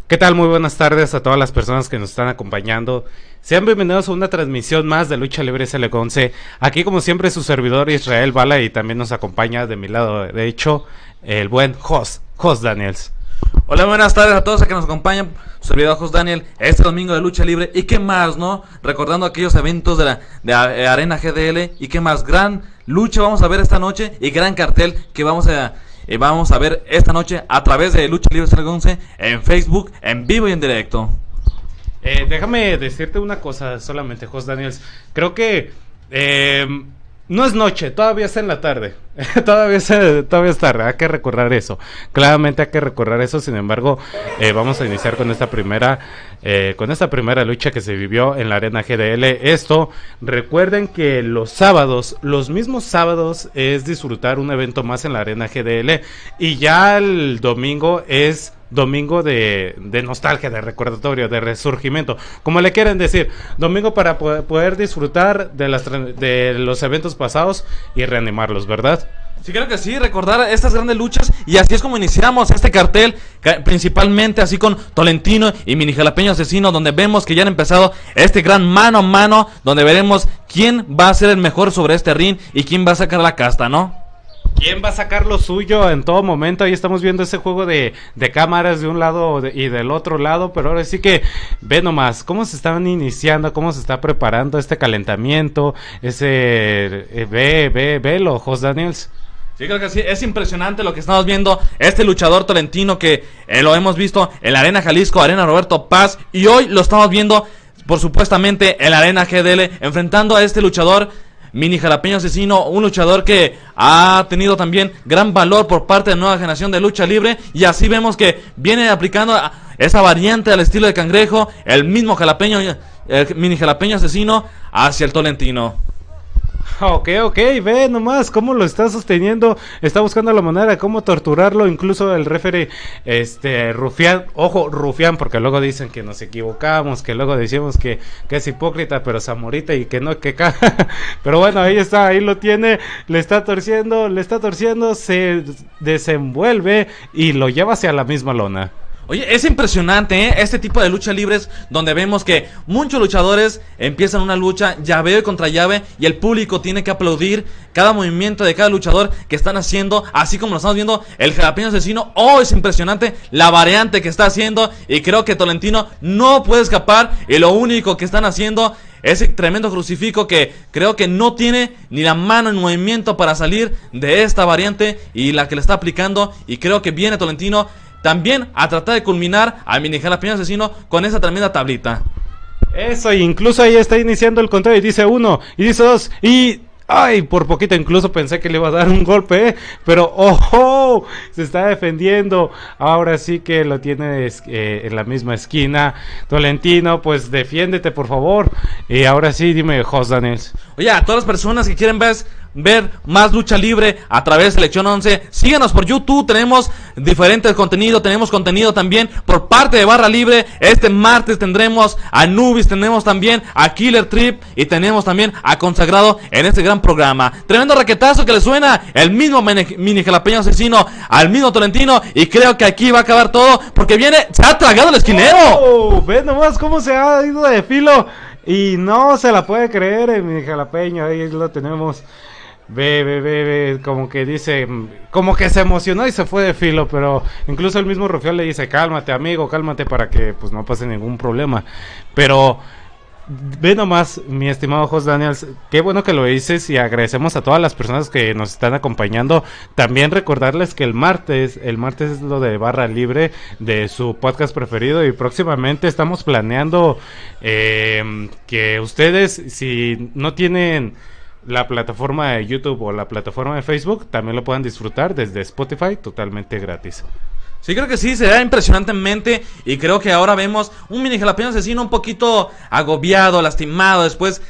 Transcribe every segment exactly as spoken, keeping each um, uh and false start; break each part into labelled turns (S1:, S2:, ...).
S1: ¿Qué tal? Muy buenas tardes a todas las personas que nos están acompañando. Sean bienvenidos a una transmisión más de Lucha Libre S L once. Aquí como siempre su servidor Israel Bala y también nos acompaña de mi lado derecho el buen Jos, Jos Daniels.
S2: Hola, buenas tardes a todos a que nos acompañan, su servidor Jos Daniel, este domingo de Lucha Libre. ¿Y qué más, no? Recordando aquellos eventos de la de Arena G D L. ¿Y qué más? Gran lucha vamos a ver esta noche y gran cartel que vamos a... Y vamos a ver esta noche a través de Lucha Libre S L once en Facebook, en vivo y en directo.
S1: Eh, déjame decirte una cosa solamente, Jos Daniels. Creo que eh, no es noche, todavía es en la tarde. todavía, es, todavía es tarde, hay que recordar eso. Claramente hay que recordar eso. Sin embargo, eh, vamos a iniciar con esta primera eh, con esta primera lucha que se vivió en la Arena G D L. Esto, recuerden que los sábados, los mismos sábados es disfrutar un evento más en la Arena G D L. Y ya el domingo es domingo de, de nostalgia, de recordatorio, de resurgimiento, como le quieren decir, domingo para poder, poder disfrutar de, las, de los eventos pasados y reanimarlos, ¿verdad?
S2: Sí, creo que sí, recordar estas grandes luchas. Y así es como iniciamos este cartel, principalmente así con Tolentino y Mini Jalapeño Asesino, donde vemos que ya han empezado este gran mano a mano, donde veremos quién va a ser el mejor sobre este ring y quién va a sacar la casta, ¿no?
S1: ¿Quién va a sacar lo suyo en todo momento? Ahí estamos viendo ese juego de, de cámaras de un lado y del otro lado, pero ahora sí que ve nomás cómo se están iniciando, cómo se está preparando este calentamiento, ese... Eh, ve, ve, velo, Jos Daniels.
S2: Sí, creo que sí, es impresionante lo que estamos viendo, este luchador tolentino que eh, lo hemos visto en la Arena Jalisco, Arena Roberto Paz, y hoy lo estamos viendo, por supuestamente, en la Arena G D L, enfrentando a este luchador Mini Jalapeño Asesino, un luchador que ha tenido también gran valor por parte de la nueva generación de lucha libre. Y así vemos que viene aplicando esa variante al estilo de Cangrejo, el mismo jalapeño, el Mini Jalapeño Asesino hacia el Tolentino.
S1: Ok, ok, ve nomás cómo lo está sosteniendo, está buscando la manera de cómo torturarlo, incluso el referee, este, Rufián, ojo, Rufián, porque luego dicen que nos equivocamos, que luego decimos que, que es hipócrita, pero Zamorita y que no, que ca... pero bueno, ahí está, ahí lo tiene, le está torciendo, le está torciendo, se desenvuelve y lo lleva hacia la misma lona.
S2: Oye, es impresionante, ¿eh? Este tipo de luchas libres donde vemos que muchos luchadores empiezan una lucha llaveo contra llave y el público tiene que aplaudir cada movimiento de cada luchador que están haciendo, así como lo estamos viendo el Jalapeño Asesino. Oh, es impresionante la variante que está haciendo y creo que Tolentino no puede escapar y lo único que están haciendo ese tremendo crucifijo que creo que no tiene ni la mano en movimiento para salir de esta variante y la que le está aplicando, y creo que viene Tolentino también a tratar de culminar al Mini Jalapeño Asesino con esa tremenda tablita.
S1: Eso, incluso ahí está iniciando el conteo y dice uno, y dice dos, y... ay, por poquito incluso pensé que le iba a dar un golpe, ¿eh? Pero ¡ojo! Se está defendiendo. Ahora sí que lo tiene eh, en la misma esquina. Tolentino, pues defiéndete por favor. Y ahora sí, dime, Jos Daniels.
S2: Oye, a todas las personas que quieren ver, ver más lucha libre a través de Lección once, síganos por YouTube, tenemos diferentes contenidos, tenemos contenido también por parte de Barra Libre. Este martes tendremos a Nubis, tenemos también a Killer Trip y tenemos también a Consagrado en este gran programa. Tremendo raquetazo que le suena el mismo Mini Jalapeño Asesino al mismo Tolentino, y creo que aquí va a acabar todo porque viene, se ha tragado el esquinero.
S1: Oh, ve nomás cómo se ha ido de filo y no se la puede creer el Mini Jalapeño. Ahí lo tenemos. Ve, ve, ve, ve, como que dice, como que se emocionó y se fue de filo, pero incluso el mismo Rufián le dice, cálmate amigo, cálmate para que pues no pase ningún problema. Pero ve nomás, mi estimado Jos Daniels, qué bueno que lo dices y agradecemos a todas las personas que nos están acompañando. También recordarles que el martes, el martes es lo de Barra Libre, de su podcast preferido, y próximamente estamos planeando eh, que ustedes, si no tienen la plataforma de YouTube o la plataforma de Facebook, también lo puedan disfrutar desde Spotify totalmente gratis.
S2: Sí, creo que sí, se da impresionantemente. Y creo que ahora vemos un Mini Jalapeño Asesino un poquito agobiado, lastimado después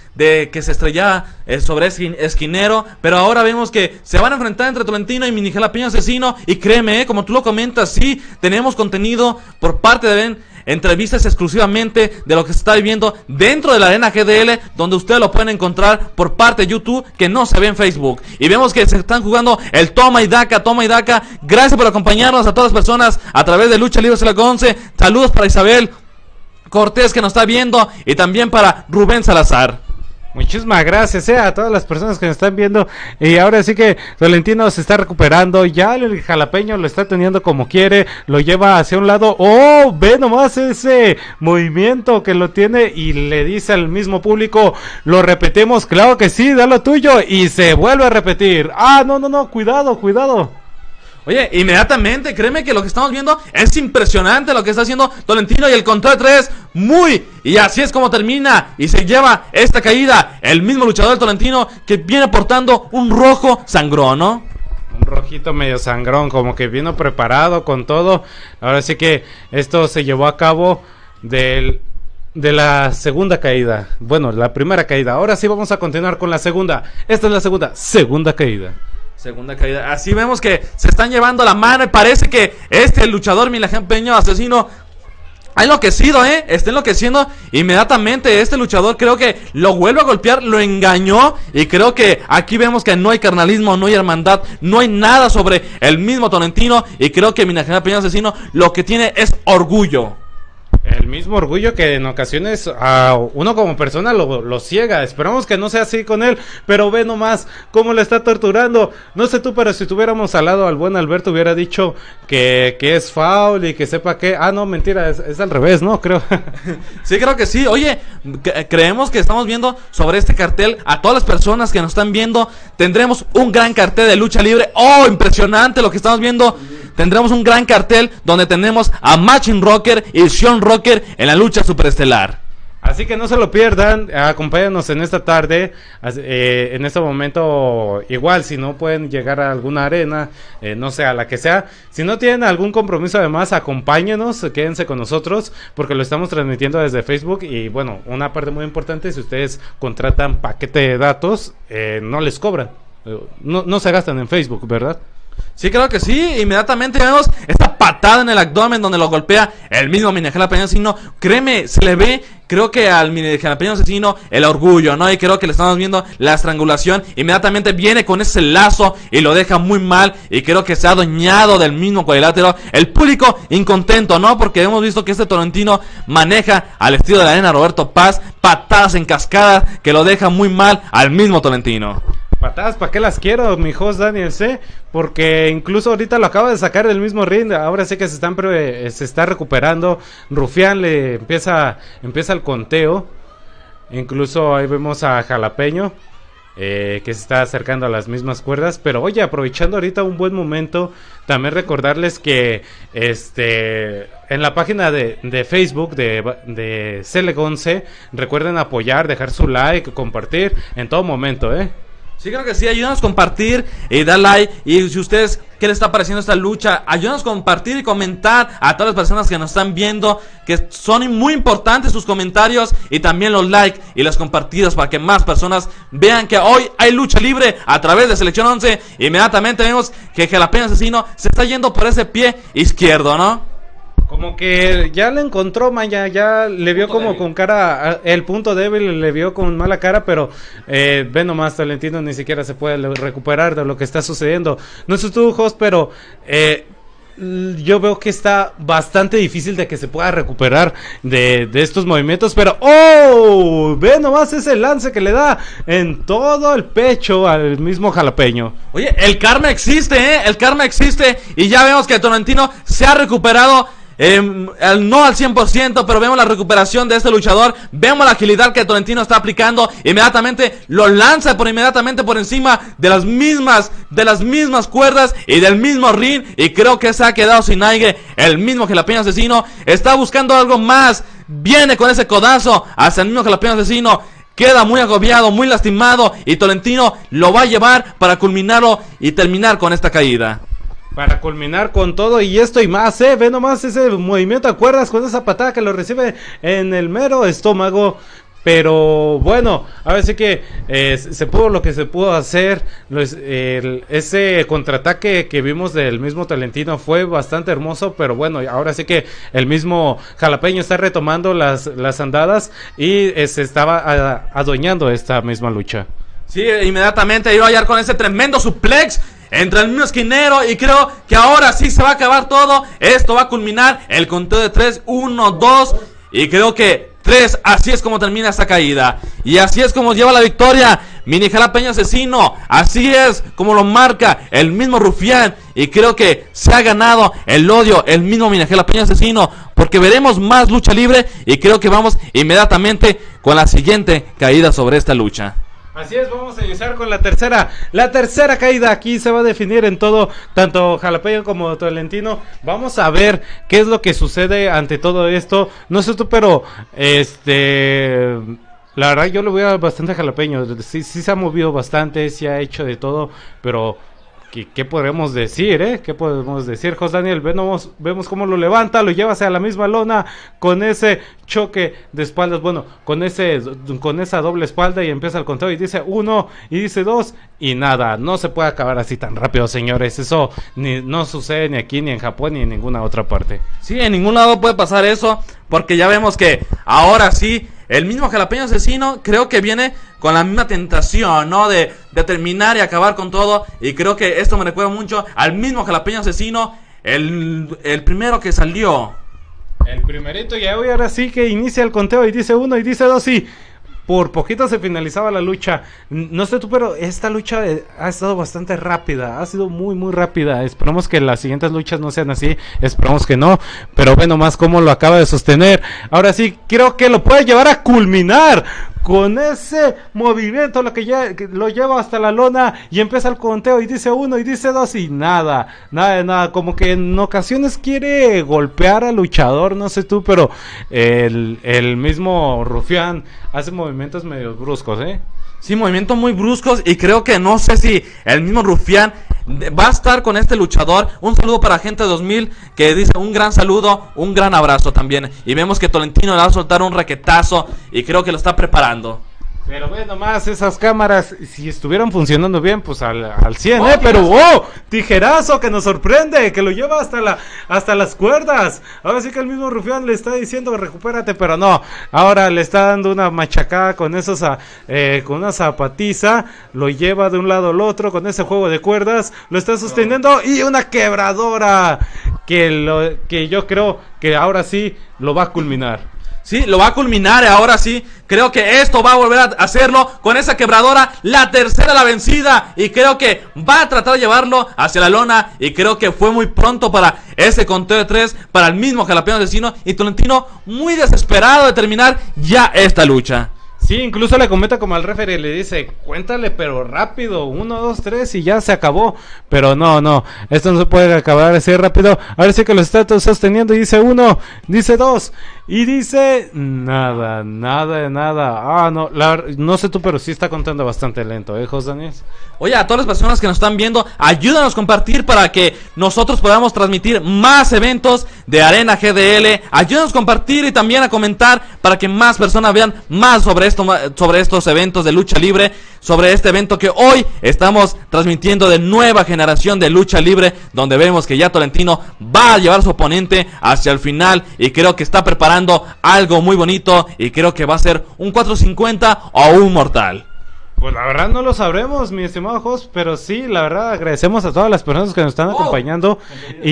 S2: de que se estrellaba eh, sobre esquin esquinero, pero ahora vemos que se van a enfrentar entre Tolentino y Mini Jalapeño Asesino, y créeme, eh, como tú lo comentas, sí, tenemos contenido por parte de Ben, entrevistas exclusivamente de lo que se está viviendo dentro de la arena G D L, donde ustedes lo pueden encontrar por parte de YouTube, que no se ve en Facebook. Y vemos que se están jugando el toma y daca, toma y daca. Gracias por acompañarnos a todas las personas a través de Lucha Libre Selección once. Saludos para Isabel Cortés, que nos está viendo, y también para Rubén Salazar.
S1: Muchísimas gracias eh, a todas las personas que nos están viendo. Y ahora sí que Tolentino se está recuperando. Ya el jalapeño lo está teniendo como quiere. Lo lleva hacia un lado. ¡Oh! Ve nomás ese movimiento que lo tiene. Y le dice al mismo público: lo repetimos, claro que sí, da lo tuyo. Y se vuelve a repetir. ¡Ah, no, no, no! Cuidado, cuidado.
S2: Oye, inmediatamente, créeme que lo que estamos viendo es impresionante lo que está haciendo Tolentino, y el control de tres, muy, y así es como termina, y se lleva esta caída, el mismo luchador Tolentino, que viene portando un rojo sangrón, ¿no?
S1: Un rojito medio sangrón, como que vino preparado con todo. Ahora sí que esto se llevó a cabo del... de la segunda caída. Bueno, la primera caída. Ahora sí vamos a continuar con la segunda. Esta es la segunda, segunda caída.
S2: Segunda caída. Así vemos que se están llevando la mano, y parece que este luchador Mini Jalapeño Asesino ha enloquecido, ¿eh? Está enloqueciendo inmediatamente. Este luchador creo que lo vuelve a golpear, lo engañó, y creo que aquí vemos que no hay carnalismo, no hay hermandad, no hay nada sobre el mismo Tolentino, y creo que Mini Jalapeño Asesino lo que tiene es orgullo.
S1: El mismo orgullo que en ocasiones a uno como persona lo, lo ciega. Esperamos que no sea así con él, pero ve nomás cómo le está torturando. No sé tú, pero si tuviéramos al lado al buen Alberto, hubiera dicho que, que es foul y que sepa que... Ah, no, mentira, es, es al revés, ¿no? Creo.
S2: Sí, creo que sí. Oye, creemos que estamos viendo sobre este cartel, a todas las personas que nos están viendo, tendremos un gran cartel de lucha libre. ¡Oh, impresionante lo que estamos viendo! Tendremos un gran cartel donde tenemos a Machine Rocker y Sean Rocker en la lucha superestelar.
S1: Así que no se lo pierdan, acompáñanos en esta tarde, eh, en este momento. Igual si no pueden llegar a alguna arena, eh, no sé, a la que sea, si no tienen algún compromiso además, acompáñenos, quédense con nosotros, porque lo estamos transmitiendo desde Facebook. Y bueno, una parte muy importante, si ustedes contratan paquete de datos, eh, no les cobran, no, no se gastan en Facebook, ¿verdad?
S2: Sí, creo que sí. Inmediatamente vemos esta patada en el abdomen donde lo golpea el mismo Mini Jalapeño Asesino. Créeme, se le ve, creo que al Mini Jalapeño Asesino, el orgullo, ¿no? Y creo que le estamos viendo la estrangulación. Inmediatamente viene con ese lazo y lo deja muy mal, y creo que se ha adueñado del mismo cuadrilátero. El público incontento, ¿no? Porque hemos visto que este Tolentino maneja al estilo de la arena Roberto Paz, patadas en cascada que lo deja muy mal al mismo Tolentino.
S1: Patadas, ¿para qué las quiero, mi host Daniel C? Porque incluso ahorita lo acaba de sacar del mismo ring. Ahora sí que se están pre se está recuperando. Rufián le empieza empieza el conteo. Incluso ahí vemos a Jalapeño, eh, que se está acercando a las mismas cuerdas. Pero oye, aprovechando ahorita un buen momento, también recordarles que este en la página de, de Facebook de, de Selección once, recuerden apoyar, dejar su like, compartir en todo momento, eh.
S2: Sí, creo que sí, ayúdanos a compartir y dar like. Y si ustedes, ¿qué les está pareciendo esta lucha? Ayúdanos a compartir y comentar a todas las personas que nos están viendo, que son muy importantes sus comentarios, y también los likes y las compartidas, para que más personas vean que hoy hay lucha libre a través de Selección once. Inmediatamente vemos que Jalapeño Asesino se está yendo por ese pie izquierdo, ¿no?
S1: Como que ya le encontró, Maya, ya le vio como débil. Con cara, el punto débil le vio con mala cara, pero eh, ve nomás, Tolentino ni siquiera se puede recuperar de lo que está sucediendo. No sé tú, host, pero eh, yo veo que está bastante difícil de que se pueda recuperar de, de estos movimientos, pero ¡oh! Ve nomás ese lance que le da en todo el pecho al mismo Jalapeño.
S2: Oye, el karma existe, ¿eh? El karma existe, y ya vemos que Tolentino se ha recuperado. Eh, no al cien por ciento, pero vemos la recuperación de este luchador. Vemos la agilidad que Tolentino está aplicando. Inmediatamente lo lanza por inmediatamente por encima de las mismas De las mismas cuerdas y del mismo ring. Y creo que se ha quedado sin aire el mismo Jalapeño Asesino. Está buscando algo más. Viene con ese codazo hacia el mismo Jalapeño Asesino. Queda muy agobiado, muy lastimado, y Tolentino lo va a llevar para culminarlo y terminar con esta caída.
S1: Para culminar con todo y esto y más, eh, ve nomás ese movimiento, ¿te acuerdas? Con esa patada que lo recibe en el mero estómago. Pero bueno, ahora sí que eh, se pudo lo que se pudo hacer. Los, el, ese contraataque que vimos del mismo Tolentino fue bastante hermoso. Pero bueno, ahora sí que el mismo Jalapeño está retomando las, las andadas y eh, se estaba a, adueñando esta misma lucha.
S2: Sí, inmediatamente iba a hallar con ese tremendo suplex entre el mismo esquinero y creo que ahora sí se va a acabar todo. Esto va a culminar el conteo de tres, uno, dos y creo que tres, así es como termina esta caída. Y así es como lleva la victoria Mini Jalapeño Asesino. Así es como lo marca el mismo Rufián. Y creo que se ha ganado el odio el mismo Mini Jalapeño Asesino, porque veremos más lucha libre. Y creo que vamos inmediatamente con la siguiente caída sobre esta lucha.
S1: Así es, vamos a iniciar con la tercera, la tercera caída. Aquí se va a definir en todo, tanto Jalapeño como Tolentino. Vamos a ver qué es lo que sucede ante todo esto. No sé tú, pero este, la verdad yo le voy a bastante a Jalapeño. Sí, sí se ha movido bastante, sí ha hecho de todo, pero ¿Qué, ¿Qué podemos decir, eh? ¿Qué podemos decir? Jos Daniel, vemos, vemos cómo lo levanta, lo lleva hacia la misma lona con ese choque de espaldas, bueno, con ese, con esa doble espalda y empieza el conteo y dice uno y dice dos y nada, no se puede acabar así tan rápido, señores, eso ni, no sucede ni aquí, ni en Japón, ni en ninguna otra parte.
S2: Sí, en ningún lado puede pasar eso, porque ya vemos que ahora sí, el mismo Jalapeño Asesino creo que viene con la misma tentación, ¿no? De, de terminar y acabar con todo. Y creo que esto me recuerda mucho al mismo Jalapeño Asesino, el, el primero que salió.
S1: El primerito, y ahora sí que inicia el conteo y dice uno y dice dos y por poquito se finalizaba la lucha. No sé tú, pero esta lucha ha estado bastante rápida, ha sido muy muy rápida. Esperamos que las siguientes luchas no sean así, esperamos que no, pero bueno, más como lo acaba de sostener. Ahora sí, creo que lo puede llevar a culminar con ese movimiento, lo que ya que lo lleva hasta la lona y empieza el conteo y dice uno y dice dos y nada, nada de nada, como que en ocasiones quiere golpear al luchador, no sé tú, pero el, el mismo Rufián hace movimientos medio bruscos, ¿eh?
S2: Sí, movimientos muy bruscos y creo que no sé si el mismo Rufián va a estar con este luchador. Un saludo para Gente dos mil que dice un gran saludo, un gran abrazo también. Y vemos que Tolentino le va a soltar un raquetazo y creo que lo está preparando.
S1: Pero ve nomás esas cámaras, si estuvieran funcionando bien, pues al, al cien, oh, ¿eh? Pero, ¡oh! Tijerazo que nos sorprende, que lo lleva hasta la hasta las cuerdas. Ahora sí que el mismo Rufián le está diciendo, recupérate, pero no. Ahora le está dando una machacada con esos, eh, con una zapatiza, lo lleva de un lado al otro con ese juego de cuerdas, lo está sosteniendo oh. Y una quebradora que, lo, que yo creo que ahora sí lo va a culminar.
S2: Sí, lo va a culminar, ahora sí, creo que esto va a volver a hacerlo con esa quebradora, la tercera la vencida, y creo que va a tratar de llevarlo hacia la lona, y creo que fue muy pronto para ese conteo de tres, para el mismo Jalapeño Asesino, y Tolentino muy desesperado de terminar ya esta lucha.
S1: Sí, incluso le comenta como al referee, le dice, cuéntale pero rápido, uno, dos, tres y ya se acabó. Pero no, no, esto no se puede acabar así rápido. Ahora sí que lo está sosteniendo y dice uno, dice dos y dice nada, nada de nada. Ah, no, la, no sé tú, pero sí está contando bastante lento, ¿eh, Jos Daniel?
S2: Oye, a todas las personas que nos están viendo, ayúdanos a compartir para que nosotros podamos transmitir más eventos de Arena G D L. Ayúdanos a compartir y también a comentar para que más personas vean más sobre esto, sobre estos eventos de lucha libre, sobre este evento que hoy estamos transmitiendo de nueva generación de lucha libre, donde vemos que ya Tolentino va a llevar a su oponente hacia el final y creo que está preparando algo muy bonito y creo que va a ser un cuatro cincuenta o un mortal.
S1: Pues la verdad no lo sabremos, mi estimado Jos, pero sí, la verdad agradecemos a todas las personas que nos están acompañando.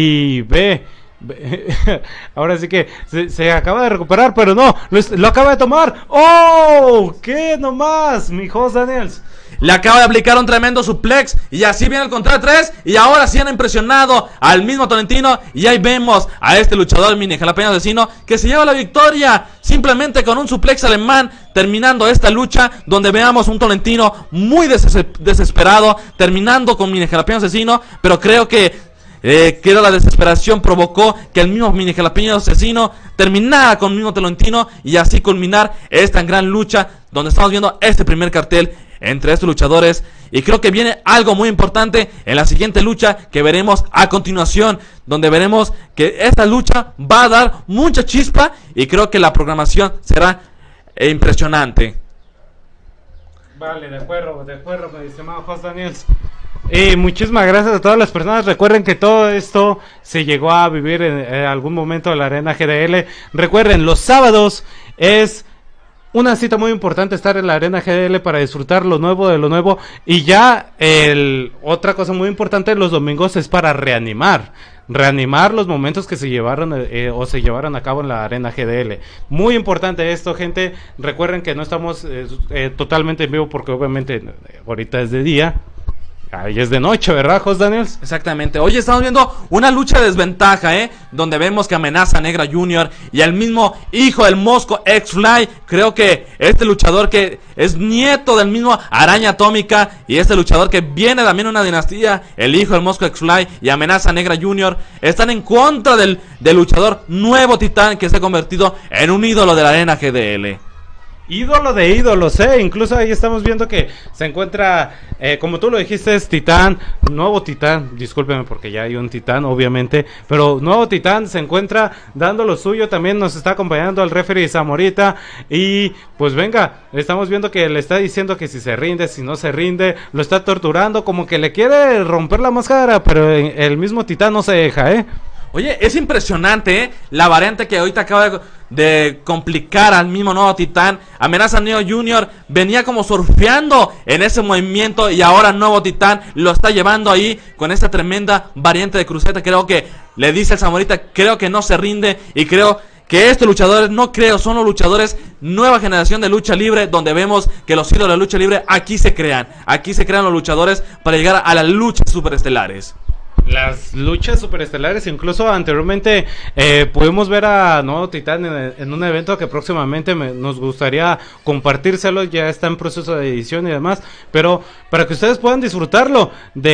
S1: Y ve, ve ahora sí que se, se acaba de recuperar, pero no, lo, lo acaba de tomar. ¡Oh! ¿Qué nomás, mi Jos Daniels?
S2: Le acaba de aplicar un tremendo suplex y así viene el conteo de tres y ahora sí han impresionado al mismo Tolentino y ahí vemos a este luchador Mini Jalapeño Asesino que se lleva la victoria simplemente con un suplex alemán, terminando esta lucha donde veamos un Tolentino muy des desesperado terminando con Mini Jalapeño Asesino, pero creo que Eh, que la desesperación provocó que el mismo Mini Jalapeño Asesino terminara con el mismo Tolentino y así culminar esta gran lucha donde estamos viendo este primer cartel entre estos luchadores. Y creo que viene algo muy importante en la siguiente lucha que veremos a continuación, donde veremos que esta lucha va a dar mucha chispa y creo que la programación será e impresionante.
S1: Vale, de acuerdo, de acuerdo, mi estimado Jos Daniels. Y muchísimas gracias a todas las personas. Recuerden que todo esto se llegó a vivir en, en algún momento de la Arena G D L. Recuerden, los sábados es una cita muy importante estar en la Arena G D L para disfrutar lo nuevo de lo nuevo. Y ya el otra cosa muy importante, los domingos es para reanimar. Reanimar los momentos que se llevaron eh, o se llevaron a cabo en la Arena G D L. Muy importante esto, gente. Recuerden que no estamos eh, eh, totalmente en vivo porque obviamente eh, ahorita es de día. Ahí es de noche, ¿verdad, Jos Daniels?
S2: Exactamente. Hoy estamos viendo una lucha de desventaja, ¿eh? Donde vemos que Amenaza Negra junior y el mismo hijo del Mosco X-Fly. Creo que este luchador que es nieto del mismo Araña Atómica y este luchador que viene también de una dinastía, el hijo del Mosco X-Fly y Amenaza Negra junior, están en contra del, del luchador nuevo Titán que se ha convertido en un ídolo de la Arena G D L.
S1: Ídolo de ídolos, eh, incluso ahí estamos viendo que se encuentra, eh, como tú lo dijiste, es Titán, nuevo Titán, discúlpeme porque ya hay un Titán, obviamente, pero nuevo Titán se encuentra dando lo suyo, también nos está acompañando el referee Zamorita, y pues venga, estamos viendo que le está diciendo que si se rinde, si no se rinde, lo está torturando, como que le quiere romper la máscara, pero el mismo Titán no se deja, eh.
S2: Oye, es impresionante, ¿eh? La variante que ahorita acaba de, de complicar al mismo nuevo Titán. Amenaza Neo junior venía como surfeando en ese movimiento y ahora nuevo Titán lo está llevando ahí con esta tremenda variante de cruceta. Creo que le dice el Zamorita, creo que no se rinde y creo que estos luchadores, no creo, son los luchadores nueva generación de lucha libre, donde vemos que los ídolos de lucha libre aquí se crean. Aquí se crean los luchadores para llegar a las luchas superestelares.
S1: Las luchas superestelares, incluso anteriormente eh, pudimos ver a Nuevo Titán en, en un evento que próximamente me, nos gustaría compartírselo, ya está en proceso de edición y demás, pero para que ustedes puedan disfrutarlo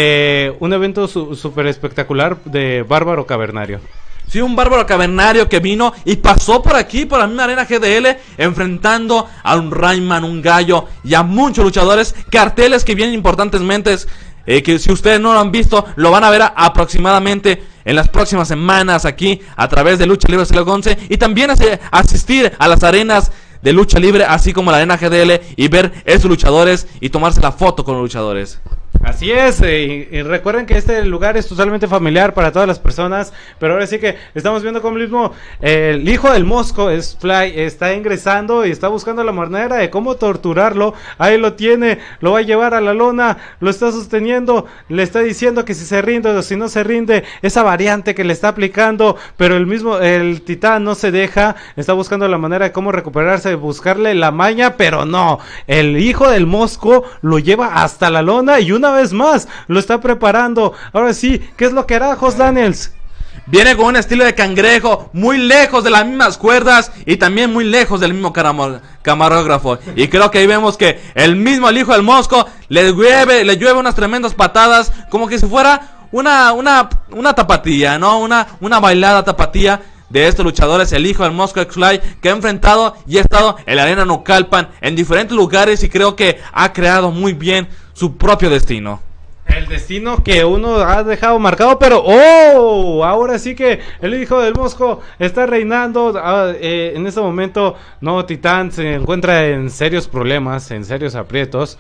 S1: de un evento su, super espectacular de Bárbaro Cavernario.
S2: Sí, un Bárbaro Cavernario que vino y pasó por aquí, por la misma Arena G D L, enfrentando a un Rayman, un Gallo y a muchos luchadores, carteles que vienen importantemente. Eh, que si ustedes no lo han visto, lo van a ver a, aproximadamente en las próximas semanas aquí a través de Lucha Libre Cielo once, y también a, a asistir a las arenas de lucha libre, así como la Arena G D L, y ver esos luchadores y tomarse la foto con los luchadores.
S1: Así es, eh, y, y recuerden que este lugar es totalmente familiar para todas las personas, pero ahora sí que estamos viendo como mismo eh, el hijo del Mosco es Fly, está ingresando y está buscando la manera de cómo torturarlo. Ahí lo tiene, lo va a llevar a la lona, lo está sosteniendo, le está diciendo que si se rinde o si no se rinde, esa variante que le está aplicando, pero el mismo, el Titán no se deja, está buscando la manera de cómo recuperarse, buscarle la maña, pero no, el hijo del Mosco lo lleva hasta la lona y una vez más lo está preparando. Ahora sí, ¿qué es lo que hará Jos Daniels?
S2: Viene con un estilo de cangrejo, muy lejos de las mismas cuerdas y también muy lejos del mismo camarógrafo. Y creo que ahí vemos que el mismo el hijo del Mosco le llueve, le llueve unas tremendas patadas, como que si fuera una, una, una tapatía, ¿no? Una, una bailada tapatía de estos luchadores, el hijo del Mosco X-Fly, que ha enfrentado y ha estado en la Arena Naucalpan en diferentes lugares y creo que ha creado muy bien su propio destino.
S1: El destino que uno ha dejado marcado, pero ¡oh! Ahora sí que el hijo del Mosco está reinando. Ah, eh, en este momento, Nuevo Titán se encuentra en serios problemas, en serios aprietos.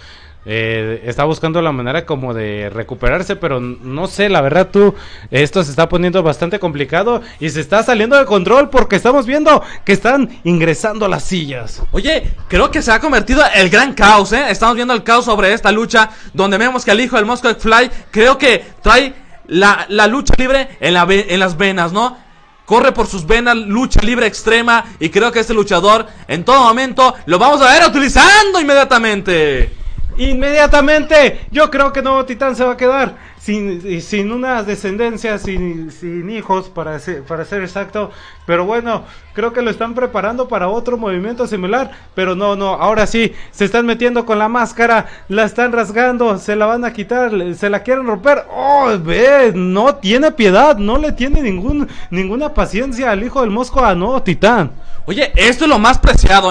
S1: Eh, está buscando la manera como de recuperarse, pero no sé, la verdad tú, esto se está poniendo bastante complicado y se está saliendo de control porque estamos viendo que están ingresando las sillas.
S2: Oye, creo que se ha convertido el gran caos, ¿eh? Estamos viendo el caos sobre esta lucha, donde vemos que el hijo del Mosco Fly, creo que trae la, la lucha libre en, la, en las venas, ¿no? Corre por sus venas, lucha libre extrema, y creo que este luchador en todo momento lo vamos a ver utilizando inmediatamente.
S1: Inmediatamente, yo creo que Nuevo Titán se va a quedar sin, sin una descendencia, sin, sin hijos, para ser, para ser exacto. Pero bueno, creo que lo están preparando para otro movimiento similar. Pero no, no, ahora sí, se están metiendo con la máscara, la están rasgando, se la van a quitar, se la quieren romper. Oh, ve, no tiene piedad, no le tiene ningún, ninguna paciencia al hijo del Mosco a Nuevo Titán.
S2: Oye, esto es lo más preciado, ¿eh?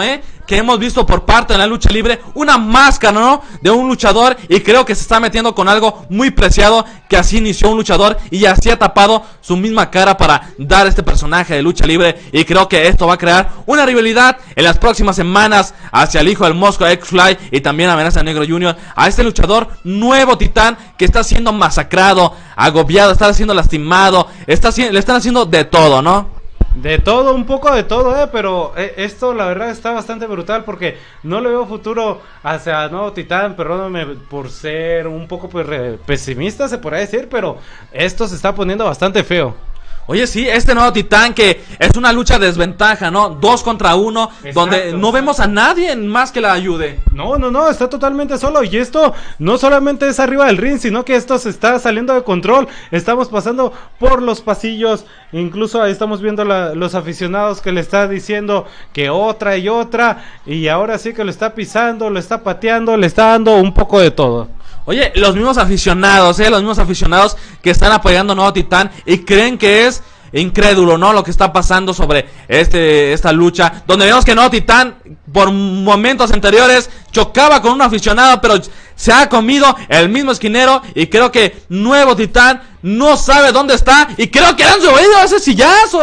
S2: que hemos visto por parte de la lucha libre, una máscara, ¿no? De un luchador, y creo que se está metiendo con algo muy preciado, que así inició un luchador y así ha tapado su misma cara para dar este personaje de lucha libre, y creo que esto va a crear una rivalidad en las próximas semanas hacia el hijo del Mosco, X-Fly, y también Amenaza Negro junior, a este luchador nuevo titán que está siendo masacrado, agobiado, está siendo lastimado, está, le están haciendo de todo, ¿no?
S1: De todo, un poco de todo, eh, pero eh, esto la verdad está bastante brutal porque no le veo futuro hacia Nuevo Titán, perdóname por ser un poco pues, re, pesimista se podría decir, pero esto se está poniendo bastante feo.
S2: Oye, sí, este nuevo titán que es una lucha de desventaja, ¿no? Dos contra uno, exacto, donde no vemos a nadie más que la ayude.
S1: No, no, no, está totalmente solo. Y esto no solamente es arriba del ring, sino que esto se está saliendo de control. Estamos pasando por los pasillos. Incluso ahí estamos viendo la, los aficionados que le está diciendo que otra y otra. Y ahora sí que lo está pisando, lo está pateando, le está dando un poco de todo.
S2: Oye, los mismos aficionados, eh, los mismos aficionados que están apoyando a Nuevo Titán y creen que es incrédulo, ¿no? Lo que está pasando sobre este esta lucha, donde vemos que Nuevo Titán por momentos anteriores chocaba con un aficionado, pero se ha comido el mismo esquinero, y creo que Nuevo Titán no sabe dónde está, y creo que le han subido ese sillazo.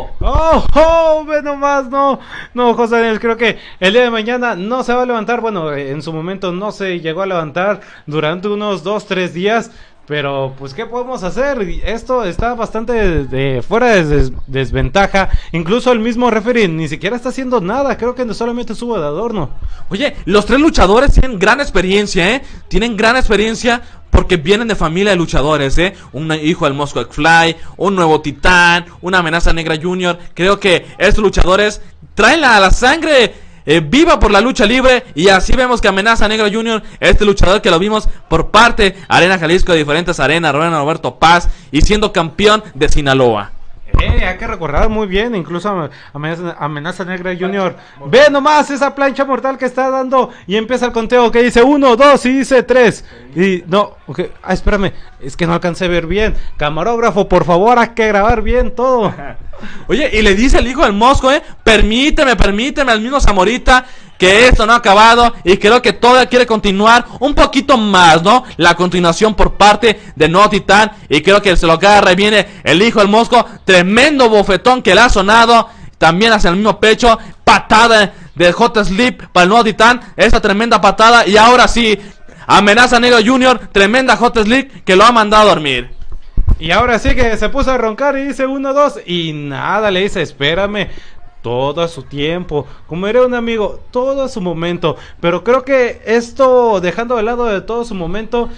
S1: Oh, oh, ve nomás, no, no, José Daniel, creo que el día de mañana no se va a levantar. Bueno, en su momento no se llegó a levantar durante unos dos, tres días. Pero, pues, ¿qué podemos hacer? Esto está bastante de, de, fuera de des, desventaja. Incluso el mismo referee ni siquiera está haciendo nada. Creo que solamente subo de adorno.
S2: Oye, los tres luchadores tienen gran experiencia, ¿eh? Tienen gran experiencia porque vienen de familia de luchadores, ¿eh? Un hijo del Mosco X-Fly, un Nuevo Titán, una Amenaza Negra junior Creo que estos luchadores traen la, la sangre Eh, viva por la lucha libre, y así vemos que Amenaza Negra junior, este luchador que lo vimos por parte Arena Jalisco, de diferentes arenas, Roberto Paz, y siendo campeón de Sinaloa.
S1: Eh, hay que recordar muy bien, incluso Amenaza, Amenaza Negra junior Ve nomás esa plancha mortal que está dando, y empieza el conteo que dice uno, dos y dice tres. Y no, okay. ah, espérame, es que no alcancé a ver bien. Camarógrafo, por favor, hay que grabar bien todo.
S2: Oye, y le dice el hijo del Mosco, eh, permíteme, permíteme al mismo Zamorita, que esto no ha acabado, y creo que todavía quiere continuar un poquito más, ¿no? La continuación por parte de Nuevo Titán, y creo que se lo agarra y viene el hijo del Mosco, tremendo bofetón que le ha sonado, también hacia el mismo pecho, patada de Hot Sleep para el Nuevo Titán, esa tremenda patada, y ahora sí, Amenaza Negro junior, tremenda Hot Sleep que lo ha mandado a dormir.
S1: Y ahora sí que se puso a roncar y dice uno, dos, y nada, le dice, espérame, todo a su tiempo, como era un amigo, todo a su momento. Pero creo que esto, dejando de lado de todo su momento,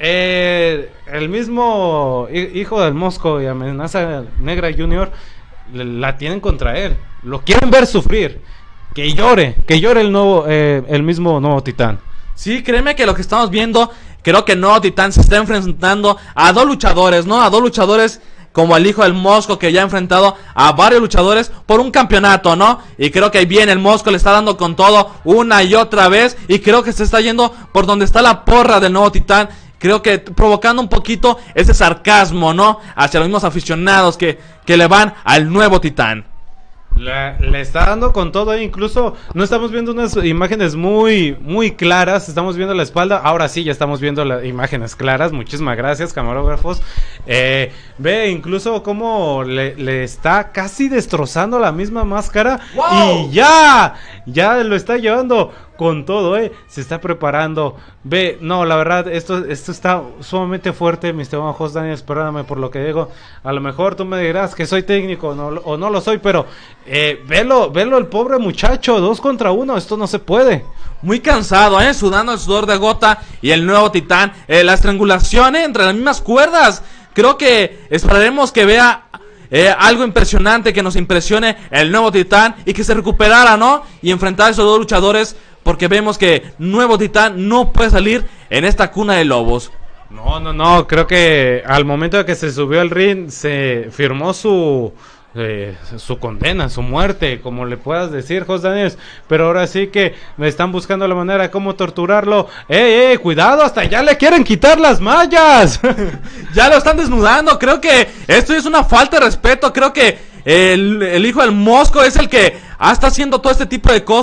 S1: eh, el mismo hijo del Mosco y Amenaza Negra junior la tienen contra él, lo quieren ver sufrir, que llore, que llore el nuevo, eh, el mismo Nuevo Titán.
S2: Sí, créeme que lo que estamos viendo, creo que Nuevo Titán se está enfrentando a dos luchadores, ¿no? A dos luchadores como el hijo del Mosco, que ya ha enfrentado a varios luchadores por un campeonato, ¿no? Y creo que ahí viene el Mosco, le está dando con todo una y otra vez, y creo que se está yendo por donde está la porra del Nuevo Titán. Creo que provocando un poquito ese sarcasmo, ¿no? Hacia los mismos aficionados que, que le van al Nuevo Titán.
S1: Le, le está dando con todo, eh. Incluso no estamos viendo unas imágenes muy muy claras, estamos viendo la espalda, ahora sí ya estamos viendo las imágenes claras, muchísimas gracias camarógrafos. eh, Ve incluso cómo le, le está casi destrozando la misma máscara. ¡Wow! Y ya, ya lo está llevando con todo, eh, se está preparando. Ve, no, la verdad, esto, esto está sumamente fuerte, mi estimado host Daniel, perdóname por lo que digo. A lo mejor tú me dirás que soy técnico no, o no lo soy, pero eh, velo, velo el pobre muchacho, dos contra uno, esto no se puede.
S2: Muy cansado, eh, sudando el sudor de gota, y el Nuevo Titán, eh, la estrangulación eh, entre las mismas cuerdas. Creo que esperaremos que vea Eh, algo impresionante, que nos impresione el Nuevo Titán, y que se recuperara, ¿no? Y enfrentar a esos dos luchadores, porque vemos que Nuevo Titán no puede salir en esta cuna de lobos.
S1: No, no, no, creo que al momento de que se subió al ring se firmó su eh, su condena, su muerte, como le puedas decir, Jos Daniels. Pero ahora sí que me están buscando la manera de cómo torturarlo. ¡Ey, ey, cuidado! ¡Hasta ya le quieren quitar las mallas!
S2: Ya lo están desnudando. Creo que esto es una falta de respeto. Creo que el, el hijo del Mosco es el que está haciendo todo este tipo de cosas.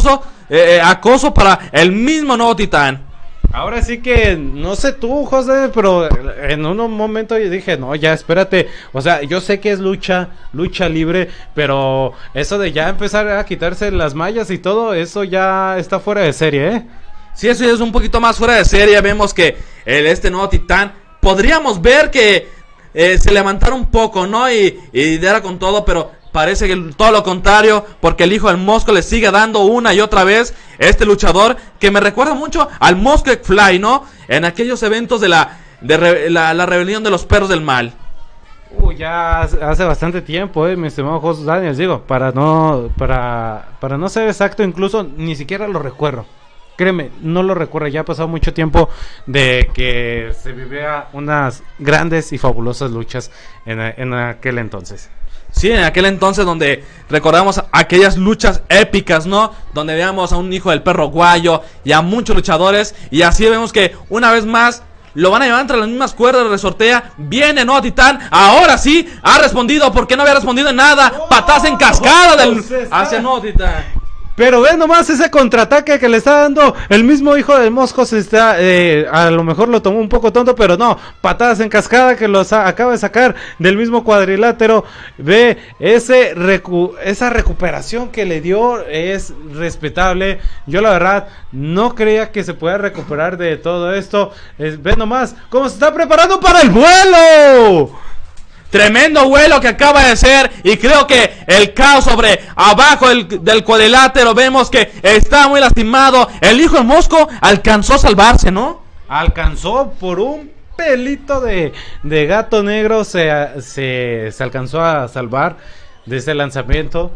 S2: eh, acoso para el mismo nuevo titán.
S1: Ahora sí que, no sé tú, José, pero en un momento yo dije, no, ya, espérate. O sea, yo sé que es lucha, lucha libre, pero eso de ya empezar a quitarse las mallas y todo, eso ya está fuera de serie, ¿eh?
S2: Sí, eso es un poquito más fuera de serie. Vemos que el, este nuevo titán, podríamos ver que eh, se levantara un poco, ¿no? Y, y diera con todo, pero parece que todo lo contrario, porque el hijo del Mosco le sigue dando una y otra vez este luchador que me recuerda mucho al Mosco Fly, ¿no? En aquellos eventos de la de re, la, la rebelión de los perros del mal.
S1: Uh, ya hace bastante tiempo, eh, mi estimado José Daniels, digo, para no para para no ser exacto, incluso ni siquiera lo recuerdo. Créeme, no lo recuerdo, ya ha pasado mucho tiempo de que se vivía unas grandes y fabulosas luchas en, en aquel entonces.
S2: Sí, en aquel entonces donde recordamos aquellas luchas épicas, ¿no? Donde veamos a un hijo del perro guayo y a muchos luchadores. Y así vemos que una vez más lo van a llevar entre las mismas cuerdas, resortea. Viene Nuevo Titán, ahora sí ha respondido porque no había respondido en nada. Oh, Patadas en cascada del hacia Nuevo Titán.
S1: Pero ve nomás ese contraataque que le está dando el mismo hijo del Mosco. Se está, eh, a lo mejor lo tomó un poco tonto, pero no, patadas en cascada que los acaba de sacar del mismo cuadrilátero. Ve ese recu esa recuperación que le dio, es respetable. Yo la verdad no creía que se pueda recuperar de todo esto. eh, Ve nomás cómo se está preparando para el vuelo.
S2: Tremendo vuelo que acaba de ser. Y creo que el caos sobre abajo del, del cuadrilátero. Vemos que está muy lastimado. El hijo del Mosco alcanzó a salvarse, ¿no?
S1: Alcanzó por un pelito de, de gato negro. Se, se, se alcanzó a salvar de ese lanzamiento.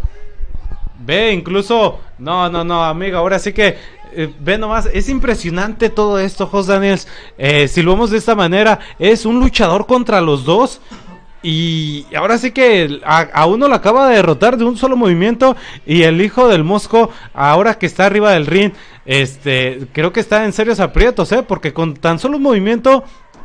S1: Ve, incluso... No, no, no, amigo. Ahora sí que... Eh, ve nomás, es impresionante todo esto, José Daniels. Eh, si lo vemos de esta manera, es un luchador contra los dos. Y ahora sí que a, a uno lo acaba de derrotar de un solo movimiento. Y el hijo del Mosco, ahora que está arriba del ring, este, creo que está en serios aprietos, ¿eh? Porque con tan solo un movimiento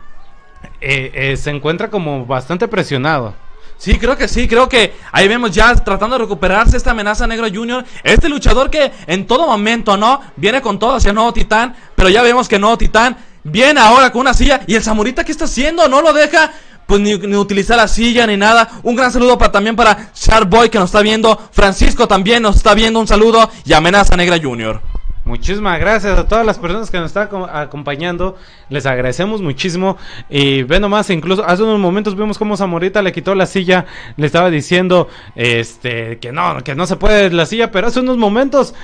S1: eh, eh, se encuentra como bastante presionado.
S2: Sí, creo que sí, creo que ahí vemos ya tratando de recuperarse esta amenaza Negro Junior. Este luchador que en todo momento, ¿no? Viene con todo hacia Nuevo Titán, pero ya vemos que Nuevo Titán viene ahora con una silla. ¿Y el Zamorita qué está haciendo? No lo deja pues ni, ni utilizar la silla ni nada. Un gran saludo para, también para Sharkboy que nos está viendo. Francisco también nos está viendo, un saludo. Y Amenaza Negra Junior.
S1: Muchísimas gracias a todas las personas que nos están acompañando. Les agradecemos muchísimo. Y ve nomás, incluso hace unos momentos vimos cómo Zamorita le quitó la silla. Le estaba diciendo este que no, que no se puede la silla. Pero hace unos momentos,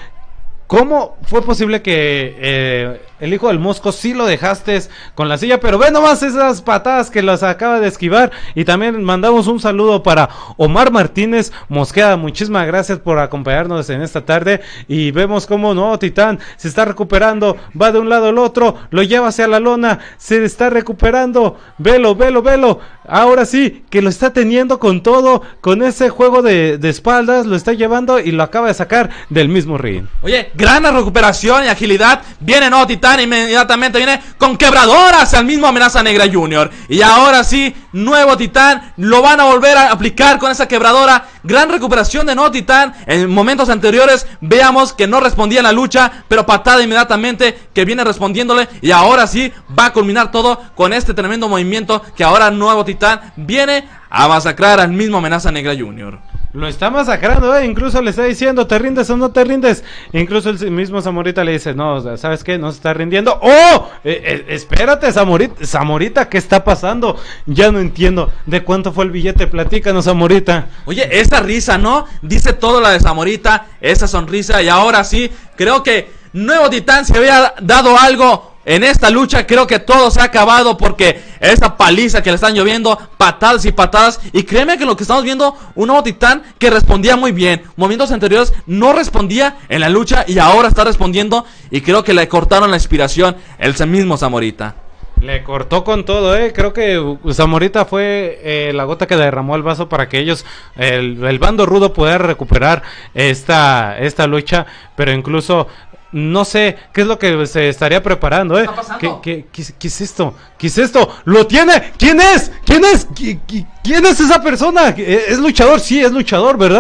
S1: ¿cómo fue posible que eh, el hijo del Mosco sí lo dejaste con la silla? Pero ve nomás esas patadas que las acaba de esquivar. Y también mandamos un saludo para Omar Martínez Mosqueda. Muchísimas gracias por acompañarnos en esta tarde. Y vemos cómo Nuevo Titán se está recuperando. Va de un lado al otro, lo lleva hacia la lona. Se está recuperando. Velo, velo, velo. Ahora sí, que lo está teniendo con todo. Con ese juego de, de espaldas, lo está llevando y lo acaba de sacar del mismo ring.
S2: Oye, gran recuperación y agilidad. Viene Nuevo Titán, inmediatamente viene con quebradoras al mismo Amenaza Negra Junior. Y ahora sí, Nuevo Titán lo van a volver a aplicar con esa quebradora. Gran recuperación de Nuevo Titán. En momentos anteriores veamos que no respondía en la lucha, pero patada inmediatamente que viene respondiéndole. Y ahora sí va a culminar todo con este tremendo movimiento que ahora Nuevo Titán viene a masacrar al mismo Amenaza Negra Junior.
S1: Lo está masacrando, eh. Incluso le está diciendo, ¿te rindes o no te rindes? Incluso el mismo Zamorita le dice, no, ¿sabes qué? No se está rindiendo. ¡Oh! Eh, eh, espérate, Zamorita, Zamorita, ¿qué está pasando? Ya no entiendo. ¿De cuánto fue el billete? Platícanos, Zamorita.
S2: Oye, esa risa, ¿no? Dice todo la de Zamorita, esa sonrisa. Y ahora sí, creo que Nuevo Titán se había dado algo en esta lucha. Creo que todo se ha acabado porque esa paliza que le están lloviendo, patadas y patadas. Y créeme que lo que estamos viendo, un Nuevo Titán que respondía muy bien. Momentos anteriores no respondía en la lucha y ahora está respondiendo. Y creo que le cortaron la inspiración el mismo Zamorita.
S1: Le cortó con todo, eh. Creo que Zamorita fue eh, la gota que derramó el vaso para que ellos, el, el bando rudo, pudiera recuperar esta, esta lucha. Pero incluso no sé qué es lo que se estaría preparando, ¿eh?
S2: ¿Qué está pasando?
S1: ¿Qué, qué, qué, qué es esto? ¿Qué es esto? ¡Lo tiene! ¿Quién es? ¿Quién es? ¿Qui, qui, ¿Quién es esa persona? ¿Es luchador? Sí, es luchador, ¿verdad?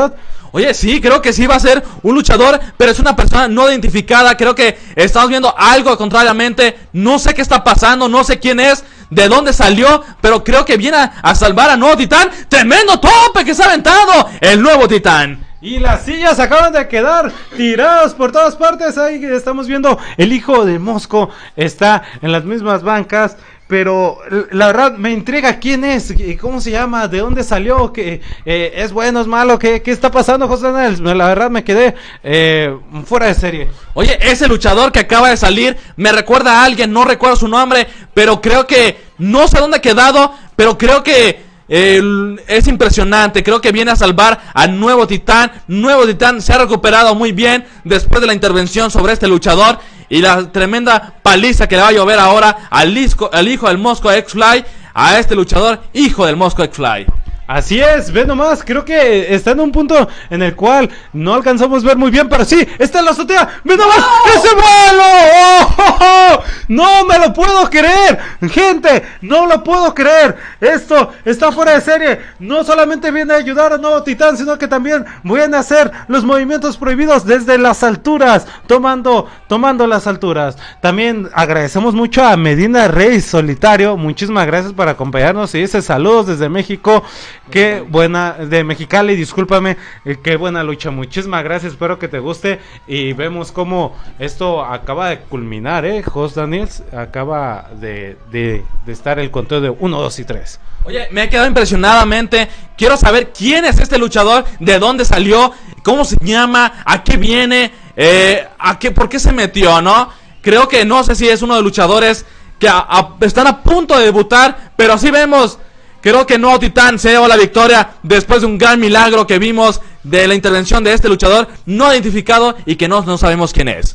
S2: Oye, sí, creo que sí va a ser un luchador, pero es una persona no identificada. Creo que estamos viendo algo contrariamente. No sé qué está pasando, no sé quién es, de dónde salió, pero creo que viene a, a salvar a Nuevo Titán. ¡Tremendo tope que se ha aventado el Nuevo Titán!
S1: Y las sillas acaban de quedar tiradas por todas partes. Ahí estamos viendo el hijo de Mosco está en las mismas bancas. Pero la verdad me intriga quién es, cómo se llama, de dónde salió, que eh, es bueno, es malo, qué, qué está pasando, José Daniel. La verdad me quedé eh, fuera de serie.
S2: Oye, ese luchador que acaba de salir me recuerda a alguien, no recuerdo su nombre, pero creo que no sé dónde ha quedado, pero creo que eh, es impresionante. Creo que viene a salvar al Nuevo Titán. Nuevo Titán se ha recuperado muy bien después de la intervención sobre este luchador y la tremenda paliza que le va a llover ahora al, isco, al hijo del Mosco X-Fly, a este luchador, hijo del Mosco X-Fly.
S1: Así es, ve nomás, creo que está en un punto en el cual no alcanzamos a ver muy bien, pero sí, está en la azotea, ve nomás, ¡no! ¡Ese vuelo! ¡Oh, oh, oh! ¡No me lo puedo creer! Gente, no lo puedo creer, esto está fuera de serie, no solamente viene a ayudar a Nuevo Titán, sino que también viene a hacer los movimientos prohibidos desde las alturas, tomando, tomando las alturas. También agradecemos mucho a Medina Rey Solitario, muchísimas gracias por acompañarnos y dice saludos desde México. Qué buena, de Mexicali, discúlpame, eh, qué buena lucha, muchísimas gracias, espero que te guste y vemos cómo esto acaba de culminar, eh, Jos Daniels, acaba de, de, de estar el conteo de uno, dos y tres.
S2: Oye, me he quedado impresionadamente, quiero saber quién es este luchador, de dónde salió, cómo se llama, a qué viene, eh, a qué, por qué se metió, ¿no? Creo que no sé si es uno de los luchadores que a, a, están a punto de debutar, pero así vemos. Creo que Nuevo Titán se lleva la victoria después de un gran milagro que vimos de la intervención de este luchador no identificado y que no, no sabemos quién es.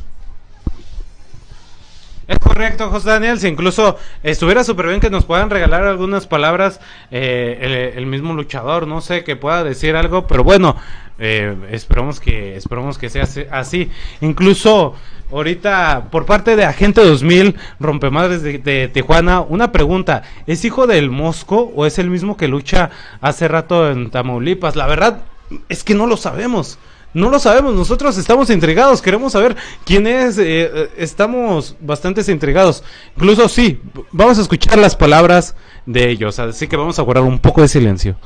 S1: Es correcto, José Daniel, si incluso estuviera súper bien que nos puedan regalar algunas palabras, eh, el, el mismo luchador, no sé, que pueda decir algo, pero bueno, eh, esperamos que esperamos que sea así. Incluso ahorita, por parte de Agente dos mil, Rompemadres de, de Tijuana, una pregunta, ¿es hijo del Mosco o es el mismo que lucha hace rato en Tamaulipas? La verdad es que no lo sabemos. No lo sabemos, nosotros estamos intrigados, queremos saber quién es, eh, estamos bastante intrigados. Incluso sí, vamos a escuchar las palabras de ellos, así que vamos a guardar un poco de silencio.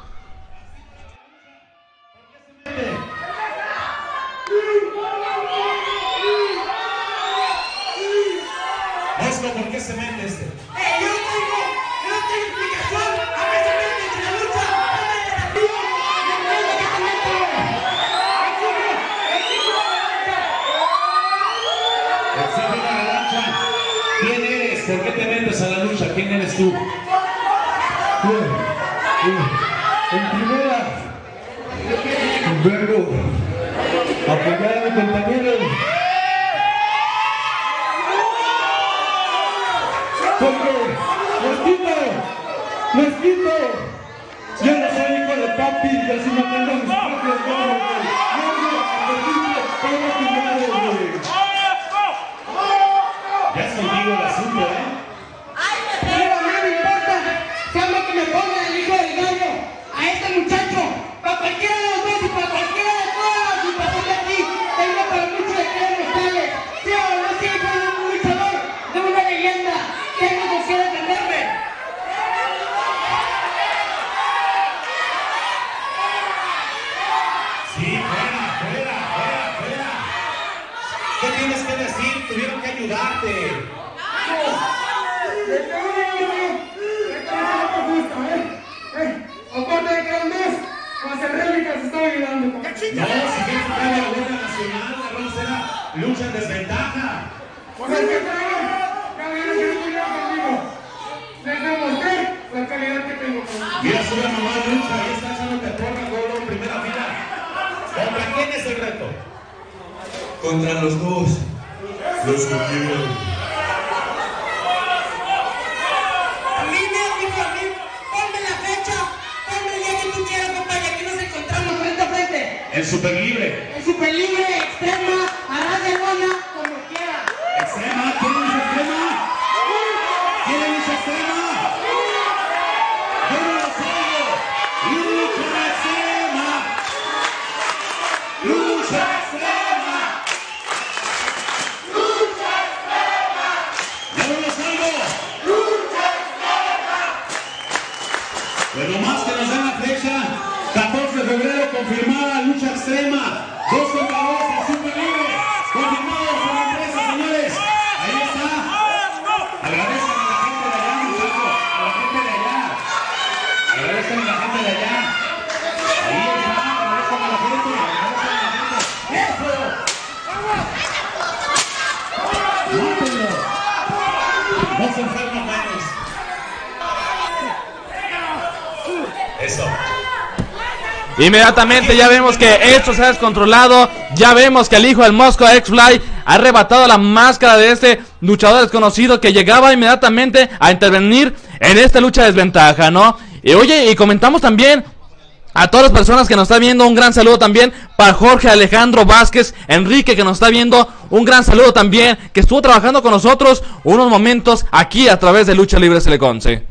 S3: Mosco, ¿por qué se mete este? ¿Quién eres? ¿Por qué te metes a la lucha? ¿Quién eres tú?
S4: En primera, vengo a apoyar a mi compañero. Porque les quito, les quito. Yo no soy hijo de papi, yo sí no tengo mis propios huevos, güey. Yo no tengo finales, güey.
S3: Ya es contigo el asunto, ¿eh?
S5: Pero a mí no me importa, salvo que me pongan el hijo del gallo a este muchacho, para cualquiera de los dos y para cualquiera de todas, y para ser aquí, tengo para mucho de qué demostrarles. Sí o no, sí, soy un luchador, de una leyenda, tengo con qué defenderme.
S3: Sí, fuera, fuera, fuera, fuera. ¿Qué tienes que decir? Tuvieron que ayudarte.
S5: Aparte de que eran dos, más el réplica se estaba ayudando.
S3: No, si quieres tocar la guerra nacional, la vamos a lucha en desventaja.
S5: Pues es que traigan, cada uno que estuviera conmigo. Les demostré la calidad que tengo conmigo.
S3: Mira, sube a mamá lucha, ahí está echándote porra, Golo, en primera fila. ¿Contra quién es el reto?
S4: Contra los dos, los que quieren.
S5: A mí me dijo a mí, ponme la fecha, ponme el día que tú quieras, compadre, aquí nos encontramos frente a frente.
S3: El super libre.
S5: El super libre, extrema, harás de lona, como quiera.
S3: Extrema, ¿quieren esa extrema? ¿Quieren esa extrema? Yo no lo sé. Lucha extrema. lucha extrema. Lucha extrema. ¿Ya vemos algo? Lucha extrema. Pues nomás que nos den la fecha, catorce de febrero confirmada lucha extrema. Dos contra dos en super libre. Confirmado por la empresa, señores. Ahí está. Agradezcan a la gente de allá, muchachos. A la gente de allá. Agradezcan a la gente de allá. Ahí está. Agradezcan a la gente. Agradezcan a la gente. ¡Eso! ¡Mátenlo! No se enferma menos. Eso.
S2: Inmediatamente ya vemos que esto se ha descontrolado. Ya vemos que el hijo del Mosco X-Fly ha arrebatado la máscara de este luchador desconocido que llegaba inmediatamente a intervenir en esta lucha de desventaja, ¿no? Y oye, y comentamos también a todas las personas que nos están viendo, un gran saludo también para Jorge Alejandro Vázquez Enrique, que nos está viendo, un gran saludo también, que estuvo trabajando con nosotros unos momentos aquí a través de Lucha Libre Teleconce.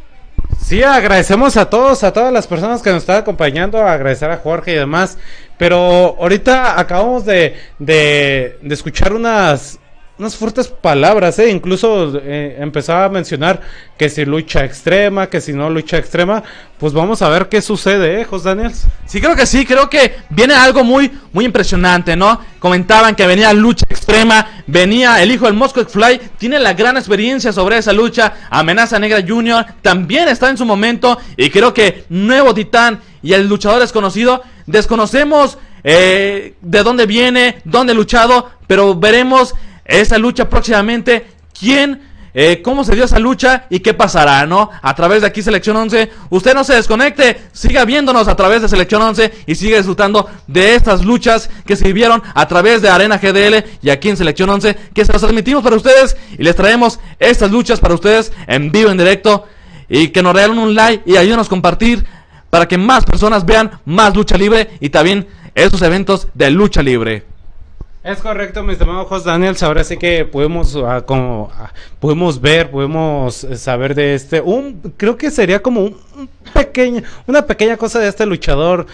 S1: Sí, agradecemos a todos, a todas las personas que nos están acompañando, agradecer a Jorge y demás, pero ahorita acabamos de, de, de escuchar unas, unas fuertes palabras, ¿eh? Incluso eh, empezaba a mencionar que si lucha extrema, que si no lucha extrema, pues vamos a ver qué sucede, ¿eh, Jos Daniels?
S2: Sí, creo que sí, creo que viene algo muy, muy impresionante, ¿no? Comentaban que venía lucha extrema, venía el hijo del Mosco X-Fly, tiene la gran experiencia sobre esa lucha, Amenaza Negra Junior también está en su momento, y creo que Nuevo Titán y el luchador desconocido, desconocemos eh, de dónde viene, dónde ha luchado, pero veremos esa lucha próximamente, quién... Eh, cómo se dio esa lucha y qué pasará, ¿no? A través de aquí Selección once, usted no se desconecte, siga viéndonos a través de Selección once y siga disfrutando de estas luchas que se vivieron a través de Arena G D L y aquí en Selección once, que se las transmitimos para ustedes y les traemos estas luchas para ustedes en vivo, en directo, y que nos regalen un like y ayúdenos a compartir para que más personas vean más lucha libre y también esos eventos de lucha libre.
S1: Es correcto, mi estimado Jos Daniels. Ahora sí que podemos, uh, como, uh, podemos ver, podemos saber de este. Un, creo que sería como un, un pequeño, una pequeña cosa de este luchador,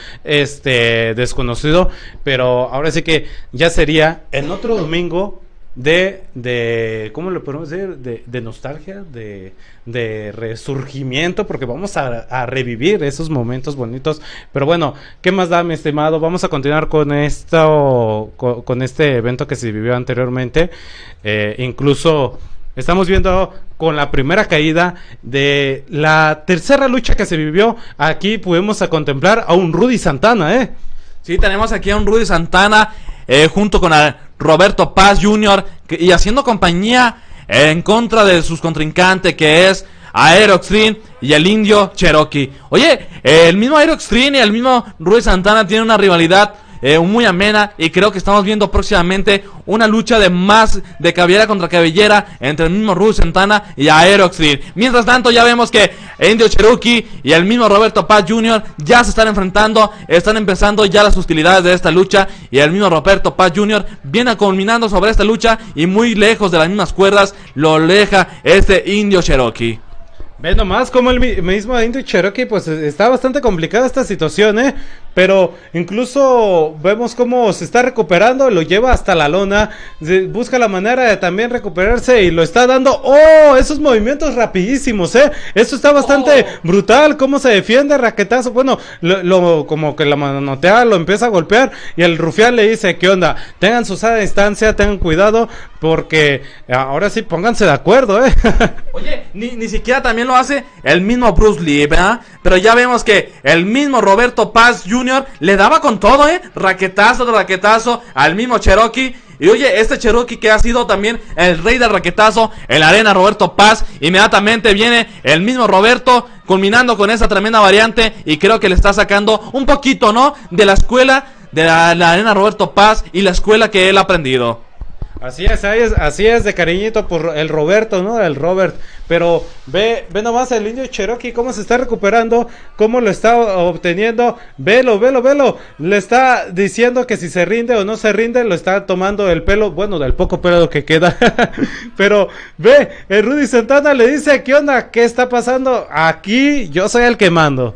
S1: este desconocido. Pero ahora sí que ya sería en otro domingo de, de, ¿cómo le podemos decir? De, de nostalgia, de, de resurgimiento, porque vamos a, a revivir esos momentos bonitos. Pero bueno, ¿qué más da, mi estimado? Vamos a continuar con esto, con, con este evento que se vivió anteriormente. Eh, incluso estamos viendo con la primera caída de la tercera lucha que se vivió. Aquí pudimos a contemplar a un Rudy Santana, ¿eh?
S2: Sí, tenemos aquí a un Rudy Santana eh, junto con a Roberto Paz junior que, y haciendo compañía eh, en contra de sus contrincantes, que es Aero Extreme y el Indio Cherokee. Oye, eh, el mismo Aero Extreme y el mismo Rudy Santana tienen una rivalidad eh, muy amena, y creo que estamos viendo próximamente una lucha de más de cabellera contra cabellera entre el mismo Rudy Santana y Aero Extreme. Mientras tanto ya vemos que Indio Cherokee y el mismo Roberto Paz junior ya se están enfrentando, están empezando ya las hostilidades de esta lucha, y el mismo Roberto Paz junior viene culminando sobre esta lucha, y muy lejos de las mismas cuerdas lo deja este Indio Cherokee.
S1: Ve nomás como el mismo Indio Cherokee, pues está bastante complicada esta situación, ¿eh? Pero incluso vemos cómo se está recuperando, lo lleva hasta la lona, busca la manera de también recuperarse y lo está dando. ¡Oh! Esos movimientos rapidísimos, ¿eh? Esto está bastante oh. brutal, cómo se defiende, raquetazo. Bueno, lo, lo, como que la manotea, lo empieza a golpear y el rufián le dice, ¿qué onda? Tengan su sana distancia, tengan cuidado, porque ahora sí pónganse de acuerdo, ¿eh?
S2: Oye, ni, ni siquiera también lo hace el mismo Bruce Lee, ¿verdad? Pero ya vemos que el mismo Roberto Paz junior le daba con todo, ¿eh? Raquetazo de raquetazo al mismo Cherokee. Y oye, este Cherokee que ha sido también el rey del raquetazo en la arena Roberto Paz, inmediatamente viene el mismo Roberto culminando con esa tremenda variante, y creo que le está sacando un poquito, ¿no? De la escuela de la, la arena Roberto Paz y la escuela que él ha aprendido.
S1: Así es, así es, de cariñito por el Roberto, ¿no? El Robert. Pero ve, ve nomás el Indio Cherokee cómo se está recuperando, cómo lo está obteniendo. Velo, velo, velo. Le está diciendo que si se rinde o no se rinde, lo está tomando el pelo, bueno, del poco pelo que queda. Pero ve, el Rudy Santana le dice, ¿qué onda? ¿Qué está pasando? Aquí yo soy el que mando.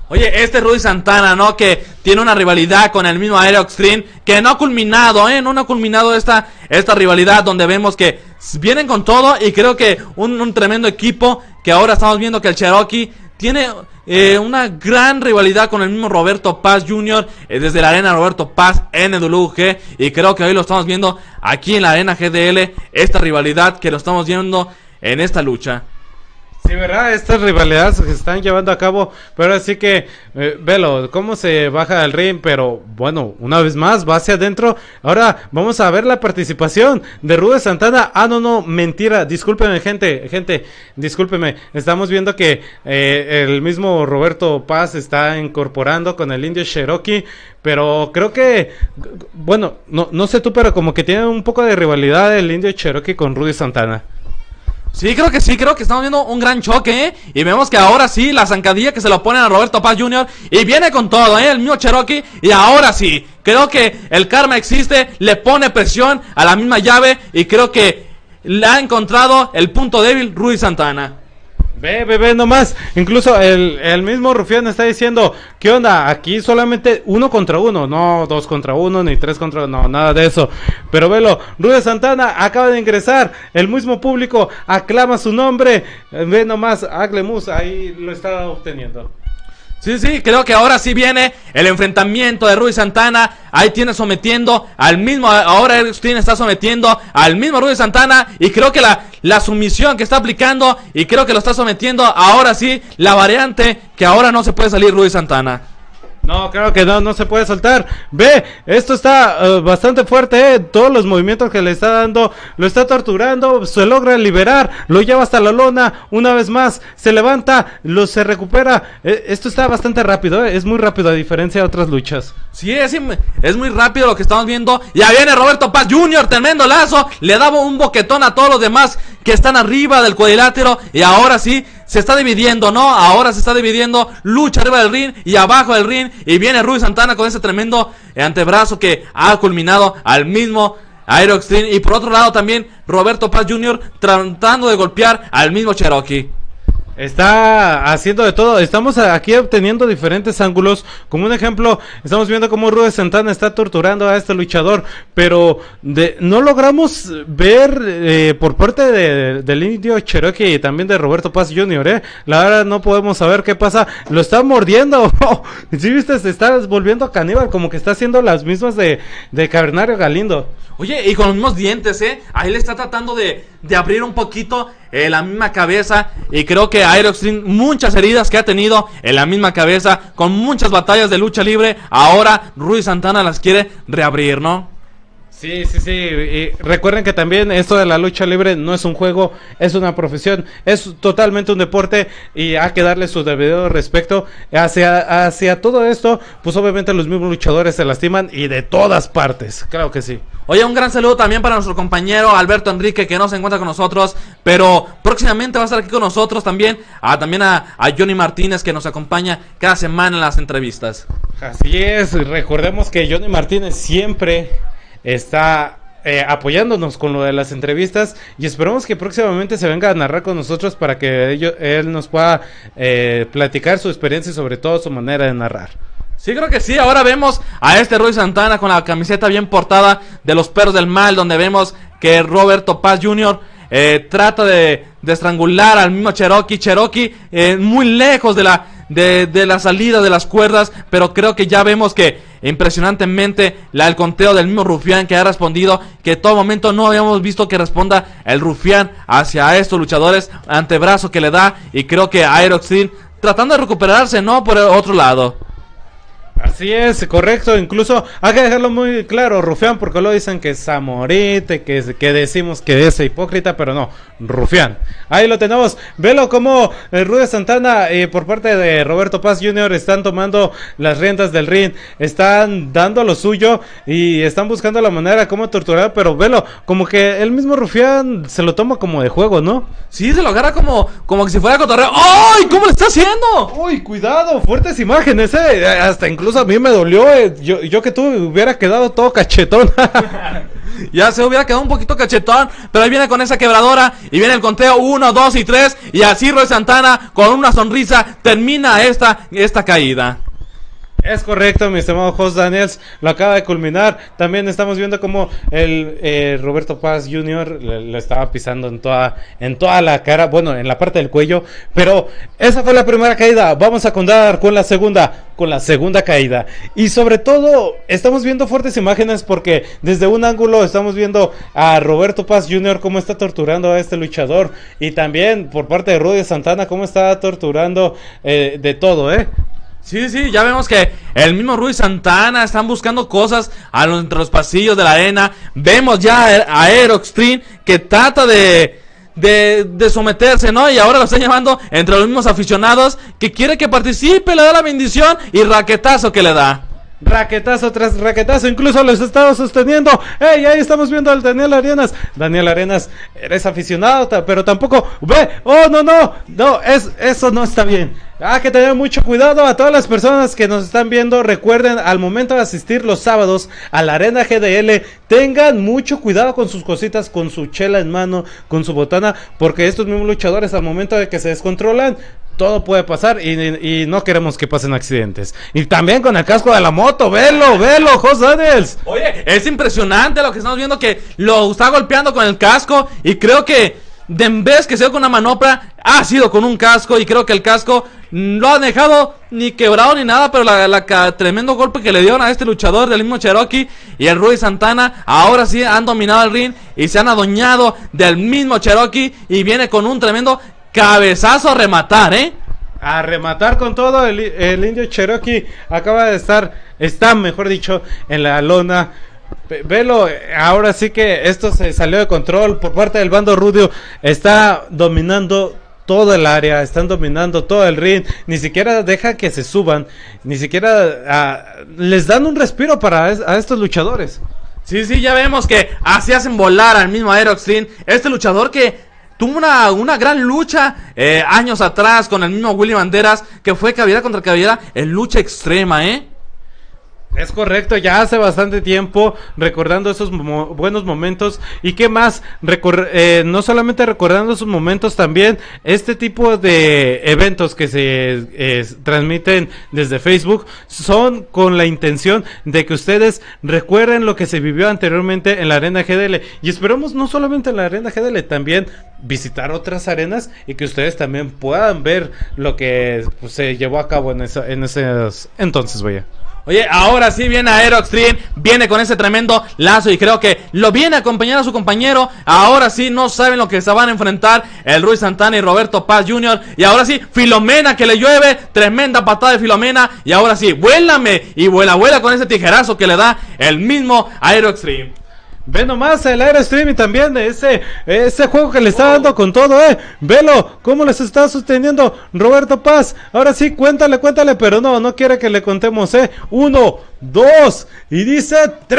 S2: Oye, este Rudy Santana, ¿no? Que tiene una rivalidad con el mismo Aero Extreme, que no ha culminado, ¿eh? No, no ha culminado esta, esta rivalidad donde vemos que vienen con todo y creo que un, un tremendo equipo, que ahora estamos viendo que el Cherokee tiene eh, una gran rivalidad con el mismo Roberto Paz junior eh, desde la arena Roberto Paz N W G, y creo que hoy lo estamos viendo aquí en la arena G D L, esta rivalidad que lo estamos viendo en esta lucha.
S1: Sí, verdad, estas rivalidades se están llevando a cabo, pero así que, eh, velo, cómo se baja del ring, pero bueno, una vez más, va hacia adentro. Ahora vamos a ver la participación de Rudy Santana. Ah, no, no, mentira, discúlpeme, gente, gente, discúlpeme. Estamos viendo que eh, el mismo Roberto Paz está incorporando con el indio Cherokee, pero creo que, bueno, no, no sé tú, pero como que tiene un poco de rivalidad el indio Cherokee con Rudy Santana.
S2: Sí, creo que sí, creo que estamos viendo un gran choque, ¿eh? Y vemos que ahora sí, la zancadilla que se lo ponen a Roberto Paz junior Y viene con todo, ¿eh? El mismo Cherokee. Y ahora sí, creo que el karma existe, le pone presión a la misma llave. Y creo que le ha encontrado el punto débil Rudy Santana.
S1: Ve, ve, ve nomás. Incluso el, el mismo Rufián está diciendo, ¿qué onda? Aquí solamente uno contra uno, no dos contra uno, ni tres contra uno, no, nada de eso. Pero velo, Rudy Santana acaba de ingresar, el mismo público aclama su nombre. Ve nomás, Aglemus ahí lo está obteniendo.
S2: Sí, sí, creo que ahora sí viene el enfrentamiento de Rudy Santana. Ahí tiene sometiendo al mismo, ahora Extreme está sometiendo al mismo Rudy Santana. Y creo que la, la sumisión que está aplicando, y creo que lo está sometiendo ahora sí, la variante que ahora no se puede salir Rudy Santana.
S1: No, claro que no, no se puede soltar. Ve, esto está uh, bastante fuerte, eh. Todos los movimientos que le está dando, lo está torturando, se logra liberar, lo lleva hasta la lona, una vez más, se levanta, lo se recupera. Eh, esto está bastante rápido, eh. Es muy rápido a diferencia de otras luchas.
S2: Sí, es, es muy rápido lo que estamos viendo. Ya viene Roberto Paz junior, tremendo lazo, le daba un boquetón a todos los demás que están arriba del cuadrilátero. Y ahora sí, se está dividiendo, ¿no? Ahora se está dividiendo, lucha arriba del ring y abajo del ring. Y viene Rudy Santana con ese tremendo antebrazo que ha culminado al mismo Aero Extreme. Y por otro lado también Roberto Paz junior tratando de golpear al mismo Cherokee.
S1: Está haciendo de todo. Estamos aquí obteniendo diferentes ángulos. Como un ejemplo, estamos viendo cómo Rudy Santana está torturando a este luchador, pero de, no logramos ver eh, por parte de, del indio Cherokee y también de Roberto Paz junior ¿eh? La verdad no podemos saber qué pasa. Lo está mordiendo. ¿Sí viste? Se está volviendo caníbal, como que está haciendo las mismas de, de Cavernario Galindo.
S2: Oye, y con los mismos dientes, ¿eh? Ahí le está tratando de, de abrir un poquito eh, la misma cabeza. Y creo que Aero Extreme, muchas heridas que ha tenido en la misma cabeza, con muchas batallas de lucha libre. Ahora Rudy Santana las quiere reabrir, ¿no?
S1: Sí, sí, sí, y recuerden que también esto de la lucha libre no es un juego, es una profesión, es totalmente un deporte y hay que darle su debido respeto hacia, hacia todo esto. Pues obviamente los mismos luchadores se lastiman y de todas partes, claro que sí.
S2: Oye, un gran saludo también para nuestro compañero Alberto Enrique, que no se encuentra con nosotros, pero próximamente va a estar aquí con nosotros también. A, también a, a Johnny Martínez, que nos acompaña cada semana en las entrevistas.
S1: Así es, recordemos que Johnny Martínez siempre está eh, apoyándonos con lo de las entrevistas y esperamos que próximamente se venga a narrar con nosotros para que ello, él nos pueda eh, platicar su experiencia y sobre todo su manera de narrar.
S2: Sí, creo que sí. Ahora vemos a este Rudy Santana con la camiseta bien portada de los Perros del Mal, donde vemos que Roberto Paz junior eh, trata de, de estrangular al mismo Cherokee. Cherokee eh, muy lejos de la, de, de la salida de las cuerdas, pero creo que ya vemos que impresionantemente la, el conteo del mismo Rufián, que ha respondido, que en todo momento no habíamos visto que responda el Rufián hacia estos luchadores, antebrazo que le da, y creo que Aero Extreme tratando de recuperarse, ¿no? Por el otro lado.
S1: Así es, correcto, incluso hay que dejarlo muy claro, Rufián, porque lo dicen que es Zamorite, que, que decimos que es hipócrita, pero no, Rufián. Ahí lo tenemos, velo como el Rudy Santana eh, por parte de Roberto Paz junior están tomando las riendas del ring, están dando lo suyo y están buscando la manera como torturar, pero velo, como que el mismo Rufián se lo toma como de juego, ¿no?
S2: Sí, se lo agarra como, como que si fuera cotorreo. ¡Ay! ¿Cómo le está haciendo?
S1: ¡Uy, cuidado! Fuertes imágenes, eh, hasta incluso a mí me dolió, eh. yo, yo que tú hubiera quedado todo cachetón.
S2: Ya se hubiera quedado un poquito cachetón, pero ahí viene con esa quebradora y viene el conteo uno, dos y tres. Y así Roy Santana con una sonrisa termina esta, esta caída.
S1: Es correcto, mi estimado Jos Daniels, lo acaba de culminar. También estamos viendo como el eh, Roberto Paz junior le, le estaba pisando en toda, en toda la cara, bueno, en la parte del cuello. Pero esa fue la primera caída. Vamos a contar con la segunda, con la segunda caída. Y sobre todo, estamos viendo fuertes imágenes porque desde un ángulo estamos viendo a Roberto Paz junior cómo está torturando a este luchador. Y también por parte de Rudy Santana cómo está torturando eh, de todo, ¿eh?
S2: Sí, sí, ya vemos que el mismo Rudy Santana están buscando cosas a los, entre los pasillos de la arena. Vemos ya a Aero Extreme que trata de, de, de someterse, ¿no? Y ahora lo están llamando entre los mismos aficionados que quiere que participe, le da la bendición y raquetazo que le da.
S1: Raquetazo tras raquetazo, incluso los estaba sosteniendo. ¡Ey! Ahí estamos viendo al Daniel Arenas. Daniel Arenas, eres aficionado, pero tampoco. ¡Ve! ¡Oh, no, no! No, es, eso no está bien. Hay que tener mucho cuidado. A todas las personas que nos están viendo, recuerden, al momento de asistir los sábados a la Arena G D L, tengan mucho cuidado con sus cositas, con su chela en mano, con su botana, porque estos mismos luchadores, al momento de que se descontrolan, todo puede pasar y, y, y no queremos que pasen accidentes. Y también con el casco de la moto, velo, velo, Jos Daniels.
S2: Oye, es impresionante lo que estamos viendo, que lo está golpeando con el casco. Y creo que de en vez que sea con una manopla, ha sido con un casco. Y creo que el casco no ha dejado ni quebrado ni nada, pero la, la, la tremendo golpe que le dieron a este luchador del mismo Cherokee y el Rudy Santana, ahora sí han dominado el ring y se han adueñado del mismo Cherokee. Y viene con un tremendo cabezazo a rematar, ¿eh?
S1: A rematar con todo. El, el indio Cherokee acaba de estar, está mejor dicho, en la lona. Velo, ahora sí que esto se salió de control por parte del bando Rudio. Está dominando todo el área, están dominando todo el ring. Ni siquiera deja que se suban, ni siquiera uh, les dan un respiro para es, a estos luchadores.
S2: Sí, sí, ya vemos que así hacen volar al mismo Aero Extreme. Este luchador que tuvo una, una gran lucha eh, años atrás con el mismo Willy Banderas, que fue cabellera contra cabellera en lucha extrema, ¿eh?
S1: Es correcto, ya hace bastante tiempo recordando esos mo buenos momentos. Y qué más, Recor eh, no solamente recordando esos momentos, también este tipo de eventos que se eh, transmiten desde Facebook son con la intención de que ustedes recuerden lo que se vivió anteriormente en la Arena G D L. Y esperamos no solamente en la Arena G D L, también visitar otras arenas y que ustedes también puedan ver lo que pues, se llevó a cabo en, esa, en esos entonces, vaya.
S2: Oye, ahora sí viene Aero Extreme, viene con ese tremendo lazo y creo que lo viene a acompañar a su compañero. Ahora sí no saben lo que se van a enfrentar el Rudy Santana y Roberto Paz junior Y ahora sí, Filomena que le llueve, tremenda patada de Filomena. Y ahora sí, vuélame y vuela, vuela con ese tijerazo que le da el mismo Aero Extreme.
S1: Ve nomás el Aero Extreme y también ese, ese juego que le está dando con todo, eh. Velo, cómo les está sosteniendo Roberto Paz. Ahora sí, cuéntale, cuéntale, pero no, no quiere que le contemos, eh. Uno, dos, y dice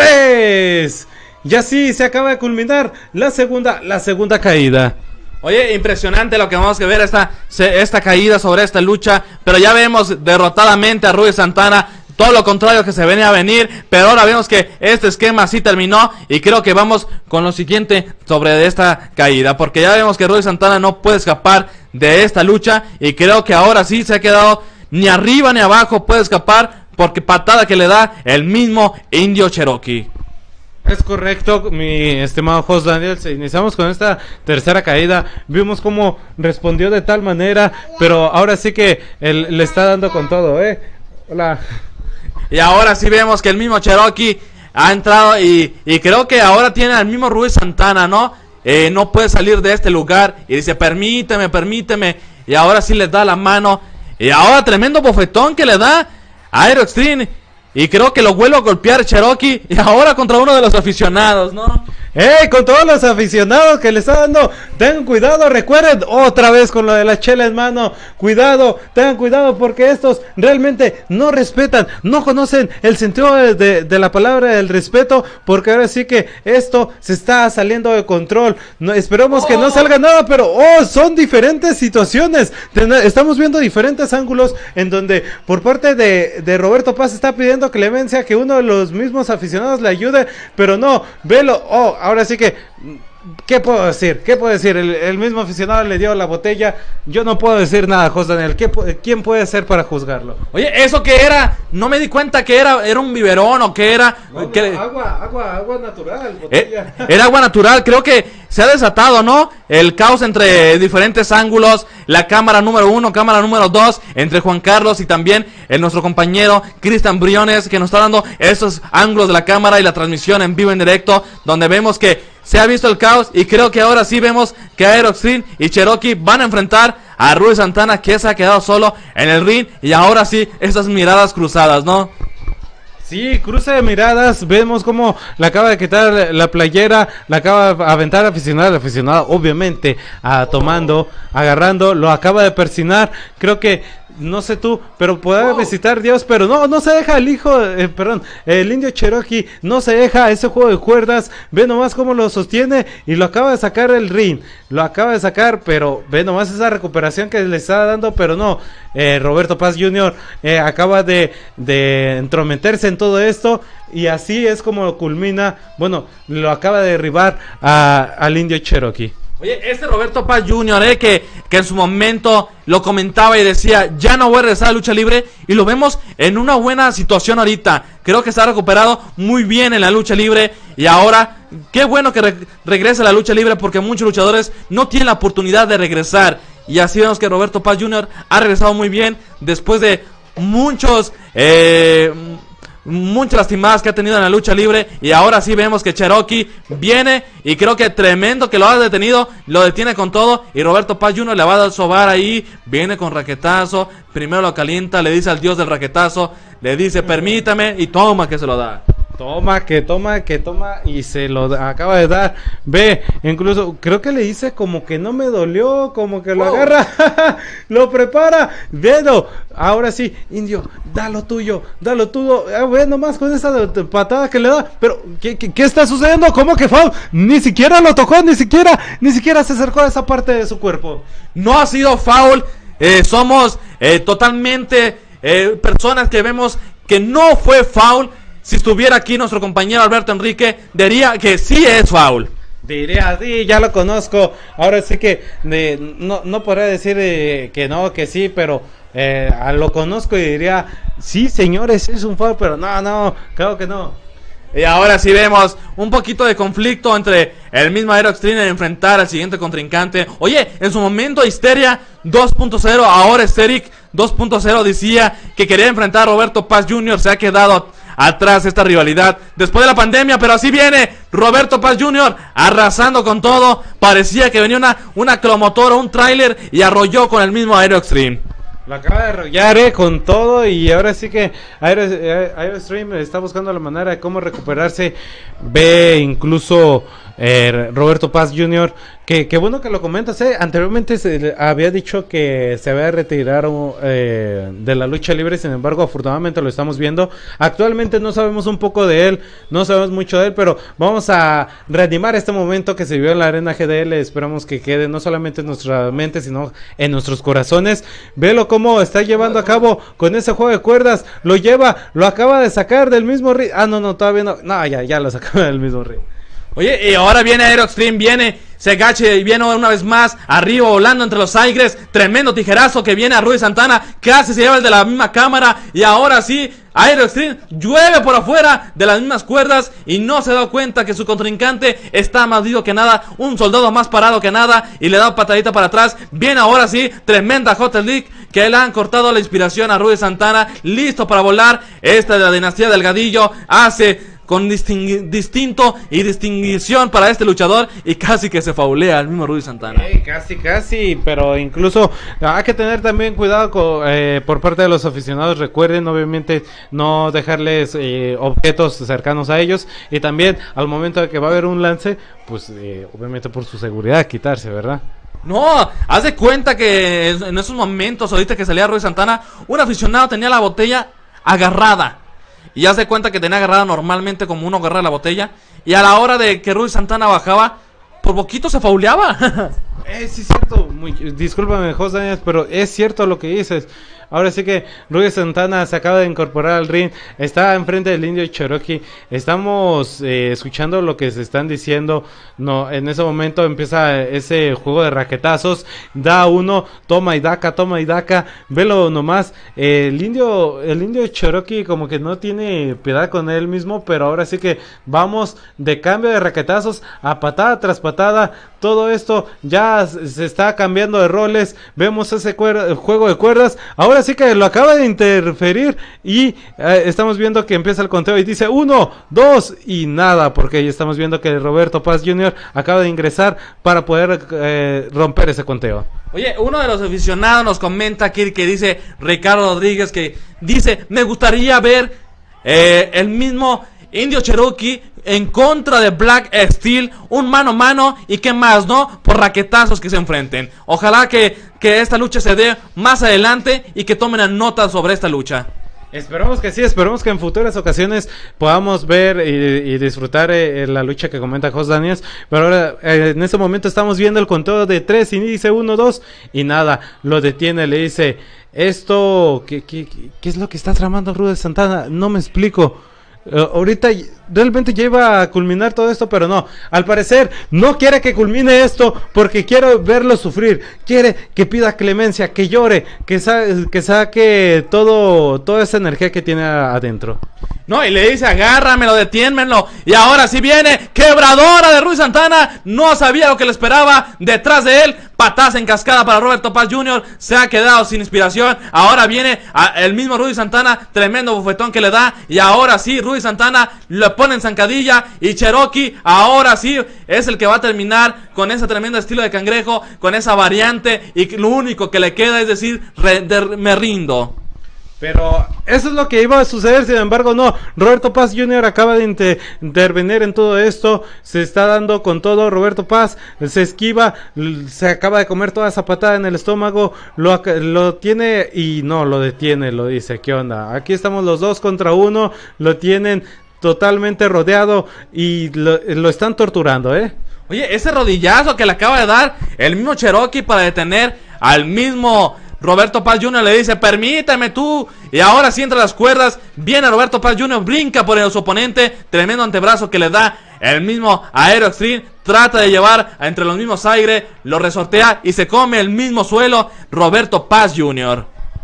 S1: tres. Y así se acaba de culminar la segunda, la segunda caída.
S2: Oye, impresionante lo que vamos a ver esta, esta caída sobre esta lucha. Pero ya vemos derrotadamente a Rudy Santana. Todo lo contrario que se venía a venir, pero ahora vemos que este esquema sí terminó y creo que vamos con lo siguiente sobre esta caída, porque ya vemos que Rudy Santana no puede escapar de esta lucha y creo que ahora sí se ha quedado ni arriba ni abajo, puede escapar porque patada que le da el mismo indio Cherokee.
S1: Es correcto, mi estimado Jos Daniels. Iniciamos con esta tercera caída. Vimos cómo respondió de tal manera, pero ahora sí que él le está dando con todo, ¿eh? Hola.
S2: Y ahora sí vemos que el mismo Cherokee ha entrado y, y creo que ahora tiene al mismo Rudy Santana, ¿no? Eh, no puede salir de este lugar y dice, permíteme, permíteme. Y ahora sí les da la mano. Y ahora tremendo bofetón que le da a Aero Extreme. Y creo que lo vuelve a golpear Cherokee. Y ahora contra uno de los aficionados, ¿no?
S1: ¡Ey! Con todos los aficionados que le está dando, tengan cuidado, recuerden otra vez con lo de la chela en mano, cuidado, tengan cuidado porque estos realmente no respetan, no conocen el sentido de, de, de la palabra del respeto, porque ahora sí que esto se está saliendo de control. No, esperemos que no salga nada, pero oh, son diferentes situaciones, Ten, estamos viendo diferentes ángulos en donde por parte de, de Roberto Paz está pidiendo clemencia, que uno de los mismos aficionados le ayude, pero no, velo, oh, ahora sí que, ¿qué puedo decir? ¿Qué puedo decir? El, el mismo aficionado le dio la botella, yo no puedo decir nada, José Daniel, ¿qué, ¿quién puede ser para juzgarlo?
S2: Oye, ¿eso qué era? No me di cuenta que era, era un biberón o qué era.
S1: No,
S2: ¿Qué?
S1: no, agua, agua, agua natural, botella.
S2: Eh, era agua natural, creo que se ha desatado, ¿no? El caos entre diferentes ángulos, la cámara número uno, cámara número dos, entre Juan Carlos y también el, nuestro compañero Cristian Briones, que nos está dando esos ángulos de la cámara y la transmisión en vivo, en directo, donde vemos que se ha visto el caos y creo que ahora sí vemos que Aero Extreme y Cherokee van a enfrentar a Rudy Santana, que se ha quedado solo en el ring, y ahora sí, esas miradas cruzadas, ¿no?
S1: Sí, cruce de miradas, vemos como le acaba de quitar la playera, le acaba de aventar aficionado, aficionado obviamente, a, tomando, agarrando, lo acaba de persinar, creo que, no sé tú, pero puede wow. visitar Dios, pero no, no se deja el hijo, eh, perdón, el indio Cherokee, no se deja ese juego de cuerdas, ve nomás cómo lo sostiene y lo acaba de sacar del ring, lo acaba de sacar, pero ve nomás esa recuperación que le está dando, pero no, eh, Roberto Paz junior eh, acaba de, de entrometerse en todo esto y así es como culmina, bueno, lo acaba de derribar a, al indio Cherokee.
S2: Oye, este Roberto Paz junior, eh, que, que en su momento lo comentaba y decía, ya no voy a regresar a lucha libre, y lo vemos en una buena situación ahorita. Creo que se ha recuperado muy bien en la lucha libre, y ahora, qué bueno que re regrese a la lucha libre, porque muchos luchadores no tienen la oportunidad de regresar, y así vemos que Roberto Paz junior ha regresado muy bien, después de muchos... Eh, muchas lastimadas que ha tenido en la lucha libre, y ahora sí vemos que Cherokee viene, y creo que tremendo que lo ha detenido, lo detiene con todo, y Roberto Paz junior le va a dar sobar ahí, viene con raquetazo, primero lo calienta, le dice al dios del raquetazo, le dice permítame, y toma que se lo da.
S1: Toma, que toma, que toma y se lo acaba de dar. Ve, incluso creo que le dice como que no me dolió, como que lo oh. agarra, lo prepara. Vedo, ahora sí, indio, da lo tuyo, da lo tuyo. Ah, ve nomás con esa patada que le da. Pero, ¿qué, qué, qué está sucediendo? ¿Cómo que foul? Ni siquiera lo tocó, ni siquiera, ni siquiera se acercó a esa parte de su cuerpo.
S2: No ha sido foul, eh, somos eh, totalmente eh, personas que vemos que no fue foul. Si estuviera aquí nuestro compañero Alberto Enrique, diría que sí es foul.
S1: Diría, sí, ya lo conozco. Ahora sí que de, no, no podría decir eh, que no, que sí, pero eh, lo conozco y diría, sí, señores, es un foul, pero no, no, creo que no.
S2: Y ahora sí vemos un poquito de conflicto entre el mismo Aero Extreme en enfrentar al siguiente contrincante. Oye, en su momento Histeria dos punto cero, ahora Esteric dos punto cero decía que quería enfrentar a Roberto Paz junior, se ha quedado atrás esta rivalidad después de la pandemia, pero así viene Roberto Paz junior arrasando con todo. Parecía que venía una, una cromotora, un tráiler, y arrolló con el mismo Aero Extreme.
S1: Lo acaba de arrollar eh, con todo, y ahora sí que Aero, Aero Extreme está buscando la manera de cómo recuperarse. Ve incluso eh, Roberto Paz junior Que, que bueno que lo comentas, eh. Anteriormente se había dicho que se había retirado eh, de la lucha libre, sin embargo, afortunadamente lo estamos viendo. Actualmente no sabemos un poco de él, no sabemos mucho de él, pero vamos a reanimar este momento que se vivió en la Arena G D L. Esperamos que quede no solamente en nuestra mente, sino en nuestros corazones. Velo cómo está llevando a cabo con ese juego de cuerdas. Lo lleva, lo acaba de sacar del mismo ring. Ah, no, no, todavía no. No, ya, ya lo sacó del mismo ring.
S2: Oye, y ahora viene Aero Extreme, viene, se agacha y viene una vez más, arriba volando entre los aires, tremendo tijerazo que viene a Rudy Santana, casi se lleva el de la misma cámara, y ahora sí, Aero Extreme llueve por afuera de las mismas cuerdas, y no se da cuenta que su contrincante está más vivo que nada, un soldado más parado que nada, y le da patadita para atrás. Viene ahora sí, tremenda Hotel League, que le han cortado la inspiración a Rudy Santana, listo para volar. Esta de la dinastía Delgadillo hace con distingui distinto y distinción para este luchador y casi que se faulea al mismo Rudy Santana.
S1: Hey, casi, casi, pero incluso hay que tener también cuidado con, eh, por parte de los aficionados. Recuerden, obviamente, no dejarles eh, objetos cercanos a ellos, y también al momento de que va a haber un lance, pues eh, obviamente por su seguridad quitarse, ¿verdad?
S2: No, haz de cuenta que en esos momentos, ahorita que salía Rudy Santana, un aficionado tenía la botella agarrada. Y haz de cuenta que tenía agarrada normalmente como uno agarra la botella. Y a la hora de que Rudy Santana bajaba, por poquito se fauleaba.
S1: Eh, sí, es cierto. Muy, discúlpame, José Daniel, pero es cierto lo que dices. Ahora sí que Rudy Santana se acaba de incorporar al ring, está enfrente del Indio Cherokee. Estamos eh, escuchando lo que se están diciendo. No, en ese momento empieza ese juego de raquetazos. Da uno, toma y daca, toma y daca. Velo nomás. Eh, el Indio, el Indio Cherokee como que no tiene piedad con él mismo, pero ahora sí que vamos de cambio de raquetazos a patada tras patada. Todo esto ya se está cambiando de roles. Vemos ese juego de cuerdas. Ahora sí que lo acaba de interferir y eh, estamos viendo que empieza el conteo y dice uno, dos y nada, porque ya estamos viendo que Roberto Paz junior acaba de ingresar para poder eh, romper ese conteo.
S2: Oye, uno de los aficionados nos comenta aquí que dice Ricardo Rodríguez, que dice, me gustaría ver eh, el mismo Indio Cherokee en contra de Black Steel, un mano a mano y qué más, ¿no? Por raquetazos que se enfrenten. Ojalá que, que esta lucha se dé más adelante y que tomen nota sobre esta lucha.
S1: Esperamos que sí, esperamos que en futuras ocasiones podamos ver y, y disfrutar eh, la lucha que comenta Jos Daniels. Pero ahora, eh, en este momento estamos viendo el conteo de tres y dice uno, dos y nada, lo detiene, le dice, esto, ¿qué, qué, qué es lo que está tramando Rudy Santana? No me explico. Uh, ahorita realmente ya iba a culminar todo esto, pero no, al parecer no quiere que culmine esto porque quiere verlo sufrir, quiere que pida clemencia, que llore, que, sa que saque todo, toda esa energía que tiene adentro.
S2: No, y le dice, agárramelo, detiénmelo. Y ahora sí viene, quebradora de Rudy Santana. No sabía lo que le esperaba detrás de él. Patas en cascada para Roberto Paz junior Se ha quedado sin inspiración. Ahora viene a, el mismo Rudy Santana. Tremendo bofetón que le da. Y ahora sí, Rudy Santana le pone en zancadilla. Y Cherokee ahora sí es el que va a terminar con ese tremendo estilo de cangrejo, con esa variante. Y lo único que le queda es decir, re, de, me rindo.
S1: Pero eso es lo que iba a suceder, sin embargo no, Roberto Paz junior acaba de inter intervenir en todo esto, se está dando con todo. Roberto Paz se esquiva, se acaba de comer toda esa patada en el estómago, lo, lo tiene y no, lo detiene, lo dice, ¿qué onda? Aquí estamos los dos contra uno, lo tienen totalmente rodeado y lo, lo están torturando, ¿eh?
S2: Oye, ese rodillazo que le acaba de dar el mismo Cherokee para detener al mismo Roberto Paz junior le dice, permíteme tú. Y ahora sí entre las cuerdas viene Roberto Paz junior, brinca por el, su oponente. Tremendo antebrazo que le da el mismo Aero Extreme. Trata de llevar entre los mismos aire, lo resortea y se come el mismo suelo Roberto Paz junior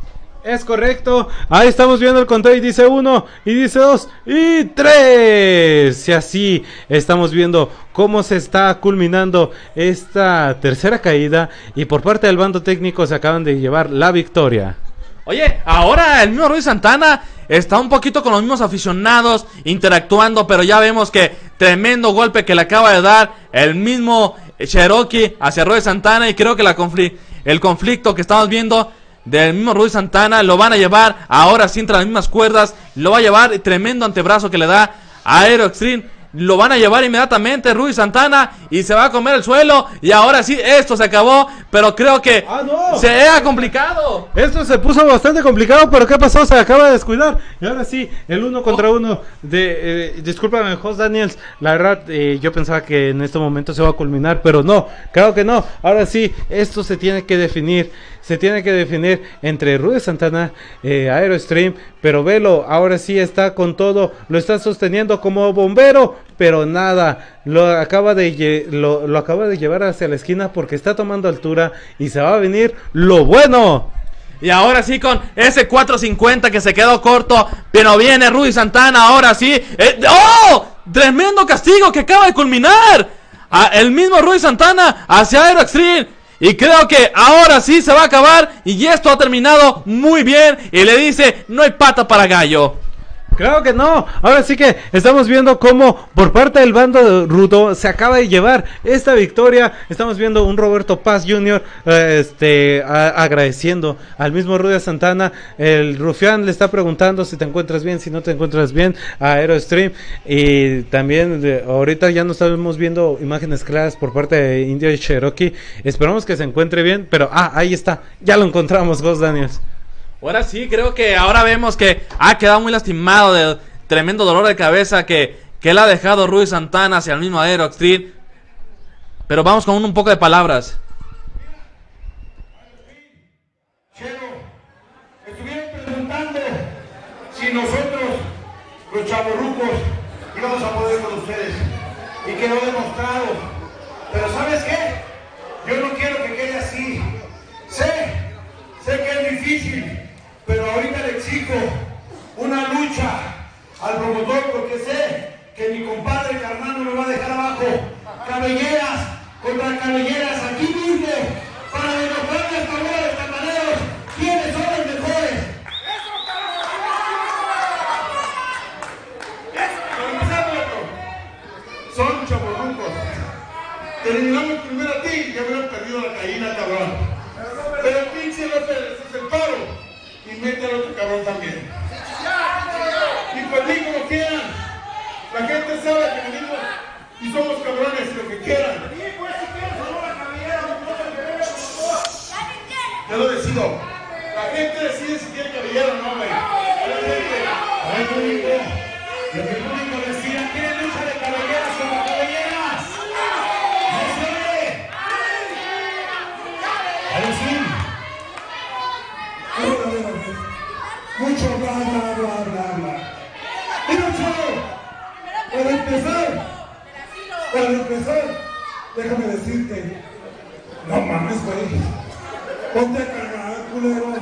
S1: Es correcto, ahí estamos viendo el conteo y dice uno, y dice dos, y tres. Y así estamos viendo cómo se está culminando esta tercera caída. Y por parte del bando técnico se acaban de llevar la victoria.
S2: Oye, ahora el mismo Rudy Santana está un poquito con los mismos aficionados interactuando, pero ya vemos que tremendo golpe que le acaba de dar el mismo Cherokee hacia Rudy Santana. Y creo que la confl el conflicto que estamos viendo del mismo Rudy Santana lo van a llevar, ahora sí entre las mismas cuerdas, lo va a llevar, tremendo antebrazo que le da a Aero Extreme, lo van a llevar inmediatamente Rudy Santana y se va a comer el suelo. Y ahora sí, esto se acabó, pero creo que
S1: ah, no.
S2: se ha complicado.
S1: Esto se puso bastante complicado, pero ¿qué pasó? Se acaba de descuidar. Y ahora sí, el uno contra uno de... Eh, discúlpame, Jos Daniels, la verdad, eh, yo pensaba que en este momento se va a culminar, pero no, claro que no. Ahora sí, esto se tiene que definir. Se tiene que definir entre Rudy Santana, eh, Aero Extreme, pero velo, ahora sí está con todo, lo está sosteniendo como bombero, pero nada, lo acaba de lo, lo acaba de llevar hacia la esquina porque está tomando altura y se va a venir lo bueno.
S2: Y ahora sí con ese cuatro cincuenta que se quedó corto, pero viene Rudy Santana, ahora sí. Eh, ¡Oh! Tremendo castigo que acaba de culminar. A, el mismo Rudy Santana hacia Aero Extreme. Y creo que ahora sí se va a acabar. Y esto ha terminado muy bien. Y le dice, no hay pata para gallo.
S1: Claro que no, ahora sí que estamos viendo cómo por parte del bando rudo se acaba de llevar esta victoria. Estamos viendo un Roberto Paz junior eh, este, a, agradeciendo al mismo Rudy Santana. El Rufián le está preguntando si te encuentras bien, si no te encuentras bien a Aerostream. Y también de, ahorita ya no estamos viendo imágenes claras por parte de Indio y Cherokee. Esperamos que se encuentre bien, pero ah, ahí está, ya lo encontramos, Ghost Daniels.
S2: Ahora sí, creo que ahora vemos que ha quedado muy lastimado de tremendo dolor de cabeza que, que le ha dejado Rudy Santana hacia el mismo Aero Extreme. Pero vamos con un, un poco de palabras.
S4: Chero, estuvieron preguntando si nosotros, los chavorrucos, íbamos a poder con ustedes. Y quedó demostrado. Pero ¿sabes qué? Yo no quiero que quede así. Sé, sé que es difícil. Pero ahorita le exijo una lucha al promotor porque sé que mi compadre Carmán no me va a dejar abajo. Cabelleras contra cabelleras aquí mismo para demostrarle a estos jugadores camareros quiénes son los mejores. Son chavorrucos. Terminamos primero a ti y ya hubieran perdido la gallina, cabrón. Pero el pinche López es el paro. Y mete al otro cabrón también. Y pues digo como quieran. La gente sabe que venimos y somos cabrones, lo que quieran. Yo lo decido. La gente decide si tiene cabellera o no, güey. La gente. A ver, público. Y el público decida, ¿quieren lucha de cabelleras o no cabelleras? ¡No se ve! Ahora sí. Mucho bla bla bla bla bla. Mira, chavo, para empezar, para empezar, déjame decirte, no mames, güey, ponte a cargar, culero.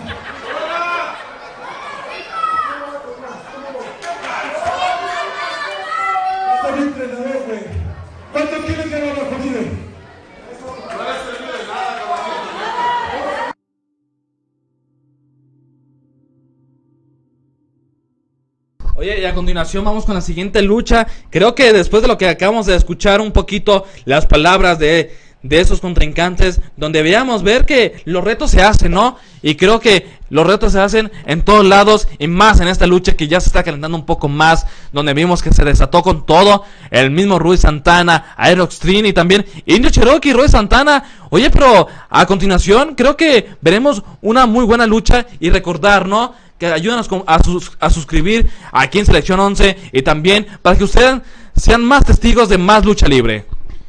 S4: Soy entrenador, güey. ¿Cuánto quieres ganar la comida? No has servido de nada, cabrón.
S2: Oye, y a continuación vamos con la siguiente lucha. Creo que después de lo que acabamos de escuchar un poquito las palabras de, de esos contrincantes, donde veamos ver que los retos se hacen, ¿no? Y creo que los retos se hacen en todos lados y más en esta lucha que ya se está calentando un poco más, donde vimos que se desató con todo, el mismo Rudy Santana, Aero Extreme y también Indio Cherokee y Rudy Santana. Oye, pero a continuación creo que veremos una muy buena lucha y recordar, ¿no? Que ayúdanos a, sus, a suscribir aquí en Selección once y también para que ustedes sean más testigos de más lucha libre.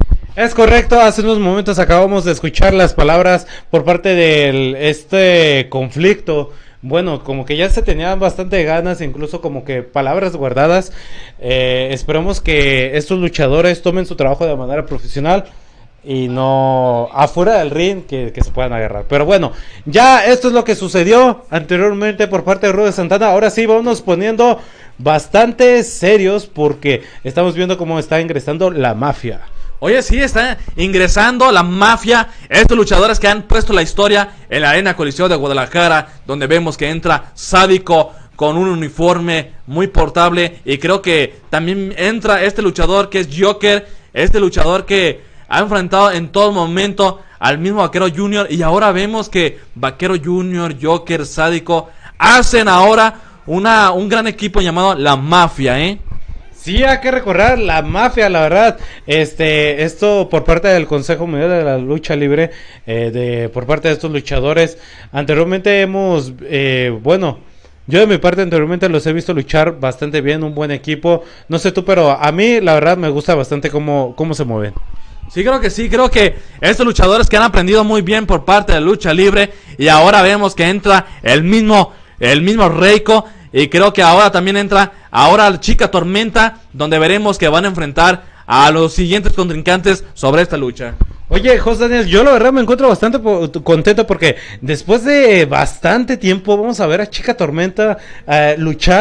S1: Es correcto, hace unos momentos acabamos de escuchar las palabras por parte de este conflicto. Bueno, como que ya se tenían bastante ganas, incluso como que palabras guardadas. Eh, esperemos que estos luchadores tomen su trabajo de manera profesional y no afuera del ring que, que se puedan agarrar. Pero bueno, ya esto es lo que sucedió anteriormente por parte de Rudy Santana. Ahora sí, vamos poniendo bastante serios porque estamos viendo cómo está ingresando la mafia.
S2: Oye, sí, está ingresando la mafia, estos luchadores que han puesto la historia en la Arena Coliseo de Guadalajara, donde vemos que entra Sádico con un uniforme muy portable, y creo que también entra este luchador que es Joker, este luchador que ha enfrentado en todo momento al mismo Vaquero Junior, y ahora vemos que Vaquero Junior, Joker, Sádico hacen ahora una, un gran equipo llamado la Mafia, ¿eh?
S1: Sí, hay que recordar la mafia, la verdad. Este, esto por parte del Consejo Mundial de la Lucha Libre, eh, de por parte de estos luchadores. Anteriormente hemos, eh, bueno, yo de mi parte anteriormente los he visto luchar bastante bien, un buen equipo. No sé tú, pero a mí la verdad me gusta bastante cómo, cómo se mueven.
S2: Sí, creo que sí, creo que estos luchadores que han aprendido muy bien por parte de la lucha libre, y ahora vemos que entra el mismo, el mismo Reiko. Y creo que ahora también entra ahora Chica Tormenta, donde veremos que van a enfrentar a los siguientes contrincantes sobre esta lucha.
S1: Oye, José Daniel, yo la verdad me encuentro bastante po contento porque después de bastante tiempo vamos a ver a Chica Tormenta uh, luchar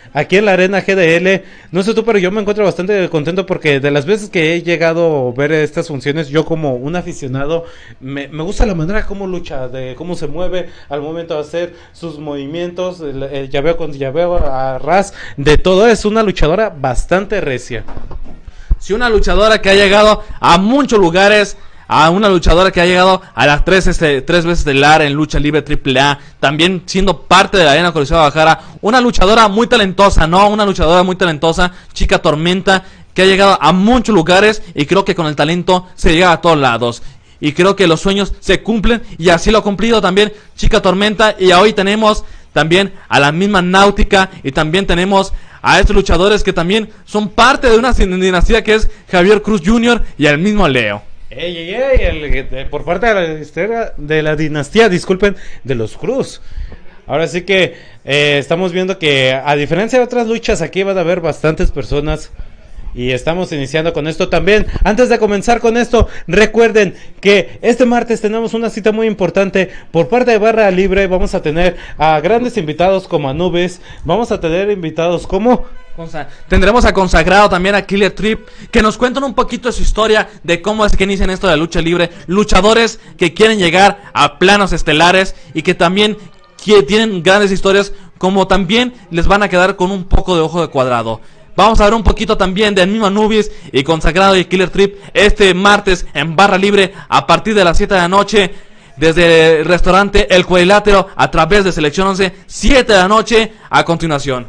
S1: aquí en la Arena G D L. No sé tú, pero yo me encuentro bastante contento porque de las veces que he llegado a ver estas funciones, yo como un aficionado, me, me gusta la manera como lucha, de cómo se mueve al momento de hacer sus movimientos, el, el llaveo con llaveo, a ras, de todo. Es una luchadora bastante recia.
S2: Sí, una luchadora que ha llegado a muchos lugares, a una luchadora que ha llegado a las tres, este, tres veces estelar en lucha libre triple A, también siendo parte de la Arena Coliseo de Guadalajara, una luchadora muy talentosa, ¿no? Una luchadora muy talentosa, Chica Tormenta, que ha llegado a muchos lugares y creo que con el talento se llega a todos lados. Y creo que los sueños se cumplen y así lo ha cumplido también Chica Tormenta. Y hoy tenemos también a la misma Náutica y también tenemos a estos luchadores que también son parte de una dinastía que es Javier Cruz junior y el mismo Leo.
S1: Ey, ey, ey, el, de, por parte de la, de la dinastía, disculpen, de los Cruz. Ahora sí que eh, estamos viendo que a diferencia de otras luchas, aquí van a haber bastantes personas. Y estamos iniciando con esto también. Antes de comenzar con esto, recuerden que este martes tenemos una cita muy importante por parte de Barra Libre. Vamos a tener a grandes invitados como Anubis. Vamos a tener invitados como...
S2: Tendremos a Consagrado, también a Killer Trip, que nos cuentan un poquito de su historia, de cómo es que inician esto de la lucha libre. Luchadores que quieren llegar a planos estelares y que también que tienen grandes historias, como también les van a quedar con un poco de ojo de cuadrado. Vamos a ver un poquito también del mismo Anubis y Consagrado y Killer Trip este martes en Barra Libre a partir de las siete de la noche. Desde el restaurante El Cuadrilátero a través de Selección once, siete de la noche a continuación.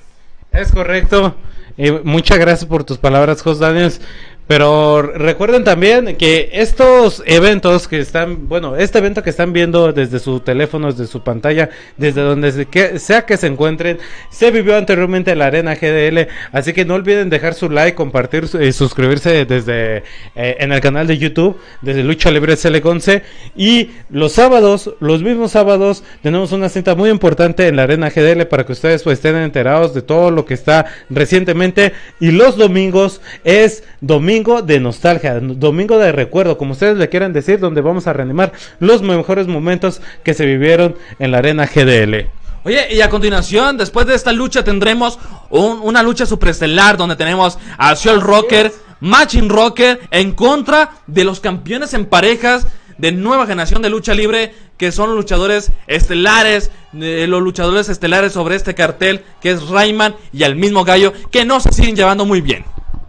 S1: Es correcto. Eh, muchas gracias por tus palabras, Jos Daniels. Pero recuerden también que estos eventos que están, bueno, este evento que están viendo desde su teléfono, desde su pantalla, desde donde se que, sea que se encuentren, se vivió anteriormente en la Arena G D L, así que no olviden dejar su like, compartir y eh, suscribirse desde eh, en el canal de YouTube, desde Lucha Libre C L once. Y los sábados, los mismos sábados, tenemos una cita muy importante en la Arena G D L para que ustedes pues estén enterados de todo lo que está recientemente. Y los domingos es domingo de nostalgia, domingo de recuerdo, como ustedes le quieran decir, donde vamos a reanimar los mejores momentos que se vivieron en la Arena G D L.
S2: Oye, y a continuación, después de esta lucha, tendremos un, una lucha superestelar donde tenemos a Soul Rocker, Machine Rocker, en contra de los campeones en parejas de nueva generación de lucha libre, que son los luchadores estelares, eh, los luchadores estelares sobre este cartel, que es Rayman y el mismo Gallo, que no se siguen llevando muy bien.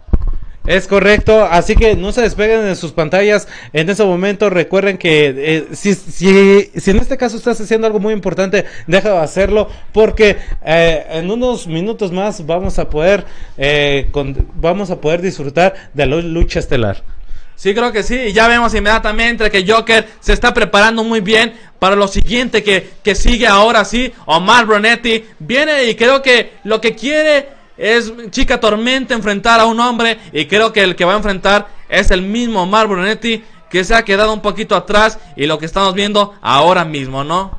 S1: Es correcto, así que no se despeguen de sus pantallas en ese momento. Recuerden que eh, si, si, si en este caso estás haciendo algo muy importante, deja de hacerlo, porque eh, en unos minutos más vamos a poder eh, con, vamos a poder disfrutar de la lucha estelar.
S2: Sí, creo que sí, y ya vemos inmediatamente que Joker se está preparando muy bien para lo siguiente que, que sigue ahora sí. Omar Brunetti viene y creo que lo que quiere es Chica Tormenta enfrentar a un hombre, y creo que el que va a enfrentar es el mismo Omar Brunetti, que se ha quedado un poquito atrás, y lo que estamos viendo ahora mismo, ¿no?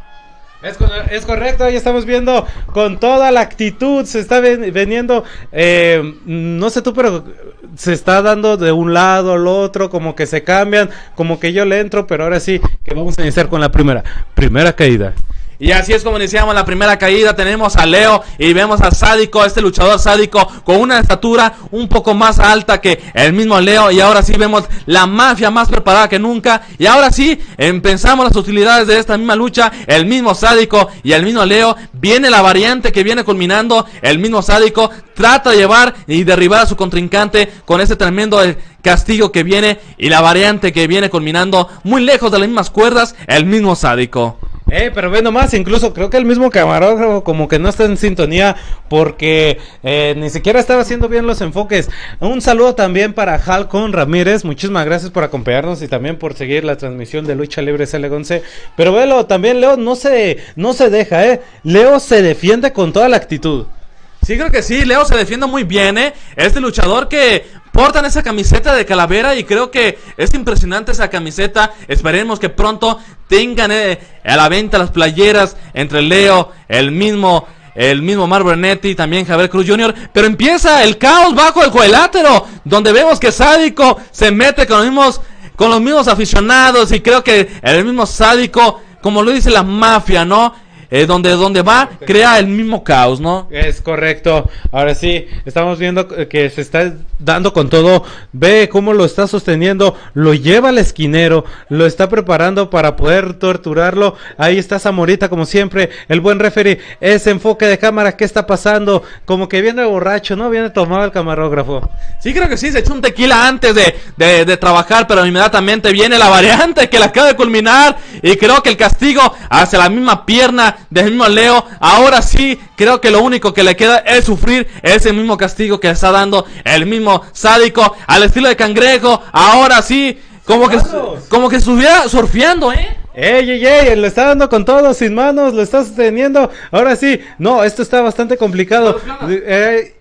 S1: Es, es correcto, ahí estamos viendo con toda la actitud, se está ven, veniendo, eh, no sé tú, pero se está dando de un lado al otro, como que se cambian, como que yo le entro, pero ahora sí que vamos a iniciar con la primera, primera caída.
S2: Y así es como iniciamos la primera caída. Tenemos a Leo y vemos a Sádico, este luchador sádico con una estatura un poco más alta que el mismo Leo. Y ahora sí vemos la mafia más preparada que nunca. Y ahora sí empezamos las utilidades de esta misma lucha. El mismo Sádico y el mismo Leo. Viene la variante que viene culminando. El mismo Sádico trata de llevar y derribar a su contrincante con ese tremendo castigo que viene. Y la variante que viene culminando muy lejos de las mismas cuerdas. El mismo Sádico.
S1: Eh, pero ve nomás, incluso creo que el mismo camarógrafo como que no está en sintonía, porque eh, ni siquiera estaba haciendo bien los enfoques. Un saludo también para Halcón Ramírez, muchísimas gracias por acompañarnos y también por seguir la transmisión de Lucha Libre C L once. Pero velo, también Leo no se, no se deja, eh, Leo se defiende con toda la actitud.
S2: Sí, creo que sí, Leo se defiende muy bien, eh, este luchador que portan esa camiseta de calavera y creo que es impresionante esa camiseta. Esperemos que pronto tengan eh, a la venta las playeras entre Leo, el mismo el mismo Omar Brunetti y también Javier Cruz junior Pero empieza el caos bajo el cuadrilátero, donde vemos que Sádico se mete con los mismos con los mismos aficionados y creo que el mismo Sádico, como lo dice la mafia, ¿no? eh, donde, donde va, crea el mismo caos, ¿no?
S1: Es correcto. Ahora sí, estamos viendo que se está dando con todo. Ve cómo lo está sosteniendo. Lo lleva al esquinero. Lo está preparando para poder torturarlo. Ahí está Zamorita como siempre. El buen referee. Ese enfoque de cámara. ¿Qué está pasando? Como que viene borracho, ¿no? Viene tomado el camarógrafo.
S2: Sí, creo que sí. Se echó un tequila antes de, de, de trabajar. Pero inmediatamente viene la variante que la acaba de culminar. Y creo que el castigo hacia la misma pierna del mismo Leo. Ahora sí, creo que lo único que le queda es sufrir ese mismo castigo que está dando el mismo sádico al estilo de Cangrejo. Ahora sí, como que, como que estuviera surfeando, ¿eh?
S1: ¡Ey, ey, ey! Le está dando con todo, sin manos, lo está sosteniendo. Ahora sí, no, esto está bastante complicado. Eh,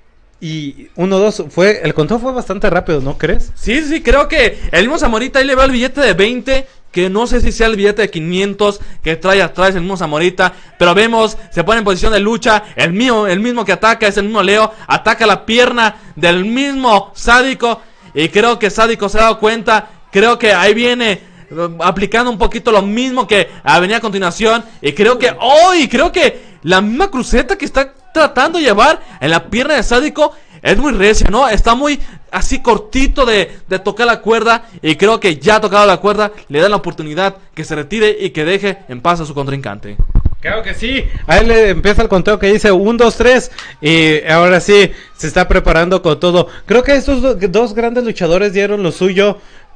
S1: y uno, dos, fue, el control fue bastante rápido, ¿no crees?
S2: Sí, sí, creo que el mismo Zamorita ahí le va el billete de veinte. Que no sé si sea el billete de quinientos que trae atrás el mismo Zamorita. Pero vemos, se pone en posición de lucha. El mío, el mismo que ataca es el mismo Leo. Ataca la pierna del mismo sádico. Y creo que sádico se ha dado cuenta. Creo que ahí viene uh, aplicando un poquito lo mismo que uh, venía a continuación. Y creo que, oh, y creo que la misma cruceta que está tratando de llevar en la pierna de sádico es muy recia, ¿no? Está muy así cortito de, de tocar la cuerda. Y creo que ya ha tocado la cuerda. Le dan la oportunidad que se retire y que deje en paz a su contrincante.
S1: Claro que sí. Ahí le empieza el conteo que dice uno, dos, tres. Y ahora sí, se está preparando con todo. Creo que estos do dos grandes luchadores dieron lo suyo.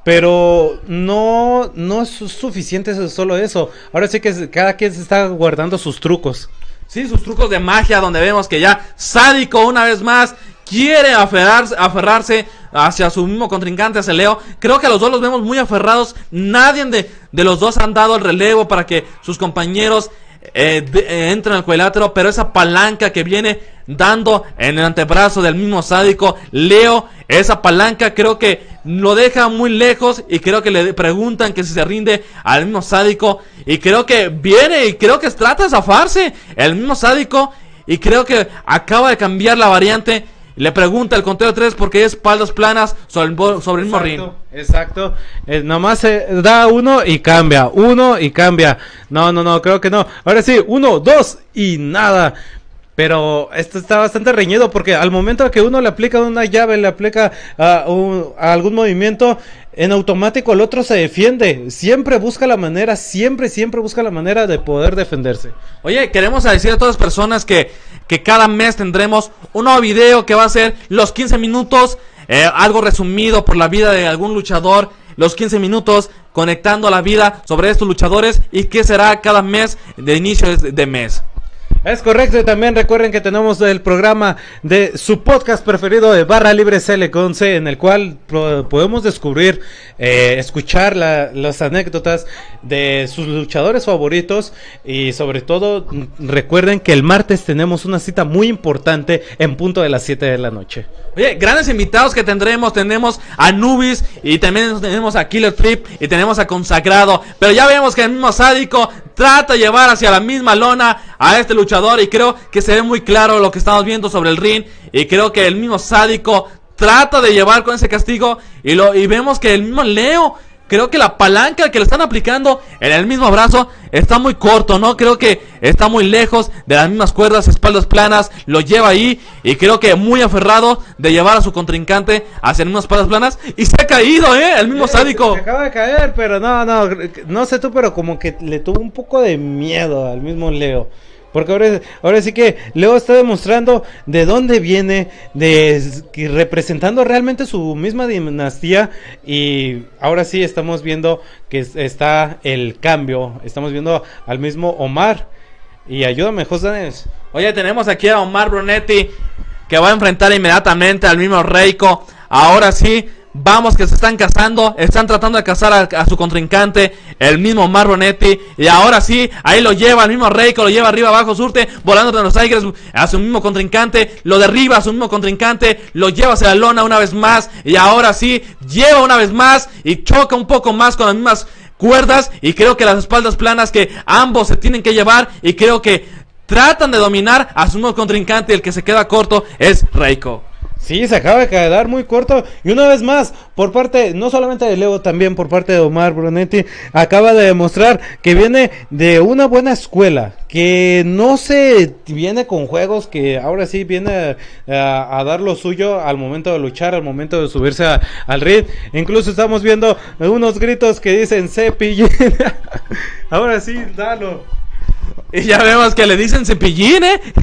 S1: Pero no, no es suficiente solo eso. Ahora sí que cada quien se está guardando sus trucos.
S2: Sí, sus trucos de magia, donde vemos que ya sádico una vez más quiere aferrarse, aferrarse hacia su mismo contrincante, hacia Leo. Creo que a los dos los vemos muy aferrados. Nadie de, de los dos han dado el relevo para que sus compañeros eh, de, eh, entren al cuadrilátero. Pero esa palanca que viene dando en el antebrazo del mismo sádico Leo, esa palanca creo que lo deja muy lejos. Y creo que le preguntan que si se rinde al mismo sádico. Y creo que viene y creo que trata de zafarse el mismo sádico. Y creo que acaba de cambiar la variante. Le pregunta el conteo de tres porque es espaldas planas sobre el, sobre el mismo ring.
S1: Exacto, eh, nomás se da uno y cambia, uno y cambia. No, no, no, creo que no. Ahora sí, uno, dos y nada. Pero esto está bastante reñido porque al momento que uno le aplica una llave, le aplica uh, un, a algún movimiento, en automático el otro se defiende. Siempre busca la manera, siempre, siempre busca la manera de poder defenderse.
S2: Oye, queremos decir a todas las personas que, que cada mes tendremos un nuevo video que va a ser los quince minutos, eh, algo resumido por la vida de algún luchador. Los quince minutos conectando la vida sobre estos luchadores y qué será cada mes de inicio de mes.
S1: Es correcto, y también recuerden que tenemos el programa de su podcast preferido de Barra Libre C L con C, en el cual podemos descubrir, eh, escuchar la, las anécdotas de sus luchadores favoritos. Y sobre todo, recuerden que el martes tenemos una cita muy importante en punto de las siete de la noche.
S2: Oye, grandes invitados que tendremos. Tenemos a Nubis y también tenemos a Killer Trip y tenemos a Consagrado. Pero ya vemos que el mismo sádico trata de llevar hacia la misma lona a este luchador. Y creo que se ve muy claro lo que estamos viendo sobre el ring. Y creo que el mismo sádico trata de llevar con ese castigo. Y, lo, y vemos que el mismo Leo, creo que la palanca que le están aplicando en el mismo brazo está muy corto, ¿no? Creo que está muy lejos de las mismas cuerdas, espaldas planas, lo lleva ahí. Y creo que muy aferrado de llevar a su contrincante hacia las mismas espaldas planas. Y se ha caído, ¿eh? El mismo
S1: sí,
S2: sádico.
S1: Se acaba de caer, pero no, no, no sé tú, pero como que le tuvo un poco de miedo al mismo Leo. Porque ahora, ahora sí que Leo está demostrando de dónde viene, de que representando realmente su misma dinastía. Y ahora sí estamos viendo que está el cambio. Estamos viendo al mismo Omar. Y ayúdame, José.
S2: Oye, tenemos aquí a Omar Brunetti, que va a enfrentar inmediatamente al mismo Reiko. Ahora sí, vamos que se están cazando, están tratando de cazar a, a su contrincante, el mismo Omar Brunetti. Y ahora sí, ahí lo lleva el mismo Reiko, lo lleva arriba abajo, surte, volando de los aires a su mismo contrincante, lo derriba a su mismo contrincante, lo lleva hacia la lona una vez más. Y ahora sí, lleva una vez más y choca un poco más con las mismas cuerdas. Y creo que las espaldas planas que ambos se tienen que llevar. Y creo que tratan de dominar a su mismo contrincante, el que se queda corto es Reiko.
S1: Sí, se acaba de quedar muy corto. Y una vez más, por parte, no solamente de Leo, también por parte de Omar Brunetti, acaba de demostrar que viene de una buena escuela. Que no se viene con juegos, que ahora sí viene a, a dar lo suyo al momento de luchar, al momento de subirse a, al ring. Incluso estamos viendo unos gritos que dicen Cepillín. Ahora sí, dalo.
S2: Y ya vemos que le dicen Cepillín,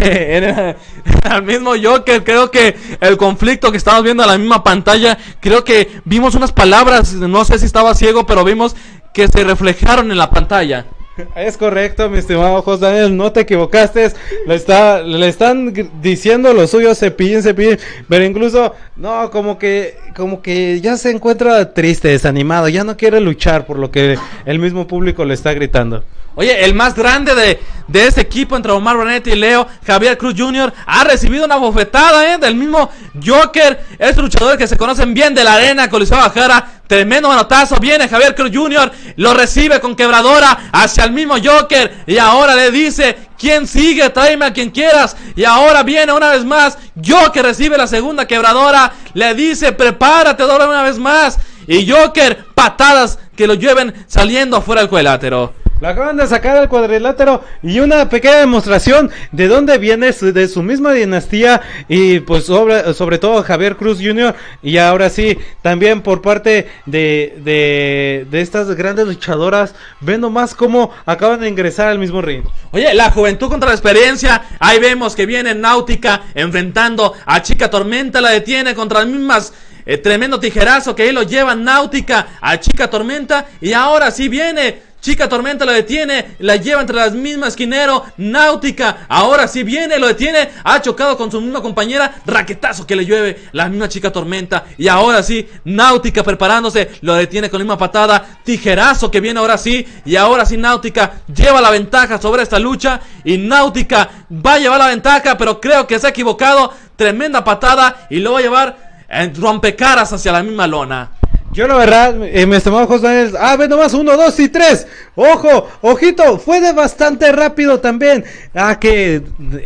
S2: ¿eh? Al mismo Joker. Creo que el conflicto que estamos viendo en la misma pantalla, creo que vimos unas palabras, no sé si estaba ciego, pero vimos que se reflejaron en la pantalla.
S1: Es correcto, mi estimado José Daniel, no te equivocaste. Le, está, le están diciendo lo suyo, Cepillín, Cepillín. Pero incluso, no, como que como que ya se encuentra triste, desanimado. Ya no quiere luchar por lo que el mismo público le está gritando.
S2: Oye, el más grande de, de este equipo entre Omar Brunetti y Leo, Javier Cruz junior, ha recibido una bofetada, ¿eh? Del mismo Joker. Estos luchadores que se conocen bien de la arena, Coliseo Guadalajara. Tremendo manotazo, viene Javier Cruz junior, lo recibe con quebradora hacia el mismo Joker. Y ahora le dice, ¿quién sigue? Tráeme a quien quieras. Y ahora viene una vez más Joker, recibe la segunda quebradora. Le dice, prepárate, doble una vez más. Y Joker, patadas que lo lleven saliendo afuera del cuadrilátero.
S1: Lo acaban de sacar al cuadrilátero y una pequeña demostración de dónde viene, su, de su misma dinastía y pues sobre, sobre todo Javier Cruz junior Y ahora sí, también por parte de, de, de estas grandes luchadoras, ven nomás cómo acaban de ingresar al mismo ring.
S2: Oye, la juventud contra la experiencia, ahí vemos que viene Náutica enfrentando a Chica Tormenta, la detiene contra las mismas... Eh, tremendo tijerazo que ahí lo lleva Náutica a Chica Tormenta. Y ahora sí viene Chica Tormenta, lo detiene, la lleva entre las mismas esquinero. Náutica, ahora sí viene, lo detiene, ha chocado con su misma compañera. Raquetazo que le llueve la misma Chica Tormenta. Y ahora sí, Náutica preparándose, lo detiene con la misma patada. Tijerazo que viene ahora sí. Y ahora sí Náutica lleva la ventaja sobre esta lucha. Y Náutica va a llevar la ventaja, pero creo que se ha equivocado. Tremenda patada y lo va a llevar en rompecaras hacia la misma lona.
S1: Yo la verdad, eh, mi estimado José Daniel, ah, ve nomás, uno, dos y tres, ojo, ojito, fue de bastante rápido también, ah, que,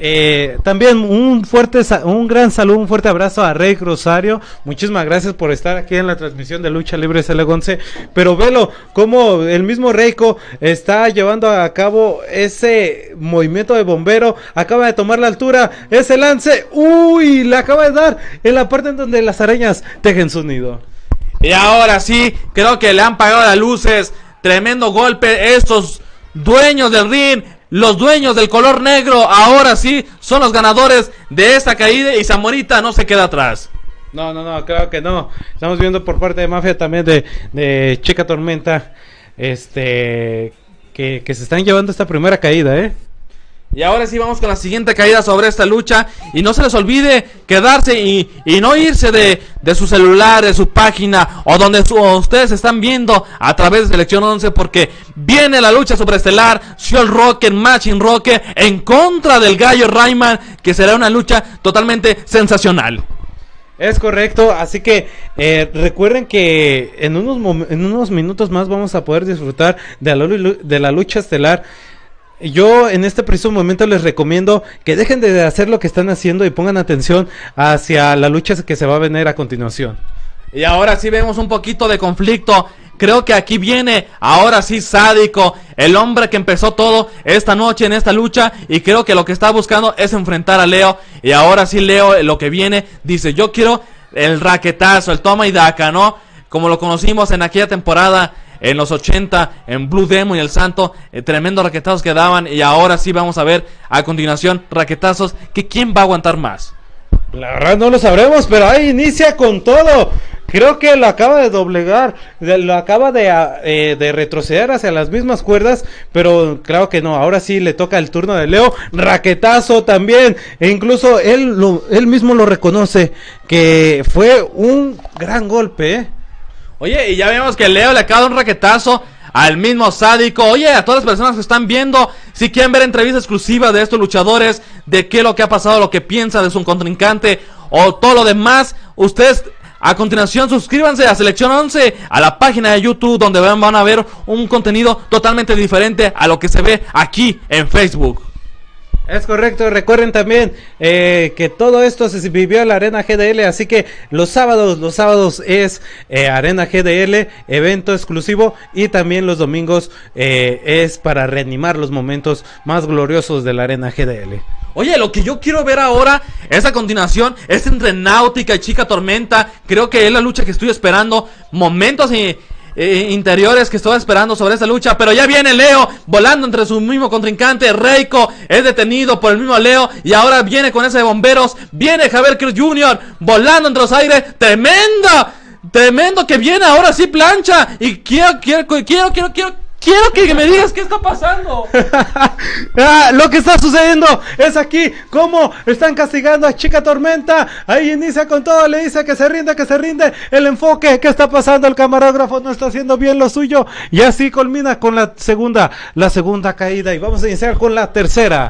S1: eh, también un fuerte, un gran saludo, un fuerte abrazo a Rey Rosario, muchísimas gracias por estar aquí en la transmisión de Lucha Libre S L once, pero velo, como el mismo Reiko está llevando a cabo ese movimiento de bombero, acaba de tomar la altura, ese lance, uy, le acaba de dar en la parte en donde las arañas tejen su nido.
S2: Y ahora sí, creo que le han pagado las luces. Tremendo golpe. Estos dueños del ring, los dueños del color negro, ahora sí son los ganadores de esta caída. Y Zamorita no se queda atrás.
S1: No, no, no, claro que no. Estamos viendo por parte de Mafia también de, de Chica Tormenta. Este que, que se están llevando esta primera caída, eh.
S2: Y ahora sí vamos con la siguiente caída sobre esta lucha. Y no se les olvide quedarse y, y no irse de, de su celular, de su página o donde su, o ustedes están viendo a través de Selección once, porque viene la lucha sobreestelar Shield Rocker, Machine Rocker en contra del Gallo Rayman, que será una lucha totalmente sensacional.
S1: Es correcto, así que eh, recuerden que en unos, en unos minutos más vamos a poder disfrutar de la, de la lucha estelar. Yo en este preciso momento les recomiendo que dejen de hacer lo que están haciendo y pongan atención hacia la lucha que se va a venir a continuación.
S2: Y ahora sí vemos un poquito de conflicto. Creo que aquí viene, ahora sí, Sádico, el hombre que empezó todo esta noche en esta lucha. Y creo que lo que está buscando es enfrentar a Leo. Y ahora sí Leo, lo que viene, dice, yo quiero el raquetazo, el toma y daca, ¿no? Como lo conocimos en aquella temporada en los ochenta, en Blue Demon y el Santo, eh, tremendos raquetazos que daban. Y ahora sí vamos a ver a continuación raquetazos que quién va a aguantar más.
S1: La verdad no lo sabremos, pero ahí inicia con todo. Creo que lo acaba de doblegar, lo acaba de, eh, de retroceder hacia las mismas cuerdas, pero claro que no, ahora sí le toca el turno de Leo. Raquetazo también, e incluso él, lo, él mismo lo reconoce, que fue un gran golpe, ¿eh?
S2: Oye, y ya vemos que Leo le acaba de un raquetazo al mismo Sádico. Oye, a todas las personas que están viendo, si quieren ver entrevistas exclusivas de estos luchadores, de qué es lo que ha pasado, lo que piensa de su contrincante o todo lo demás, ustedes a continuación suscríbanse a Selección once, a la página de YouTube, donde van, van a ver un contenido totalmente diferente a lo que se ve aquí en Facebook.
S1: Es correcto, recuerden también eh, que todo esto se vivió en la Arena G D L, así que los sábados, los sábados es eh, Arena G D L, evento exclusivo, y también los domingos eh, es para reanimar los momentos más gloriosos de la Arena G D L.
S2: Oye, lo que yo quiero ver ahora es a continuación, es entre Náutica y Chica Tormenta. Creo que es la lucha que estoy esperando, momentos y... Eh, interiores que estoy esperando sobre esta lucha, pero ya viene Leo volando entre su mismo contrincante. Reiko es detenido por el mismo Leo y ahora viene con ese de bomberos. Viene Javier Cruz junior volando entre los aires. Tremendo, tremendo que viene ahora sí plancha. Y quiero, quiero, quiero, quiero, quiero Quiero que me digas qué está pasando.
S1: Ah, lo que está sucediendo es aquí cómo están castigando a Chica Tormenta. Ahí inicia con todo, le dice que se rinde, que se rinde. El enfoque, ¿qué está pasando? El camarógrafo no está haciendo bien lo suyo. Y así culmina con la segunda, la segunda caída. Y vamos a iniciar con la tercera.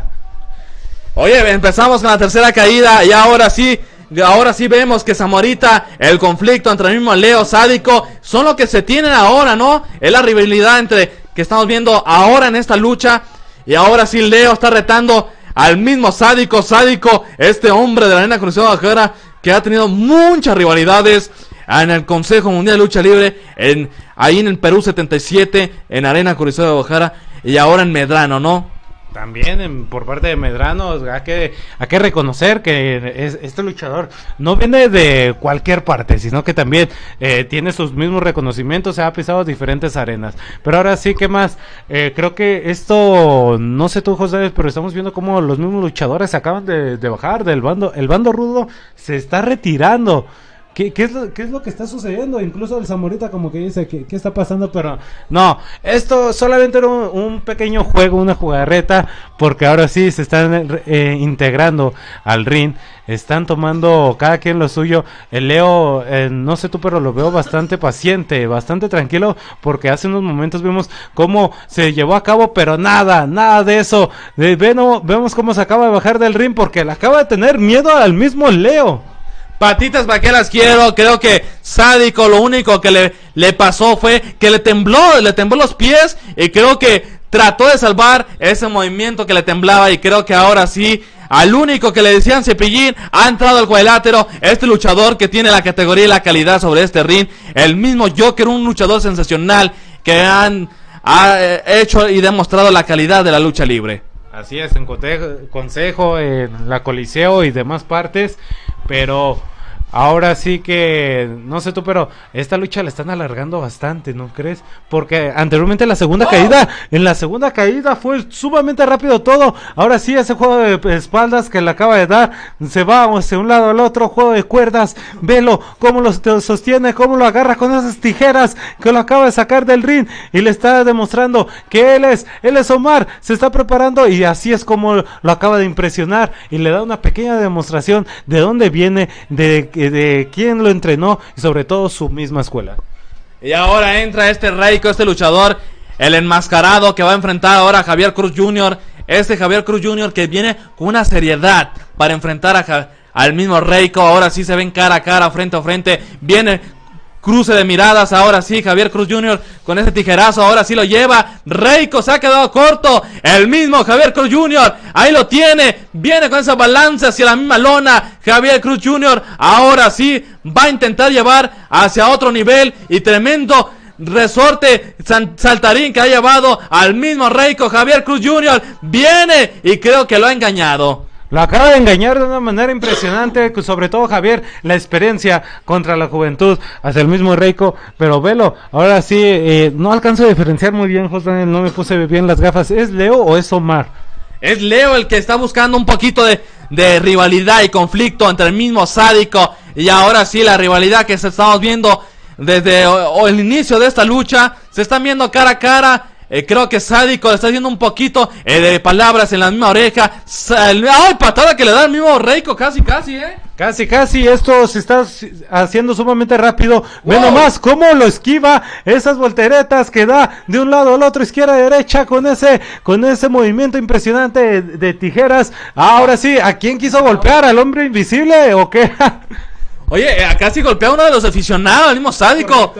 S2: Oye, empezamos con la tercera caída y ahora sí... Ahora sí vemos que Zamorita, el conflicto entre el mismo Leo, Sádico, son lo que se tienen ahora, ¿no? Es la rivalidad entre que estamos viendo ahora en esta lucha. Y ahora sí Leo está retando al mismo Sádico, Sádico, este hombre de la Arena Cruzada Guadalajara, que ha tenido muchas rivalidades en el Consejo Mundial de Lucha Libre, en, ahí en el Perú setenta y siete, en Arena Cruzada Guadalajara, y ahora en Medrano, ¿no?
S1: También en, por parte de Medrano hay que, hay que reconocer que es, este luchador no viene de cualquier parte, sino que también eh, tiene sus mismos reconocimientos, se ha pisado diferentes arenas. Pero ahora sí, ¿qué más? Eh, creo que esto, no sé tú, José, pero estamos viendo cómo los mismos luchadores se acaban de, de bajar del bando. El bando rudo se está retirando. ¿Qué, qué, es lo, ¿Qué es lo que está sucediendo? Incluso el Zamorita como que dice, ¿qué, qué está pasando? Pero no, esto solamente era un, un pequeño juego, una jugarreta, porque ahora sí se están eh, integrando al ring, están tomando cada quien lo suyo. El Leo, eh, no sé tú, pero lo veo bastante paciente, bastante tranquilo, porque hace unos momentos vimos cómo se llevó a cabo, pero nada, nada de eso. De, vemos, vemos cómo se acaba de bajar del ring, porque le acaba de tener miedo al mismo Leo.
S2: Patitas vaqueras quiero, creo que Sádico lo único que le, le pasó fue que le tembló, le tembló los pies y creo que trató de salvar ese movimiento que le temblaba y creo que ahora sí, al único que le decían Cepillín, ha entrado al cuadrilátero, este luchador que tiene la categoría y la calidad sobre este ring, el mismo Joker, un luchador sensacional que han ha hecho y demostrado la calidad de la lucha libre.
S1: Así es, en consejo, en la Coliseo y demás partes, pero ahora sí que, no sé tú, pero esta lucha la están alargando bastante, ¿no crees? Porque anteriormente en la segunda ¡oh! caída, en la segunda caída fue sumamente rápido todo. Ahora sí, ese juego de espaldas que le acaba de dar, se va de un lado al otro, juego de cuerdas, velo, cómo lo sostiene, cómo lo agarra con esas tijeras que lo acaba de sacar del ring y le está demostrando que él es, él es Omar, se está preparando y así es como lo acaba de impresionar y le da una pequeña demostración de dónde viene, de de quién lo entrenó y sobre todo su misma escuela.
S2: Y ahora entra este Reiko, este luchador, el enmascarado que va a enfrentar ahora a Javier Cruz junior Este Javier Cruz junior que viene con una seriedad para enfrentar a ja al mismo Reiko. Ahora sí se ven cara a cara, frente a frente. Viene cruce de miradas, ahora sí Javier Cruz junior con ese tijerazo, ahora sí lo lleva. Reiko se ha quedado corto, el mismo Javier Cruz junior ahí lo tiene, viene con esa balanza hacia la misma lona. Javier Cruz junior ahora sí va a intentar llevar hacia otro nivel y tremendo resorte saltarín que ha llevado al mismo Reiko. Javier Cruz junior viene y creo que lo ha engañado.
S1: Lo acaba de engañar de una manera impresionante, sobre todo Javier, la experiencia contra la juventud, hacia el mismo Reiko, pero velo, ahora sí, eh, no alcanzo a diferenciar muy bien, José, no me puse bien las gafas, ¿es Leo o es Omar?
S2: Es Leo el que está buscando un poquito de, de rivalidad y conflicto entre el mismo Sádico, y ahora sí la rivalidad que se estamos viendo desde o, o el inicio de esta lucha, se están viendo cara a cara. Eh, creo que Sádico le está haciendo un poquito eh, de palabras en la misma oreja. Sal ¡Ay, patada que le da al mismo Reiko! Casi, casi, ¿eh?
S1: Casi, casi, esto se está haciendo sumamente rápido. Wow. Ve nomás cómo lo esquiva, esas volteretas que da de un lado al otro, izquierda a derecha, con ese, con ese movimiento impresionante de, de tijeras. Ahora sí, ¿a quién quiso golpear? ¿Al hombre invisible o qué?
S2: Oye, casi golpea a uno de los aficionados, el mismo Sádico. Correcto.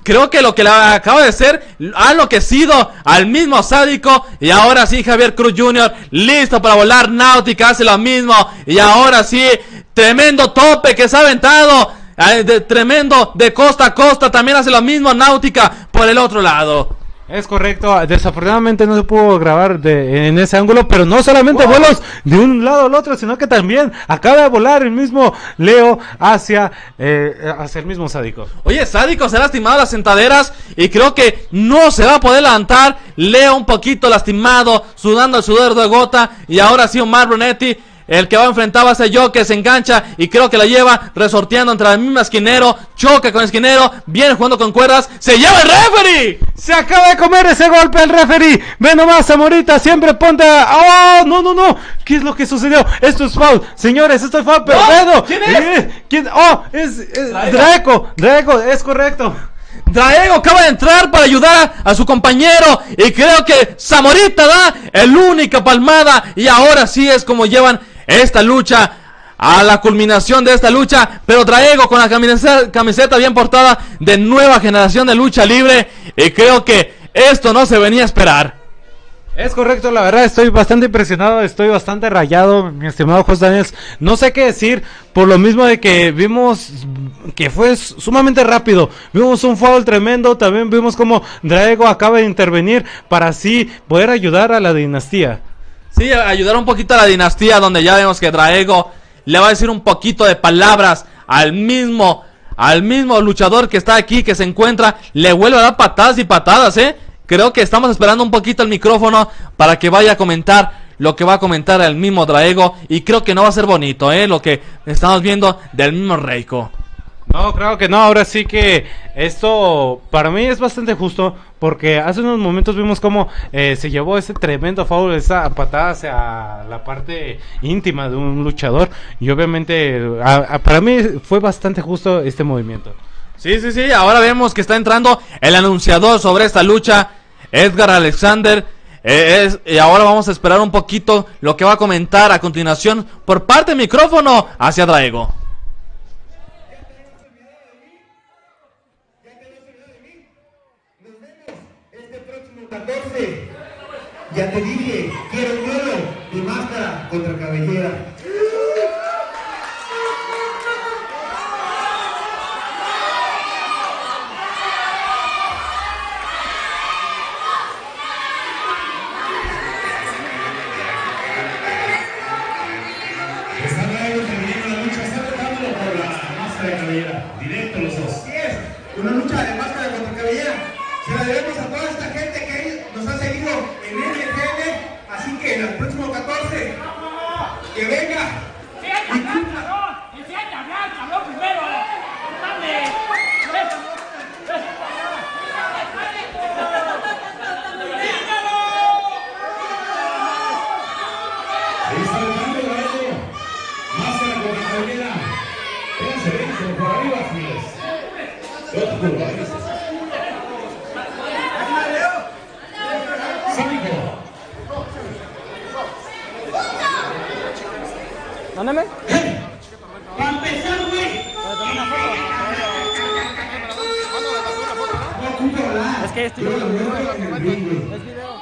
S2: Creo que lo que le acaba de hacer ha enloquecido al mismo Sádico. Y ahora sí, Javier Cruz junior listo para volar. Náutica hace lo mismo. Y ahora sí, tremendo tope que se ha aventado. Eh, de, tremendo de costa a costa. También hace lo mismo Náutica por el otro lado.
S1: Es correcto, desafortunadamente no se pudo grabar de, en ese ángulo, pero no solamente wow. vuelos de un lado al otro, sino que también acaba de volar el mismo Leo hacia, eh, hacia el mismo Sádico.
S2: Oye, Sádico se ha lastimado las sentaderas y creo que no se va a poder levantar. Leo un poquito lastimado, sudando el sudor de gota, y ahora sí Omar Brunetti, el que va a enfrentar va a ser yo, que se engancha y creo que la lleva resorteando entre el mismo esquinero, choca con el esquinero, viene jugando con cuerdas, se lleva el referee.
S1: Se acaba de comer ese golpe el referee. Ve nomás, Zamorita, siempre ponte a... ¡Oh, no, no, no! ¿Qué es lo que sucedió? Esto es foul, señores, esto es foul, pero
S2: no, ¿quién es?
S1: ¿Quién? ¡Oh, es, es Draco, Draco, es correcto!
S2: Draego acaba de entrar para ayudar a su compañero y creo que Zamorita da el única palmada y ahora sí es como llevan esta lucha a la culminación de esta lucha, pero Draego con la camiseta, camiseta bien portada de nueva generación de lucha libre y creo que esto no se venía a esperar.
S1: Es correcto, la verdad estoy bastante impresionado, estoy bastante rayado, mi estimado José Daniels. No sé qué decir, por lo mismo de que vimos que fue sumamente rápido. Vimos un foul tremendo, también vimos como Draego acaba de intervenir para así poder ayudar a la dinastía.
S2: Sí, ayudar un poquito a la dinastía, donde ya vemos que Draego le va a decir un poquito de palabras al mismo, al mismo luchador que está aquí, que se encuentra, le vuelve a dar patadas y patadas, eh. Creo que estamos esperando un poquito el micrófono para que vaya a comentar lo que va a comentar el mismo Draego. Y creo que no va a ser bonito, ¿eh? Lo que estamos viendo del mismo Reiko.
S1: No, creo que no. Ahora sí que esto para mí es bastante justo. Porque hace unos momentos vimos cómo eh, se llevó ese tremendo foul, esa patada hacia la parte íntima de un luchador. Y obviamente a, a, para mí fue bastante justo este movimiento.
S2: Sí, sí, sí, ahora vemos que está entrando el anunciador sobre esta lucha, Edgar Alexander, eh, es, y ahora vamos a esperar un poquito lo que va a comentar a continuación por parte del micrófono hacia Draego.
S3: Este próximo catorce, ya te dije, quiero un duelo de máscara contra cabellera. Directo los dos. Así es, una lucha de máscara contra cabellera. Se la debemos a toda esta gente que nos ha seguido en N F L. Así que en el próximo catorce, que venga.
S6: ¡Y cabrón! ¡Enséñate a hablar, cabrón, primero! ¡Dame!
S3: Ahí está el cambio, Draego. Máscara contra cabellera. Véanse, véanse, por arriba, Files. Otro curva, ahí está. Sádico.
S6: Mándame.
S3: Para empezar, güey.
S6: Es que estoy viendo es video.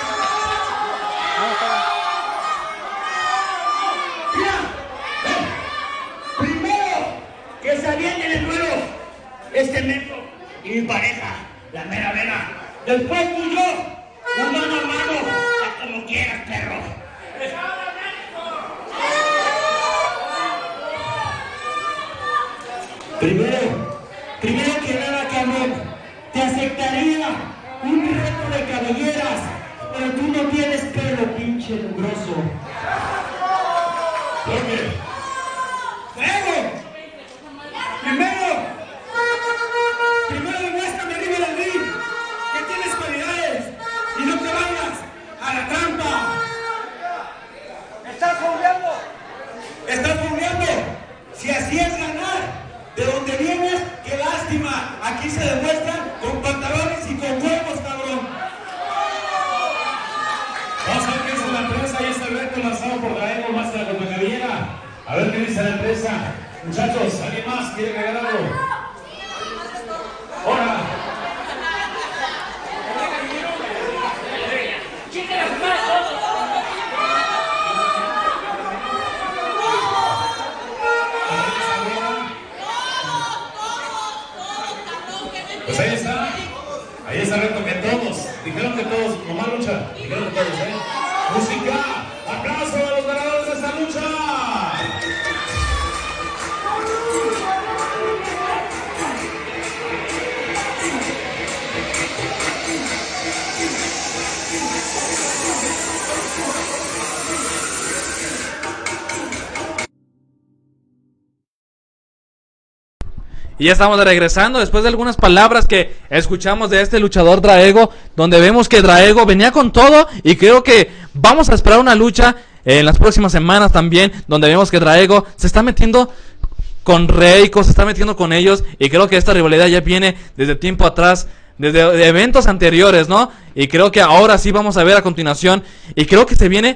S3: Que se avienten el duelo este metro y mi pareja, la mera vera. Después tú y yo, un mano a mano, a como quieras, perro. Primero, primero que nada, cabrón, te aceptaría un reto de cabelleras, pero tú no tienes pelo, pinche mugroso. ¿Por qué? ¡Fuego! Primero, primero demuéstrame arriba del ring que tienes cualidades y no te vayas a la trampa. ¡Estás fogueando! ¡Estás fogueando! Si así es ganar, de donde vienes, qué lástima. Aquí se demuestra con pantalones y con huevos, cabrón. Vamos a ver qué dice la empresa. Ahí está el reto lanzado por Draego, Máscara contra cabellera. A ver qué dice la empresa. Muchachos, ¿alguien más quiere agregar algo? Ahora. Pues ahí está. Ahí está el reto que todos, dijeron que todos, nomás lucha, dijeron que todos, ¿eh? Música, aplauso a los ganadores de esta lucha.
S2: Y ya estamos regresando después de algunas palabras que escuchamos de este luchador Draego, donde vemos que Draego venía con todo y creo que vamos a esperar una lucha en las próximas semanas también, donde vemos que Draego se está metiendo con Reiko, se está metiendo con ellos y creo que esta rivalidad ya viene desde tiempo atrás, desde eventos anteriores, ¿no? Y creo que ahora sí vamos a ver a continuación y creo que se viene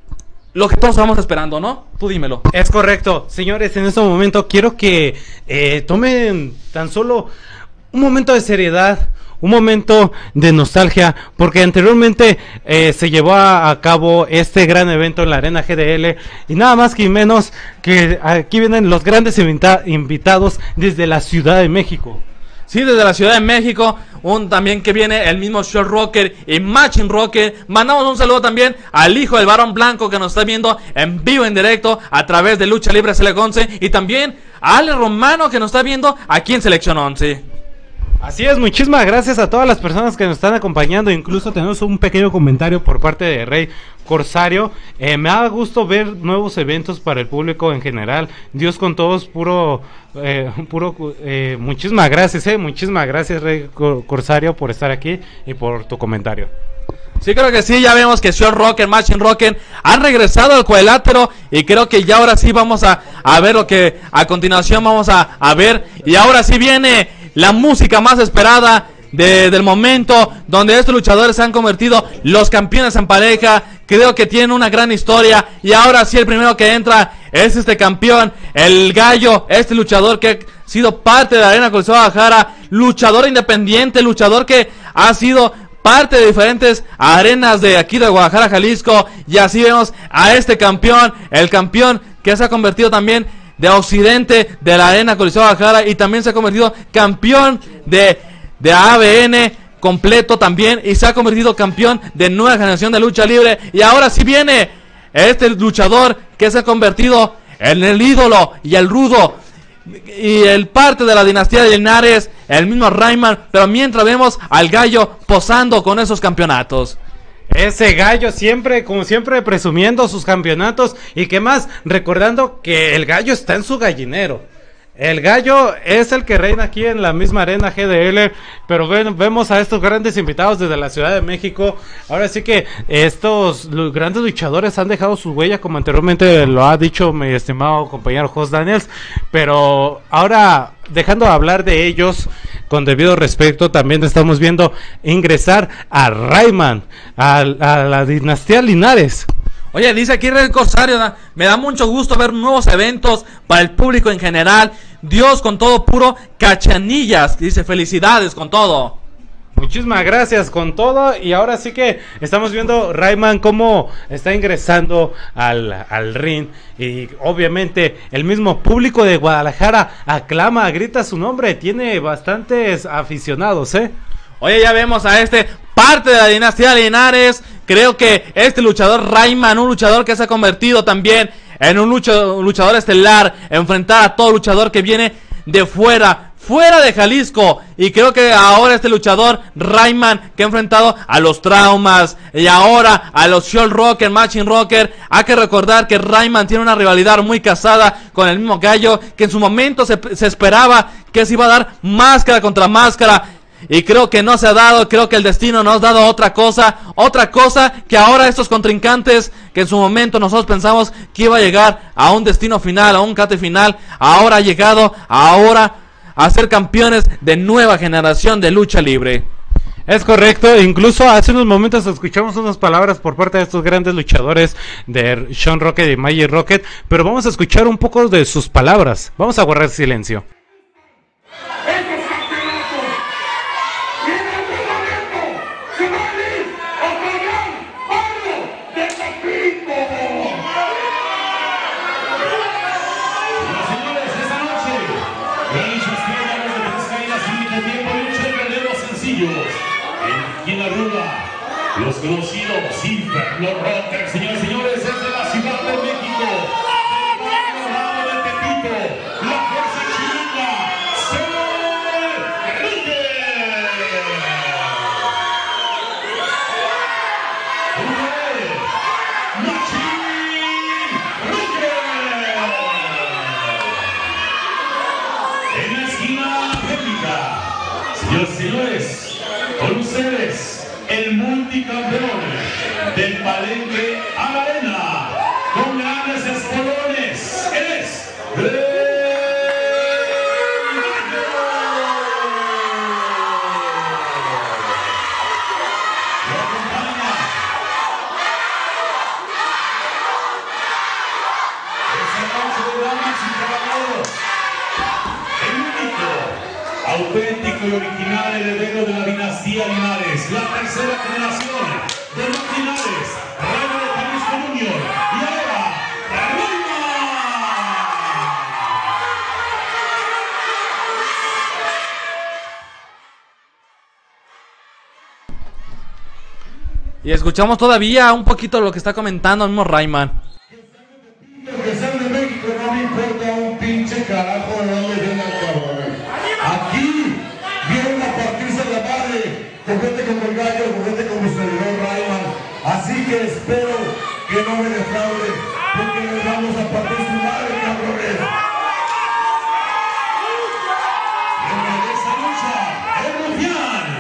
S2: lo que todos estamos esperando, ¿no? Tú dímelo.
S1: Es correcto. Señores, en este momento quiero que eh, tomen tan solo un momento de seriedad, un momento de nostalgia, porque anteriormente eh, se llevó a, a cabo este gran evento en la Arena G D L, y nada más que menos que aquí vienen los grandes invita- invitados desde la Ciudad de México.
S2: Sí, desde la Ciudad de México, un también que viene el mismo Short Rocker y Machine Rocker. Mandamos un saludo también al hijo del Varón Blanco que nos está viendo en vivo, en directo, a través de Lucha Libre C L once. Y también a Ale Romano que nos está viendo aquí en Selección once.
S1: Así es, muchísimas gracias a todas las personas que nos están acompañando. Incluso tenemos un pequeño comentario por parte de Rey Corsario. Eh, me da gusto ver nuevos eventos para el público en general. Dios con todos, puro, eh, puro. Eh, muchísimas gracias, eh, muchísimas gracias Rey Corsario por estar aquí y por tu comentario.
S2: Sí, creo que sí, ya vemos que Short Rocker, Machine Rocker han regresado al cuadrilátero y creo que ya ahora sí vamos a, a ver lo que a continuación vamos a, a ver. Y ahora sí viene la música más esperada de, del momento, donde estos luchadores se han convertido los campeones en pareja. Creo que tienen una gran historia y ahora sí el primero que entra es este campeón, el Gallo, este luchador que ha sido parte de la Arena Coliseo Guadalajara, luchador independiente, luchador que ha sido parte de diferentes arenas de aquí de Guadalajara, Jalisco. Y así vemos a este campeón, el campeón que se ha convertido también de Occidente de la Arena Coliseo Guadalajara y también se ha convertido campeón de, de A B N completo también y se ha convertido campeón de nueva generación de lucha libre. Y ahora sí viene este luchador que se ha convertido en el ídolo y el rudo y el parte de la dinastía de Linares, el mismo Rayman. Pero mientras vemos al Gallo posando con esos campeonatos.
S1: Ese Gallo siempre, como siempre, presumiendo sus campeonatos. Y qué más, recordando que el Gallo está en su gallinero. El Gallo es el que reina aquí en la misma Arena G D L. Pero ven, vemos a estos grandes invitados desde la Ciudad de México. Ahora sí que estos los grandes luchadores han dejado su huella, como anteriormente lo ha dicho mi estimado compañero Jos Daniels. Pero ahora, dejando de hablar de ellos con debido respeto, también estamos viendo ingresar a Rayman, a, a la dinastía Linares.
S2: Oye, dice aquí Rey Corsario, me da mucho gusto ver nuevos eventos para el público en general. Dios con todo puro cachanillas. Dice felicidades con todo.
S1: Muchísimas gracias con todo. Y ahora sí que estamos viendo Rayman cómo está ingresando al, al ring. Y obviamente el mismo público de Guadalajara aclama, grita su nombre. Tiene bastantes aficionados, ¿eh?
S2: Oye, ya vemos a este parte de la dinastía Linares. Creo que este luchador Rayman, un luchador que se ha convertido también en un, lucho, un luchador estelar, enfrentar a todo luchador que viene de fuera, fuera de Jalisco. Y creo que ahora este luchador Rayman, que ha enfrentado a los Traumas y ahora a los Short Rocker, Machine Rocker. Hay que recordar que Rayman tiene una rivalidad muy casada con el mismo Gallo, que en su momento se, se esperaba que se iba a dar máscara contra máscara. Y creo que no se ha dado, creo que el destino nos ha dado otra cosa, otra cosa que ahora estos contrincantes, que en su momento nosotros pensamos que iba a llegar a un destino final, a un cate final, ahora ha llegado, ahora a ser campeones de nueva generación de lucha libre.
S1: Es correcto, incluso hace unos momentos escuchamos unas palabras por parte de estos grandes luchadores de Sean Rocket y Magic Rocket, pero vamos a escuchar un poco de sus palabras, vamos a guardar silencio.
S3: Señores, esta noche, gran lucha estrella, de tres caídas, límite tiempo, lucha Hermosillo. En quien arruga los conocidos Inferno Rocker, señores y señores, desde la Ciudad de México. Del lado de Tepito, la fuerza chilanga, Sol Enrique. En la esquina técnica, señores y señores, con ustedes, el multicampeón del Palenque a la Arena, con grandes espolones, él es El Gallo. Lo acompaña esta noche de damas y caballeros, el único, auténtico y original heredero de la dinastía Linares, la tercera generación de los Linares, Rayo de Jalisco Junior, y ahora, Rayman.
S2: Y escuchamos todavía un poquito lo que está comentando el mismo Rayman.
S4: Que sean de México, no me importa un pinche carajo de dónde vengan, cabrones. Aquí vienen a partirse la madre con gente como el Gallo, con gente como su servidor Rayman. Así que espero que no me defraude, porque les vamos a partir su madre, cabrones.
S3: En esta lucha, el Rufián.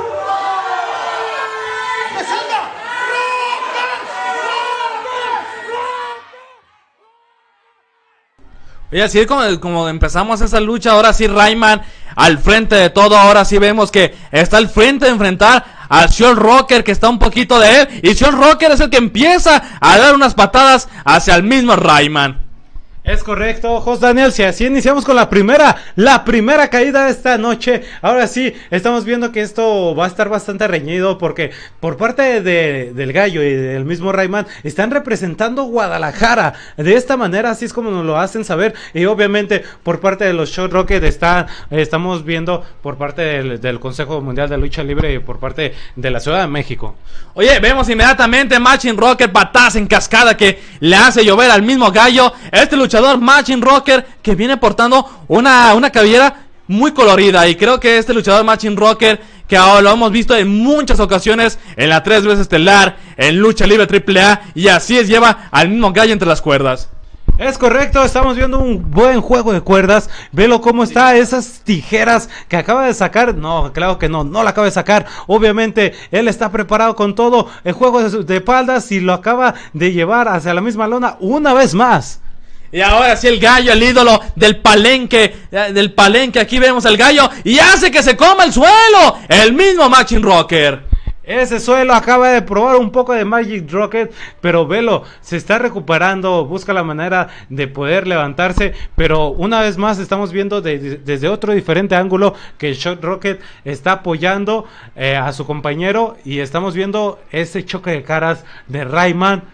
S2: Y así como, como empezamos esa lucha, ahora sí Rayman al frente de todo, ahora sí vemos que está al frente de enfrentar a Sean Rocker, que está un poquito de él, y Sean Rocker es el que empieza a dar unas patadas hacia el mismo Rayman.
S1: Es correcto, Jos Daniel, si así iniciamos con la primera, la primera caída de esta noche. Ahora sí, estamos viendo que esto va a estar bastante reñido porque por parte de, del Gallo y del mismo Rayman están representando Guadalajara. De esta manera, así es como nos lo hacen saber. Y obviamente por parte de los Sean Rocker está, estamos viendo por parte del, del Consejo Mundial de Lucha Libre y por parte de la Ciudad de México.
S2: Oye, vemos inmediatamente Machine Rocker, patadas en cascada que le hace llover al mismo Gallo. Este luchador Machine Rocker que viene portando una, una cabellera muy colorida, y creo que este luchador Machine Rocker, que ahora lo hemos visto en muchas ocasiones en la tres veces estelar, en lucha libre triple A, y así es, lleva al mismo Gallo entre las cuerdas.
S1: Es correcto, estamos viendo un buen juego de cuerdas. Velo cómo está, esas tijeras que acaba de sacar. No, claro que no, no la acaba de sacar. Obviamente, él está preparado con todo el juego de, de espaldas y lo acaba de llevar hacia la misma lona una vez más.
S2: Y ahora sí el Gallo, el ídolo del palenque, del palenque, aquí vemos al Gallo y hace que se coma el suelo, el mismo Machine Rocker.
S1: Ese suelo acaba de probar un poco de Magic Rocket, pero velo, se está recuperando, busca la manera de poder levantarse, pero una vez más estamos viendo de, de, desde otro diferente ángulo que Shot Rocket está apoyando eh, a su compañero, y estamos viendo ese choque de caras de Rayman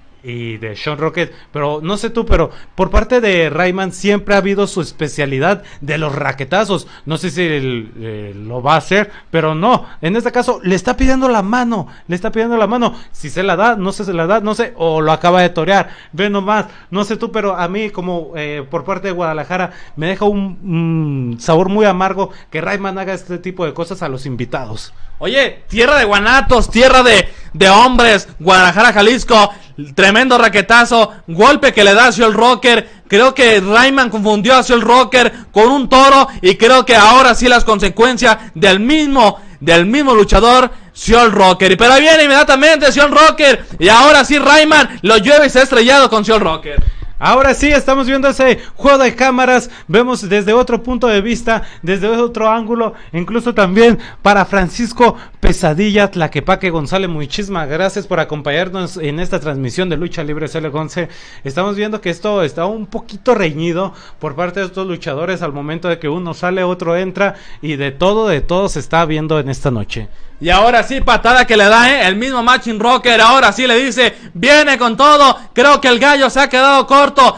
S1: y de Sean Rocket. Pero no sé tú, pero por parte de Rayman siempre ha habido su especialidad de los raquetazos. No sé si el, eh, lo va a hacer, pero no, en este caso le está pidiendo la mano, le está pidiendo la mano. Si se la da, no sé si se la da, no sé, o lo acaba de torear. Ve nomás, no sé tú, pero a mí como eh, por parte de Guadalajara me deja un mm, sabor muy amargo que Rayman haga este tipo de cosas a los invitados.
S2: Oye, tierra de guanatos, tierra de, de hombres, Guadalajara, Jalisco, tremendo raquetazo, golpe que le da a Sean Rocker. Creo que Rayman confundió a Sean Rocker con un toro, y creo que ahora sí las consecuencias del mismo, del mismo luchador, Sean Rocker. Pero ahí viene inmediatamente Sean Rocker, y ahora sí Rayman lo lleva y se ha estrellado con Sean Rocker.
S1: Ahora sí, estamos viendo ese juego de cámaras, vemos desde otro punto de vista, desde otro ángulo, incluso también para Francisco Pesadilla Tlaquepaque González. Muchísimas gracias por acompañarnos en esta transmisión de Lucha Libre C L once. Estamos viendo que esto está un poquito reñido por parte de estos luchadores al momento de que uno sale, otro entra, y de todo, de todo se está viendo en esta noche.
S2: Y ahora sí, patada que le da, ¿eh? El mismo Machine Rocker, ahora sí le dice, viene con todo. Creo que el Gallo se ha quedado corto.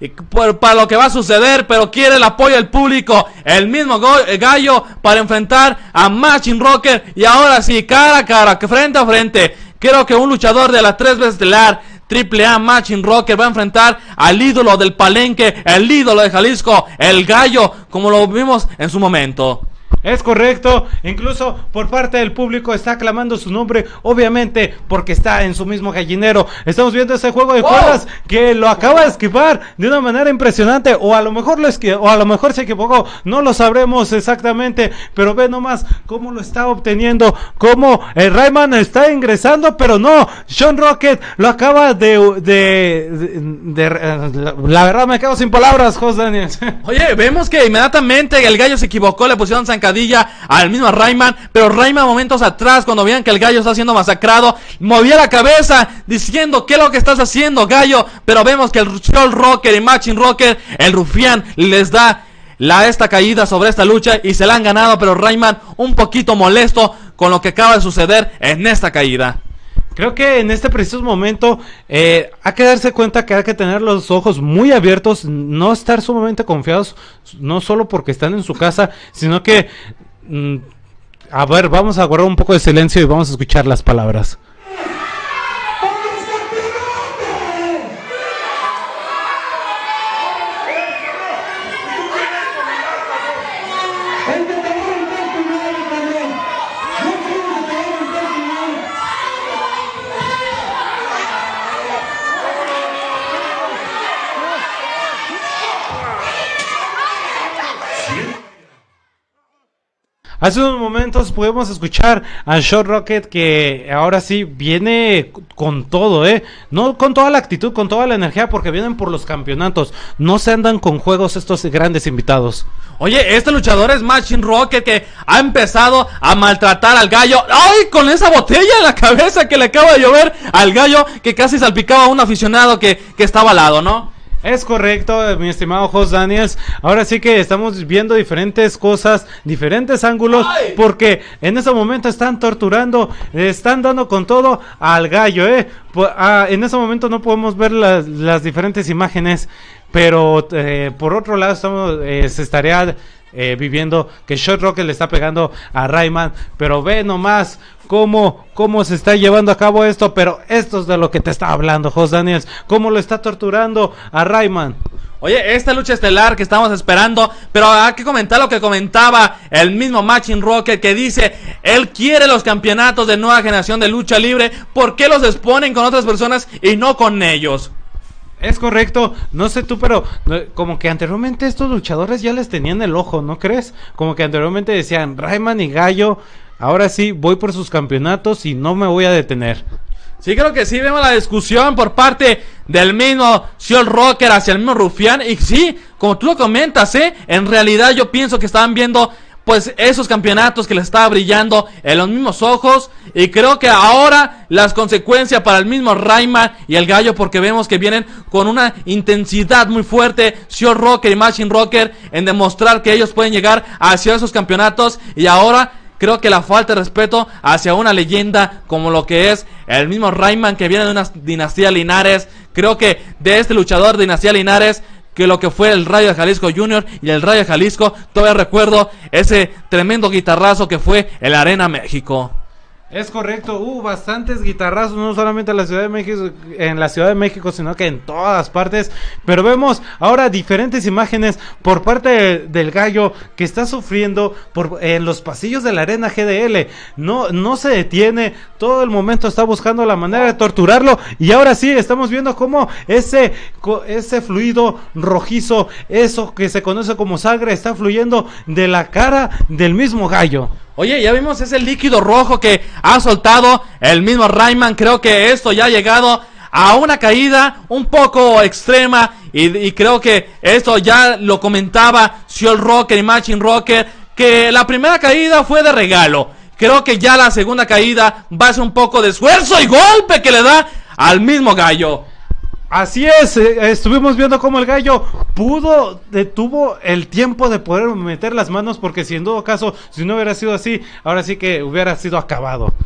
S2: y por, para lo que va a suceder, pero quiere el apoyo del público, el mismo go, eh, Gallo, para enfrentar a Machine Rocker, y ahora sí, cara a cara, que frente a frente, creo que un luchador de la tres veces estelar, Triple A Machine Rocker, va a enfrentar al ídolo del Palenque, el ídolo de Jalisco, el Gallo, como lo vimos en su momento.
S1: Es correcto, incluso por parte del público está aclamando su nombre, obviamente porque está en su mismo gallinero. Estamos viendo ese juego de
S2: ¡Wow!
S1: cuerdas que lo acaba de esquivar de una manera impresionante, o a lo mejor lo esqui- o a lo mejor se equivocó, no lo sabremos exactamente, pero ve nomás cómo lo está obteniendo, cómo el Rayman está ingresando, pero no, Sean Rocket lo acaba de, de, de, de- de- la verdad me quedo sin palabras, Jos Daniels.
S2: Oye, vemos que inmediatamente el Gallo se equivocó, le pusieron zancadilla al mismo Rayman, pero Rayman momentos atrás, cuando vean que el Gallo está siendo masacrado, movía la cabeza diciendo: ¿qué es lo que estás haciendo, Gallo? Pero vemos que el Sean Rocker y Machine Rocker, el rufián, les da la esta caída sobre esta lucha y se la han ganado, pero Rayman un poquito molesto con lo que acaba de suceder en esta caída.
S1: Creo que en este preciso momento eh, hay que darse cuenta que hay que tener los ojos muy abiertos, no estar sumamente confiados, no solo porque están en su casa, sino que, mm, a ver, vamos a guardar un poco de silencio y vamos a escuchar las palabras. Hace unos momentos pudimos escuchar a Sean Rocket, que ahora sí viene con todo, ¿eh? No con toda la actitud, con toda la energía, porque vienen por los campeonatos. No se andan con juegos estos grandes invitados.
S2: Oye, este luchador es Machine Rocker, que ha empezado a maltratar al Gallo. ¡Ay! Con esa botella en la cabeza que le acaba de llover al Gallo, que casi salpicaba a un aficionado que, que estaba al lado, ¿no?
S1: Es correcto, mi estimado Jos Daniels. Ahora sí que estamos viendo diferentes cosas, diferentes ángulos,
S2: ¡ay!
S1: Porque en ese momento están torturando, le están dando con todo al Gallo, ¿eh? Pues, ah, en ese momento no podemos ver las, las diferentes imágenes, pero eh, por otro lado estamos, eh, se estaría eh, viviendo que Sean Rocket le está pegando a Rayman, pero ve nomás cómo, cómo se está llevando a cabo esto, pero esto es de lo que te está hablando, Jos Daniels, cómo lo está torturando a Rayman.
S2: Oye, esta lucha estelar que estamos esperando, pero hay que comentar lo que comentaba el mismo Machine Rocket, que dice, él quiere los campeonatos de nueva generación de lucha libre, ¿por qué los exponen con otras personas y no con ellos?
S1: Es correcto, no sé tú, pero no, como que anteriormente estos luchadores ya les tenían el ojo, ¿no crees? Como que anteriormente decían, Rayman y Gallo, ahora sí voy por sus campeonatos y no me voy a detener.
S2: Sí, creo que sí, vemos la discusión por parte del mismo Sean Rocker hacia el mismo Rufián. Y sí, como tú lo comentas, ¿eh? En realidad yo pienso que estaban viendo pues esos campeonatos que les estaba brillando en los mismos ojos. Y creo que ahora las consecuencias para el mismo Rayman y el Gallo, porque vemos que vienen con una intensidad muy fuerte, Sean Rocker y Machine Rocker, en demostrar que ellos pueden llegar hacia esos campeonatos. Y ahora creo que la falta de respeto hacia una leyenda como lo que es el mismo Rayman, que viene de una dinastía Linares. Creo que de este luchador dinastía Linares, que lo que fue el Rayo de Jalisco Junior y el Rayo de Jalisco, todavía recuerdo ese tremendo guitarrazo que fue el Arena México.
S1: Es correcto, hubo uh, bastantes guitarrazos, no solamente en la Ciudad de México, en la Ciudad de México, sino que en todas partes. Pero vemos ahora diferentes imágenes por parte de, del Gallo, que está sufriendo por, en los pasillos de la Arena G D L. No, no se detiene, todo el momento está buscando la manera de torturarlo. Y ahora sí, estamos viendo cómo ese, ese fluido rojizo, eso que se conoce como sangre, está fluyendo de la cara del mismo Gallo.
S2: Oye, ya vimos ese líquido rojo que ha soltado el mismo Rayman. Creo que esto ya ha llegado a una caída un poco extrema. Y, y creo que esto ya lo comentaba Sean Rocker y Machine Rocker, que la primera caída fue de regalo. Creo que ya la segunda caída va a ser un poco de esfuerzo y golpe que le da al mismo Gallo.
S1: Así es, eh, estuvimos viendo cómo el Gallo pudo, detuvo el tiempo de poder meter las manos, porque si en todo caso, si no hubiera sido así, ahora sí que hubiera sido acabado.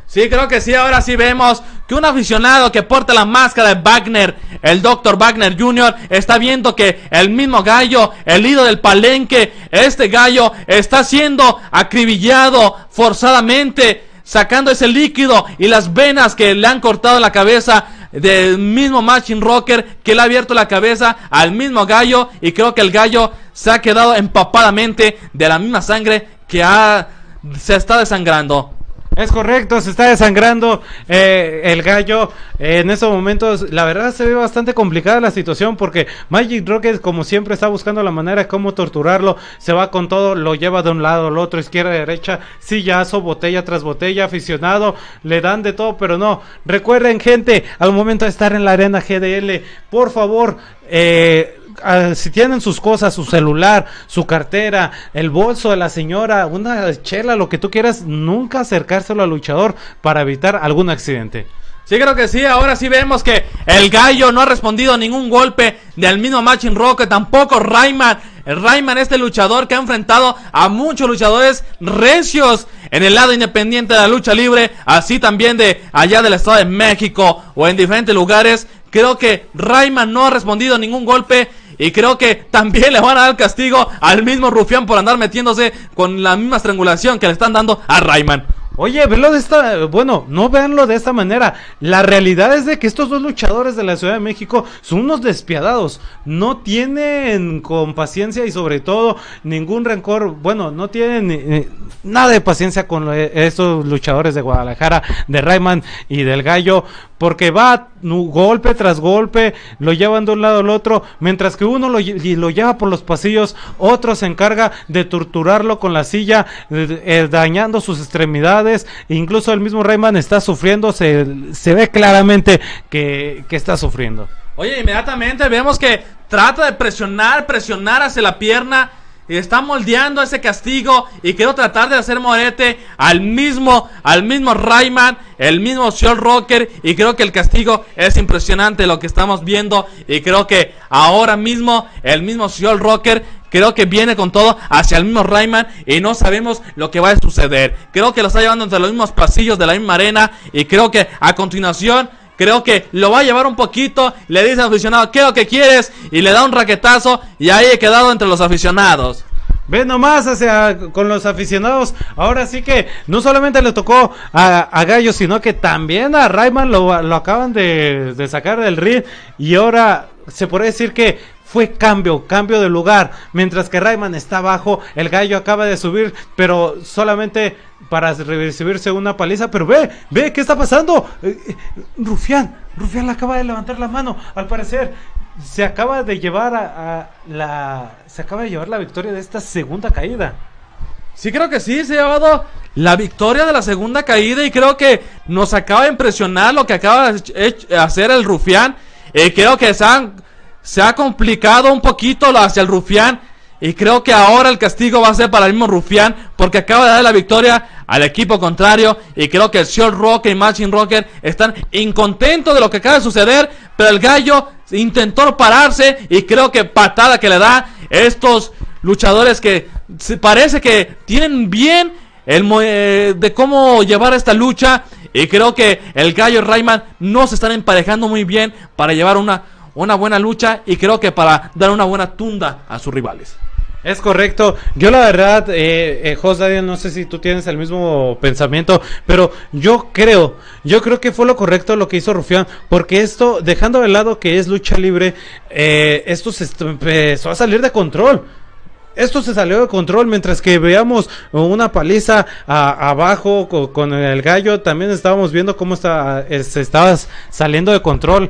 S2: Sí, creo que sí, ahora sí vemos que un aficionado que porta la máscara de Wagner, el doctor Wagner junior, está viendo que el mismo Gallo, el ídolo del palenque, este Gallo está siendo acribillado forzadamente, sacando ese líquido y las venas que le han cortado la cabeza del mismo Machine Rocker, que le ha abierto la cabeza al mismo Gallo, y creo que el Gallo se ha quedado empapadamente de la misma sangre que ha, se está desangrando.
S1: Es correcto, se está desangrando eh, el Gallo eh, en estos momentos. La verdad se ve bastante complicada la situación, porque Magic Rocket, como siempre, está buscando la manera de cómo torturarlo. Se va con todo, lo lleva de un lado al otro, izquierda, derecha, sillazo, botella tras botella, aficionado, le dan de todo, pero no. Recuerden, gente, al momento de estar en la arena G D L, por favor, eh... Uh, si tienen sus cosas, su celular, su cartera, el bolso de la señora, una chela, lo que tú quieras, nunca acercárselo al luchador para evitar algún accidente.
S2: Sí, creo que sí, ahora sí vemos que el Gallo no ha respondido a ningún golpe del mismo Machine Rocket, tampoco Rayman. El Rayman, este luchador que ha enfrentado a muchos luchadores recios en el lado independiente de la lucha libre, así también de allá del Estado de México o en diferentes lugares. Creo que Rayman no ha respondido a ningún golpe. Y creo que también le van a dar castigo al mismo Rufián por andar metiéndose con la misma estrangulación que le están dando a Rayman.
S1: Oye, verlo de esta, bueno, no veanlo de esta manera. La realidad es de que estos dos luchadores de la Ciudad de México son unos despiadados. No tienen con paciencia y sobre todo ningún rencor. Bueno, no tienen eh, nada de paciencia con eh, estos luchadores de Guadalajara, de Rayman y del Gallo, porque va golpe tras golpe, lo llevan de un lado al otro, mientras que uno lo, lo lleva por los pasillos, otro se encarga de torturarlo con la silla, eh, eh, dañando sus extremidades. Incluso el mismo Rayman está sufriendo, se, se ve claramente que, que está sufriendo.
S2: Oye, inmediatamente vemos que trata de presionar, presionar hacia la pierna, y está moldeando ese castigo y quiero tratar de hacer morete al mismo, al mismo Rayman, el mismo Sean Rocker, y creo que el castigo es impresionante lo que estamos viendo, y creo que ahora mismo el mismo Sean Rocker creo que viene con todo hacia el mismo Rayman y no sabemos lo que va a suceder. Creo que lo está llevando entre los mismos pasillos de la misma arena y creo que a continuación creo que lo va a llevar un poquito, le dice al aficionado, ¿qué es lo que quieres? Y le da un raquetazo y ahí he quedado entre los aficionados.
S1: Ve nomás hacia con los aficionados. Ahora sí que no solamente le tocó a, a Gallo, sino que también a Rayman lo, lo acaban de, de sacar del ring. Y ahora se puede decir que fue cambio, cambio de lugar. Mientras que Rayman está abajo, el Gallo acaba de subir, pero solamente para recibirse una paliza. Pero ve, ve, ¿qué está pasando? Eh, eh, Rufián, Rufián le acaba de levantar la mano. Al parecer se acaba de llevar a, a la se acaba de llevar la victoria de esta segunda caída.
S2: Sí, creo que sí, se ha llevado la victoria de la segunda caída y creo que nos acaba de impresionar lo que acaba de hacer el Rufián. Y creo que se, han, se ha complicado un poquito hacia el Rufián y creo que ahora el castigo va a ser para el mismo Rufián porque acaba de dar la victoria al equipo contrario y creo que el Sean Rocker y Machine Rocker están incontentos de lo que acaba de suceder, pero el Gallo intentó pararse y creo que patada que le da estos luchadores que parece que tienen bien el eh, de cómo llevar esta lucha y creo que el Gallo y Rayman no se están emparejando muy bien para llevar una, una buena lucha y creo que para dar una buena tunda a sus rivales.
S1: Es correcto, yo la verdad, eh, eh, Jos Daniel, no sé si tú tienes el mismo pensamiento, pero yo creo, yo creo que fue lo correcto lo que hizo Rufián, porque esto, dejando de lado que es lucha libre, eh, esto se empezó a salir de control. Esto se salió de control, mientras que veamos una paliza a, abajo con, con el Gallo, también estábamos viendo cómo está, eh, se estaba saliendo de control.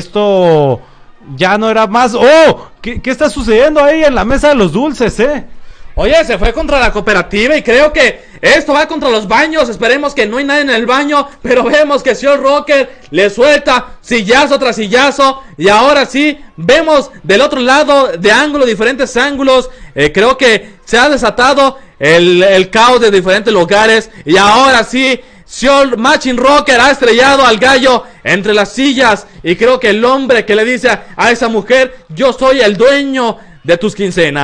S1: Esto ya no era más. ¡Oh! ¿Qué, qué está sucediendo ahí en la mesa de los dulces, eh?
S2: Oye, se fue contra la cooperativa y creo que esto va contra los baños. Esperemos que no hay nadie en el baño, pero vemos que Sean Rocker le suelta sillazo tras sillazo. Y ahora sí, vemos del otro lado de ángulo, diferentes ángulos. Eh, creo que se ha desatado el, el caos de diferentes lugares. Y ahora sí, Sean Machine Rocker ha estrellado al Gallo entre las sillas. Y creo que el hombre que le dice a esa mujer, yo soy el dueño de tus quincenas.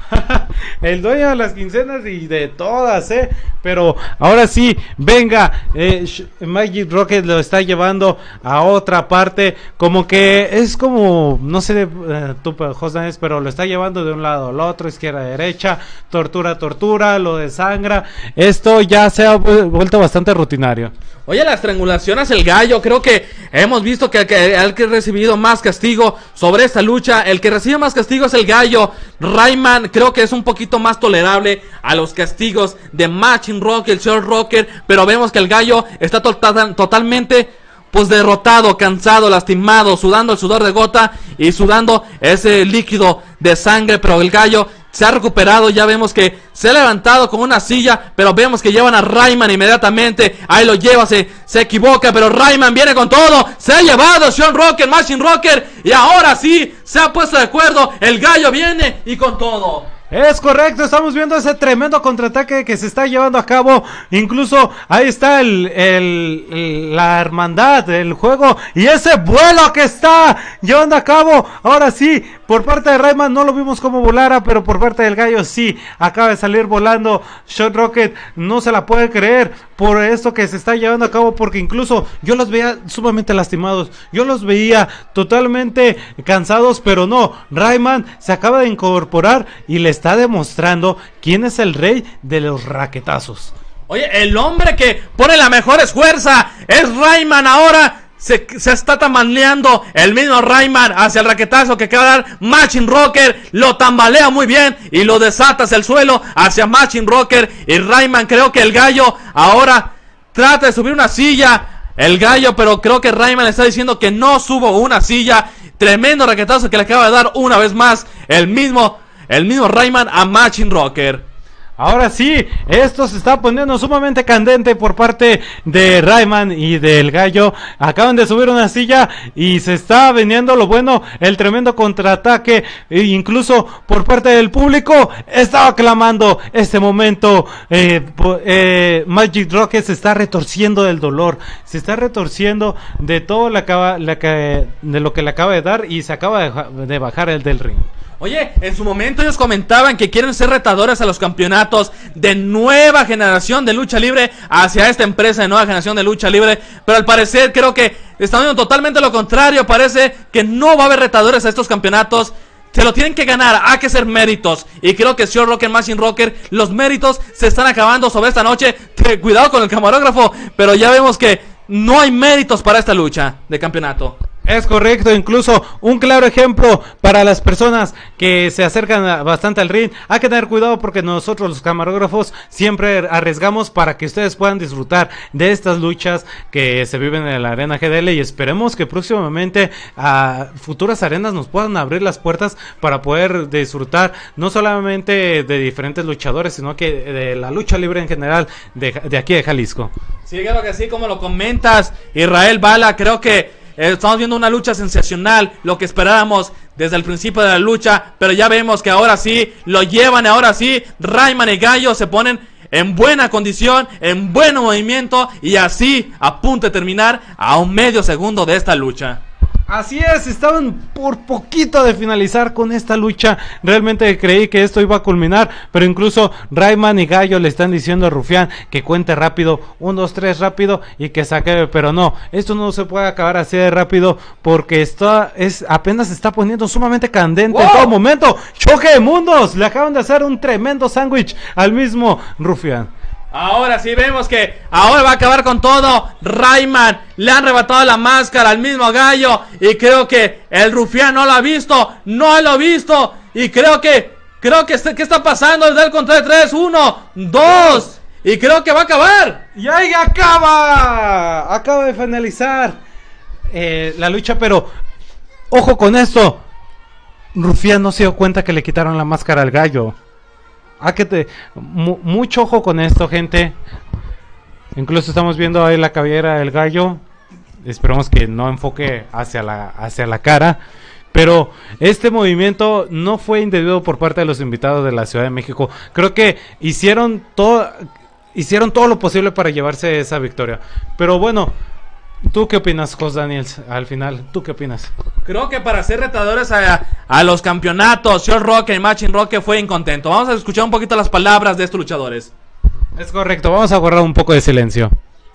S1: El dueño de las quincenas y de todas, ¿eh? Pero ahora sí, venga, eh, Magic Rocket lo está llevando a otra parte. Como que es como, no sé, eh, tú, José, pero lo está llevando de un lado al otro, izquierda a derecha, tortura, tortura, lo desangra. Esto ya se ha vuelto bastante rutinario.
S2: Oye, la estrangulación hacia el gallo, creo que hemos visto que, que el que ha recibido más castigo sobre esta lucha, el que recibe más castigo es el gallo. Rayman creo que es un poquito más tolerable a los castigos de Machine Rock, el señor Rocker, pero vemos que el gallo está to totalmente pues derrotado, cansado, lastimado, sudando el sudor de gota y sudando ese líquido de sangre, pero el gallo se ha recuperado. Ya vemos que se ha levantado con una silla, pero vemos que llevan a Rayman inmediatamente. Ahí lo lleva, se, se equivoca, pero Rayman viene con todo. Se ha llevado Sean Rocker, Machine Rocker, y ahora sí se ha puesto de acuerdo. El gallo viene y con todo.
S1: Es correcto, estamos viendo ese tremendo contraataque que se está llevando a cabo. Incluso ahí está el, el, el la hermandad, el juego y ese vuelo que está llevando a cabo. Ahora sí, por parte de Rayman no lo vimos como volara, pero por parte del gallo sí, acaba de salir volando. Sean Rocket no se la puede creer por esto que se está llevando a cabo, porque incluso yo los veía sumamente lastimados, yo los veía totalmente cansados, pero no, Rayman se acaba de incorporar y le está demostrando quién es el rey de los raquetazos.
S2: Oye, el hombre que pone la mejor esfuerza es Rayman ahora. Se, se está tambaleando el mismo Rayman hacia el raquetazo que acaba de dar Machine Rocker. Lo tambalea muy bien y lo desata hacia el suelo hacia Machine Rocker. Y Rayman, creo que el gallo ahora trata de subir una silla. El gallo, pero creo que Rayman le está diciendo que no subo una silla. Tremendo raquetazo que le acaba de dar una vez más el mismo, el mismo Rayman a Machine Rocker.
S1: Ahora sí, esto se está poniendo sumamente candente por parte de Rayman y del gallo. Acaban de subir una silla y se está viniendo lo bueno, el tremendo contraataque. E incluso por parte del público estaba clamando este momento. Eh, eh, Magic Rocket se está retorciendo del dolor, se está retorciendo de todo lo que, la que, de lo que le acaba de dar y se acaba de, de bajar el del ring.
S2: Oye, en su momento ellos comentaban que quieren ser retadores a los campeonatos de nueva generación de lucha libre hacia esta empresa de nueva generación de lucha libre, pero al parecer creo que están viendo totalmente lo contrario. Parece que no va a haber retadores a estos campeonatos. Se lo tienen que ganar, hay que ser méritos. Y creo que Sean Rocker, Machine Rocker, los méritos se están acabando sobre esta noche. Que, cuidado con el camarógrafo, pero ya vemos que no hay méritos para esta lucha de campeonato.
S1: Es correcto, incluso un claro ejemplo para las personas que se acercan bastante al ring. Hay que tener cuidado porque nosotros los camarógrafos siempre arriesgamos para que ustedes puedan disfrutar de estas luchas que se viven en la Arena G D L, y esperemos que próximamente a futuras arenas nos puedan abrir las puertas para poder disfrutar no solamente de diferentes luchadores, sino que de la lucha libre en general de, de aquí de Jalisco.
S2: Sí, claro que sí, como lo comentas, Israel Bala, creo que Eh, estamos viendo una lucha sensacional, lo que esperábamos desde el principio de la lucha, pero ya vemos que ahora sí, lo llevan, ahora sí, Rayman y Gallo se ponen en buena condición, en buen movimiento, y así a punto de terminar a un medio segundo de esta lucha.
S1: Así es, estaban por poquito de finalizar con esta lucha. Realmente creí que esto iba a culminar, pero incluso Rayman y Gallo le están diciendo a Rufián que cuente rápido, un, dos, tres rápido y que saque, pero no, esto no se puede acabar así de rápido porque esto es, apenas se está poniendo sumamente candente. ¡Wow! En todo momento. Choque de mundos, le acaban de hacer un tremendo sándwich al mismo Rufián.
S2: Ahora sí vemos que ahora va a acabar con todo. Rayman le han arrebatado la máscara al mismo Gallo, y creo que el Rufián no lo ha visto, no lo ha visto, y creo que, creo que, ¿qué está pasando? Desde el contra de tres, uno, dos, y creo que va a acabar.
S1: Y ahí acaba, acaba de finalizar eh, la lucha, pero ojo con esto, Rufián no se dio cuenta que le quitaron la máscara al Gallo. Ah, que te, mu mucho ojo con esto, gente. Incluso estamos viendo ahí la cabellera del Gallo. Esperemos que no enfoque hacia la, hacia la cara. Pero este movimiento no fue indebido por parte de los invitados de la Ciudad de México. Creo que hicieron todo, hicieron todo lo posible para llevarse esa victoria. Pero bueno, ¿Tú qué opinas, Jos Daniels, al final? ¿Tú qué opinas?
S2: Creo que para ser retadores a, a los campeonatos, Sean Roque y Machin Roque fue incontento. Vamos a escuchar un poquito las palabras de estos luchadores.
S1: Es correcto, vamos a guardar un poco de silencio.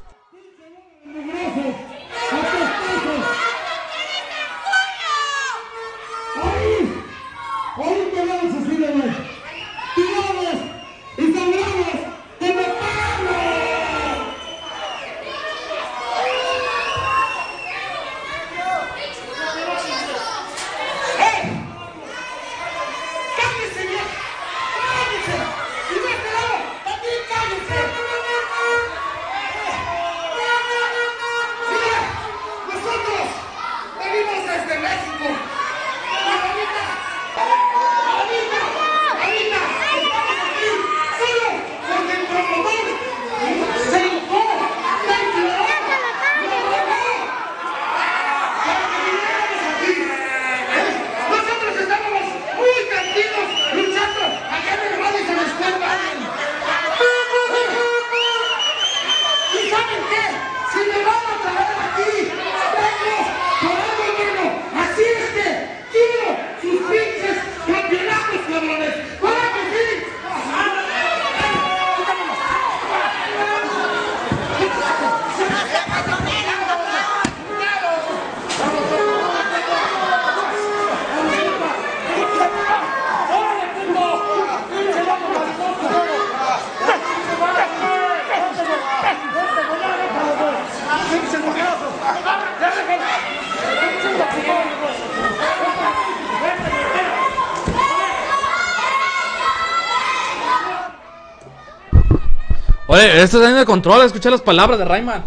S2: Oye, esto es daño de control, escucha las palabras de Rayman.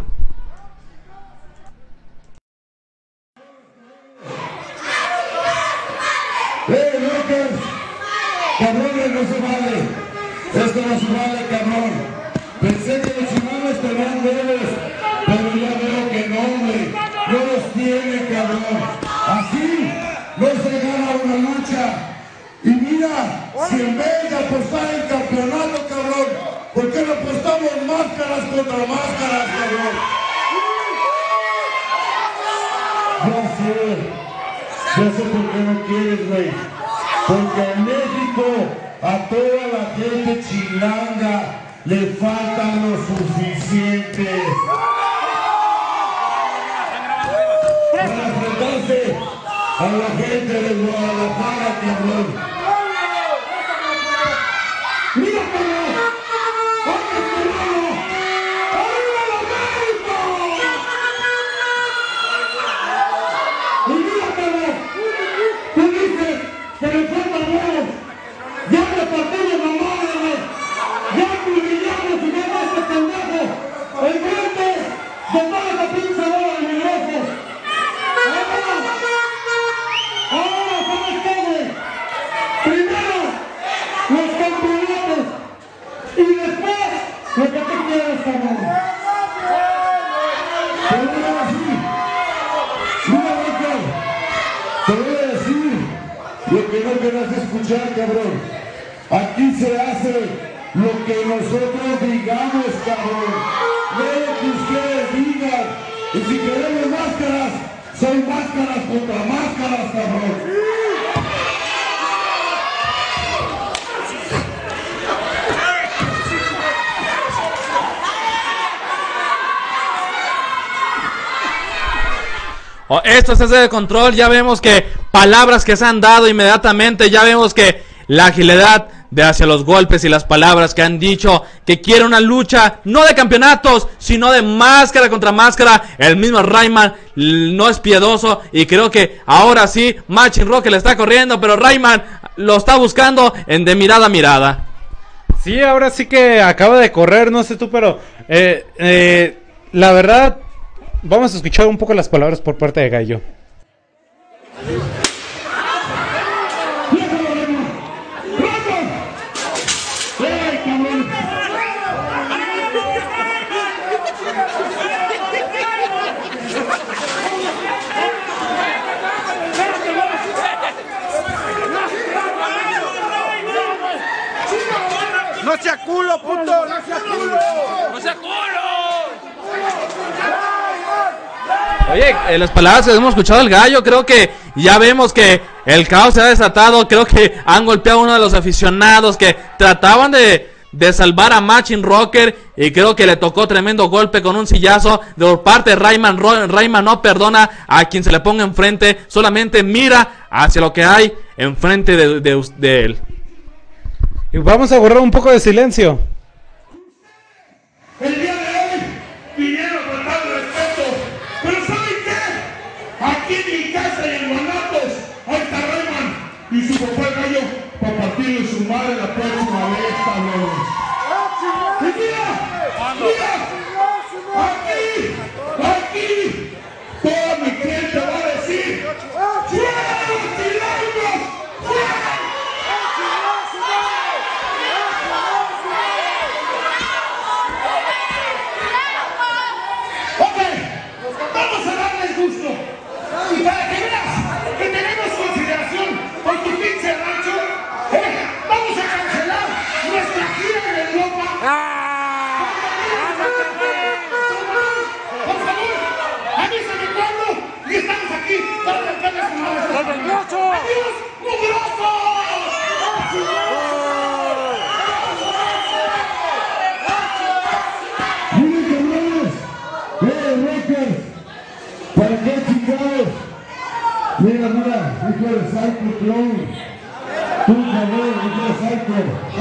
S4: ¡Eh, locos! ¡Cabrones, no se vale! Esto no se vale, cabrón. Pensé que los chimanos tenían dedos, pero ya veo que no, güey. No los tiene, cabrón. Así no se gana una lucha. Y mira, si en vez de apostar el campeonato, cabrón, ¿por qué no apostamos máscaras contra máscaras, cabrón? Ya sé, ya sé por qué no quieres, güey. Porque en México a toda la gente chilanga le faltan lo suficiente para enfrentarse a la gente de Guadalajara, cabrón. ¡Mira, cabrón! ¡Oye, cabrón! ¡Arriba los Méxicos! ¡Y mira, cabrón! Tú dices que le falta huevos. ¡Ya me partí de mamá, güey! ¡Ya humillamos y ya este pendejo! ¡Enfrente de toda esa pinche bola de migrosos! ¡Ahora! ¡Ahora, ¿sabes qué, güey? Primero, los campeonatos y después lo que tú quieras, cabrón. Te voy a decir, mira, Michael, te voy a decir lo que no querás escuchar, cabrón. Aquí se hace lo que nosotros digamos, cabrón. No lo que ustedes digan. Y si queremos máscaras, son máscaras contra máscaras, cabrón.
S2: Oh, esto es de control, ya vemos que palabras que se han dado inmediatamente, ya vemos que la agilidad de hacia los golpes y las palabras que han dicho que quiere una lucha no de campeonatos, sino de máscara contra máscara. El mismo Rayman no es piedoso y creo que ahora sí Machin Roque le está corriendo, pero Rayman lo está buscando en de mirada a mirada.
S1: Sí, ahora sí que acaba de correr, no sé tú, pero eh, eh, la verdad, vamos a escuchar un poco las palabras por parte de Gallo.
S7: ¡No sea culo, puto! ¡No sea culo!
S6: ¡No sea culo!
S2: Oye, en las palabras que hemos escuchado del gallo, creo que ya vemos que el caos se ha desatado. Creo que han golpeado a uno de los aficionados que trataban de, de salvar a Machine Rocker. Y creo que le tocó tremendo golpe con un sillazo de parte de Rayman. Rayman no perdona a quien se le ponga enfrente. Solamente mira hacia lo que hay enfrente de, de, de él.
S1: Y vamos a guardar un poco de silencio.
S4: El día de hoy vinieron con tal respeto, pero ¿saben qué? Aquí en mi casa y en Guanatos, ahí está Rayman y su papá el gallo para partirle su madre la próxima vez, cabrón. Y mira, mira, aquí, aquí, toda mi gente va a decir, ¡fuera los chilangos! ¡Fuera! Ok, vamos a darles gusto. Y para que veas que tenemos consideración por tu pinche rancho, eh, vamos a cancelar nuestra gira en Europa. Por favor, avísame cuándo y estamos aquí para cantarles con más. ¡Adiós, mugrosos! ¿Para qué chingados? Mira, mira, hijo de Psycho Clown. Tú, cabrón, hijo de Psycho.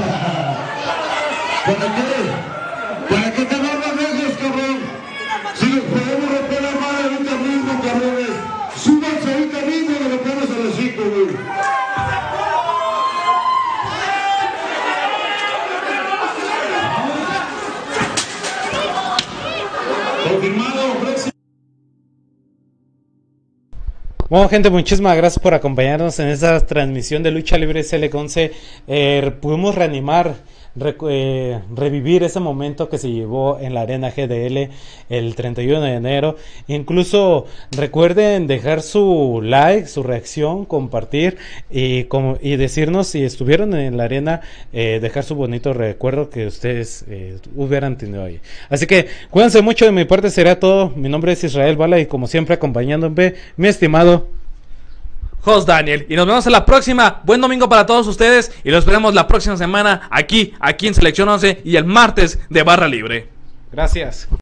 S4: ¿Para qué? ¿Para qué te van más lejos, cabrón? Si nos podemos romper la madre ahorita mismo, cabrones. Súbanse ahorita mismo y nos ponemos a los cinco, güey. Confirmado, Brexit.
S1: Bueno, gente, muchísimas gracias por acompañarnos en esta transmisión de Lucha Libre S L once. Eh, pudimos reanimar, re, eh, revivir ese momento que se llevó en la Arena G D L el treinta y uno de enero. Incluso recuerden dejar su like, su reacción, compartir y, como, y decirnos si estuvieron en la arena, eh, dejar su bonito recuerdo que ustedes eh, hubieran tenido ahí. Así que cuídense mucho, de mi parte será todo. Mi nombre es Israel Bala y como siempre acompañándome mi estimado
S2: Host Daniel, y nos vemos en la próxima. Buen domingo para todos ustedes y los veremos la próxima semana aquí, aquí en Selección once y el martes de Barra Libre.
S1: Gracias.